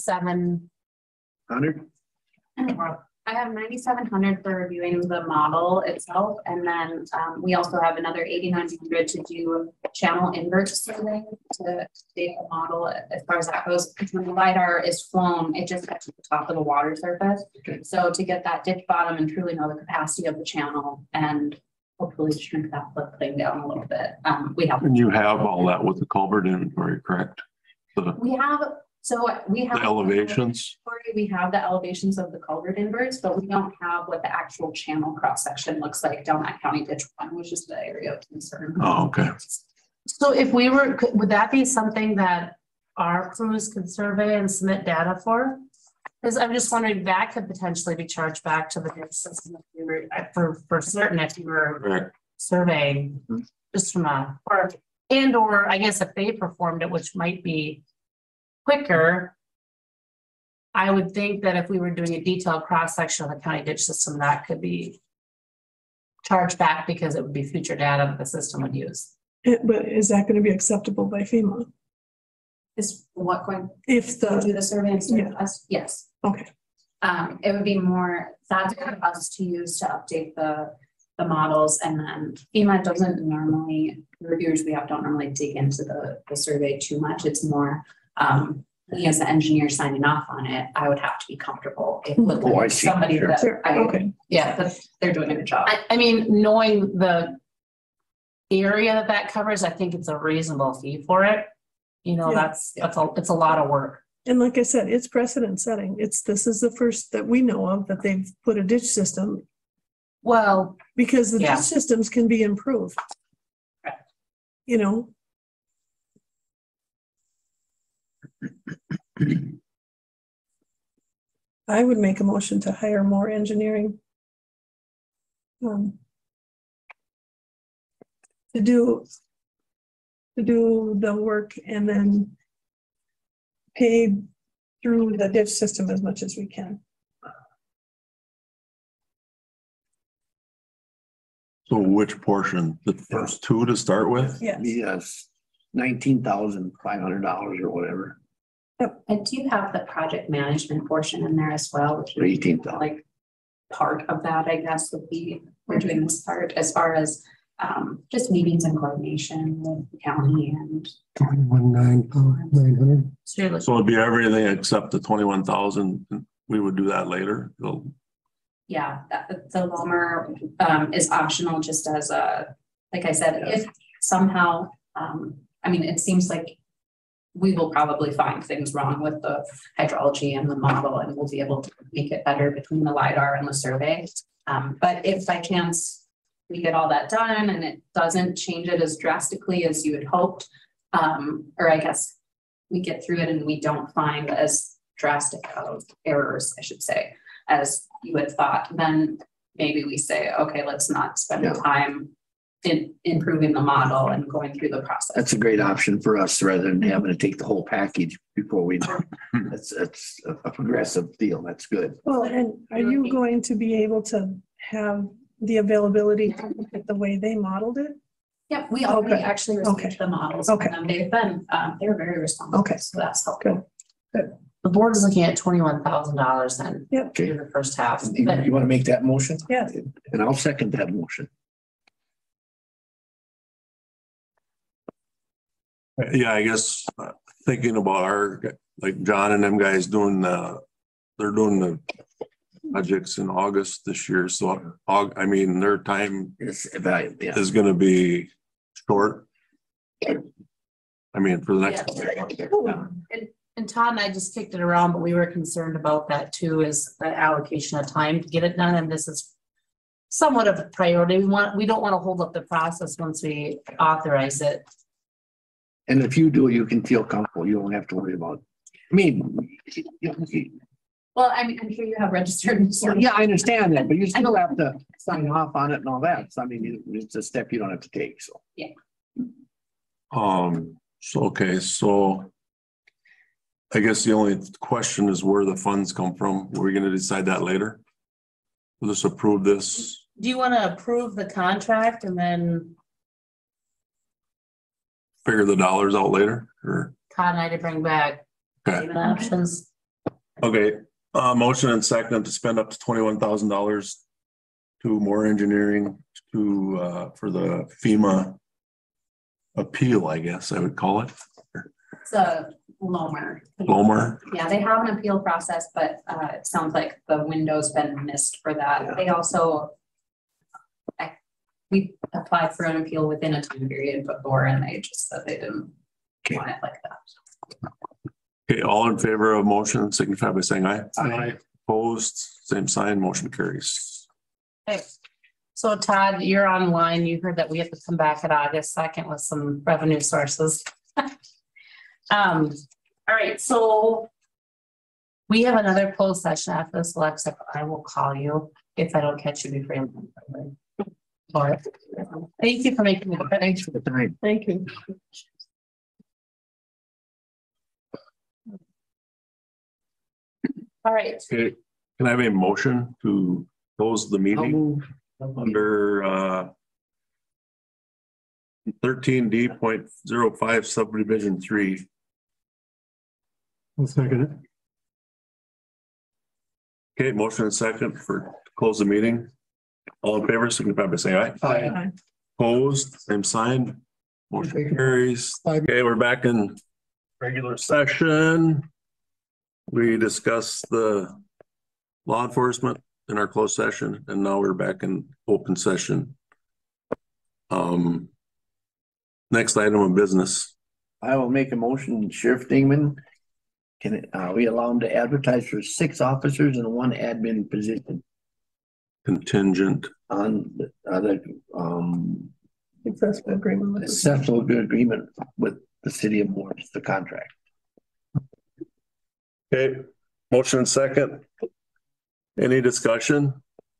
9,700. I have 9,700 for reviewing the model itself, and then we also have another 8,900 to do channel invert survey to date the model as far as that goes. Because when the LiDAR is flown, it just gets to the top of the water surface. Okay. So to get that ditch bottom and truly know the capacity of the channel and hopefully shrink that floodplain down a little bit, we have. And you have all that with the culvert inventory, correct? The We have elevations. We have the elevations of the culvert inverts, but we don't have what the actual channel cross section looks like down that county ditch one, which is the area of concern. Oh, okay. So if we were, would that be something that our crews could survey and submit data for? Because I'm just wondering, that could potentially be charged back to the system if you were, for certain, if you were Right. surveying just from or I guess if they performed it, which might be quicker. I would think that if we were doing a detailed cross section of the county ditch system, that could be charged back because it would be future data that the system would use. But is that going to be acceptable by FEMA? Is what going If to do the, the survey and stuff? Yeah. Yes. okay, It would be more, that's for us to use to update the models, and then FEMA doesn't normally, the reviewers we have don't normally dig into the survey too much. It's more, me as the engineer signing off on it, I would have to be comfortable with Oh, I see. somebody Sure. that Sure. Okay. that they're doing a good job. I mean, knowing the area that covers, I think it's a reasonable fee for it. Yeah. It's a lot of work. and like I said, it's precedent setting. This is the first that we know of that they've put a ditch system. Well, Because the Yeah. ditch systems can be improved. You know, I would make a motion to hire more engineering. To do the work and then paid through the ditch system as much as we can. So which portion? The first two to start with? Yes. Yes, $19,500 or whatever, And do you have the project management portion in there as well? Which or is 18,000. like part of that, I guess, would be, we're doing this part as far as just meetings and coordination with the county and. 21,900. So you're looking, So it'd be everything except the 21,000. We would do that later. Yeah, the Lomer is optional just as a, like I said, if somehow, I mean, it seems like we will probably find things wrong with the hydrology and the model, and we'll be able to make it better between the LiDAR and the survey. But if by chance we get all that done and it doesn't change it as drastically as you had hoped, or I guess we get through it and we don't find as drastic of errors, I should say, as you had thought, then maybe we say, okay, let's not spend the time in improving the model and going through the process. That's a great option for us rather than having to take the whole package before we, that's a progressive deal. That's good. Well, and are you going to be able to have the availability to look at the way they modeled it? Yep, we already Okay. actually received the models. Okay. And they've been, they're very responsive. Okay. So that's helpful. the board is looking at $21,000 then. Yep. Through the first half. You want to make that motion? Yes. And I'll second that motion. Yeah, I guess thinking about our, like John and them guys doing they're doing the projects in August this year. So I mean, their time It's valuable. Yeah. is gonna be short. I mean, for the next. And Todd and I just kicked it around, but we were concerned about that too, is the allocation of time to get it done, and this is somewhat of a priority. We don't want to hold up the process once we authorize it. And if you do, you can feel comfortable. You don't have to worry about, I mean, Well, I mean, I'm sure you have registered. yeah, I understand that, but you still have to sign off on it and all that. So I mean, it's a step you don't have to take, so. Yeah. So, okay, so I guess the only question is where the funds come from. We're gonna decide that later. We'll just approve this. Do you want to approve the contract and then Figure the dollars out later, or? Todd and I to bring back Okay. payment options? Okay, motion and second to spend up to $21,000 to more engineering to, for the FEMA appeal, I guess I would call it. It's a Lomer. Lomer. Yeah, they have an appeal process, but it sounds like the window's been missed for that. Yeah. They also. We applied for an appeal within a time period before and they just said they didn't want it like that. Okay, all in favor of motion signify by saying aye. Aye. Opposed, same sign, motion carries. Okay. So Todd, you're online. You heard that we have to come back at August 2nd with some revenue sources. All right, so we have another closed session after this, Alexa. I will call you if I don't catch you before you. All right. Thank you for making me. Thanks for the time. Thank you. All right. Okay, can I have a motion to close the meeting under 13D.05 subdivision 3? I'll second it. Okay, motion and second for to close the meeting. All in favor, signify by saying aye. Aye. Opposed, same sign. Motion carries. Okay, we're back in regular session. We discussed the law enforcement in our closed session, and now we're back in open session. Next item of business. I will make a motion, Sheriff Dingman. Can we allow him to advertise for 6 officers and 1 admin position Contingent. on the Successful agreement with the successful agreement with the city of Morris, the contract. Okay, motion and second. Any discussion?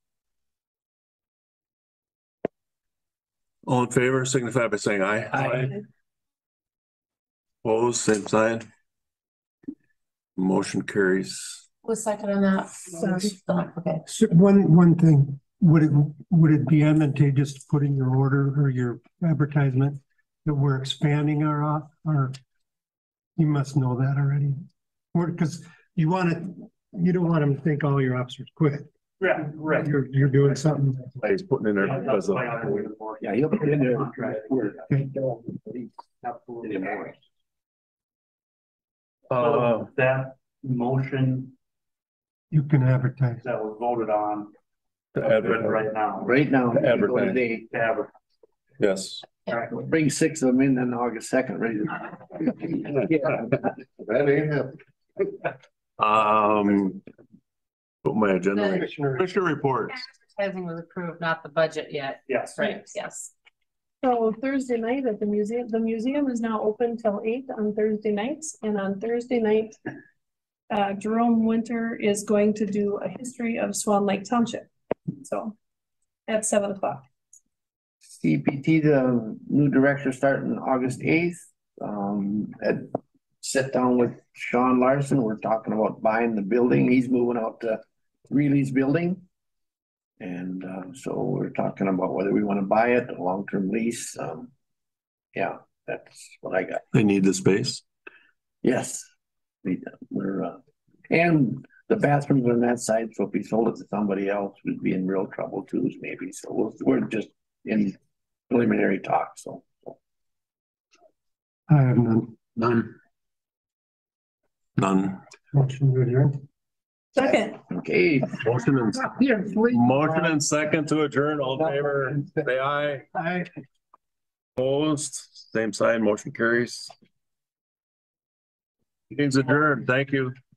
All in favor, signify by saying aye. Aye. Opposed, same sign. Motion carries. Was second on that? Okay. So one thing, would it be advantageous to put in your order or your advertisement that we're expanding our, you must know that already. Or, because you don't want them to think all your officers quit. Yeah, right. You're doing something. He's putting in there because of. Yeah, you'll put in there. That motion You can advertise. that was voted on To advertise. right now. Right now. Advertise. They Yes. bring 6 of them in on August 2nd, right? That ain't happening. Put my agenda. Commissioner reports. Advertising was approved, not the budget yet. Yes. Right, yes. So Thursday night at the museum is now open till 8 on Thursday nights, and on Thursday night, Jerome Winter is going to do a history of Swan Lake Township. So at 7 o'clock. CPT, the new director starting August 8th. Had sit down with Sean Larson. We're talking about buying the building. He's moving out to Greeley's building. And so we're talking about whether we want to buy it, a long-term lease. Yeah, that's what I got. They need the space. Yes. We're and the bathrooms on that side, so if we sold it to somebody else, we'd be in real trouble too, maybe. So we're just in preliminary talk, so. I have none. None. Motion to adjourn. Second. Okay. Motion and second to adjourn. All in favor, say aye. Aye. Opposed, same sign, motion carries. Meeting's adjourned. Thank you.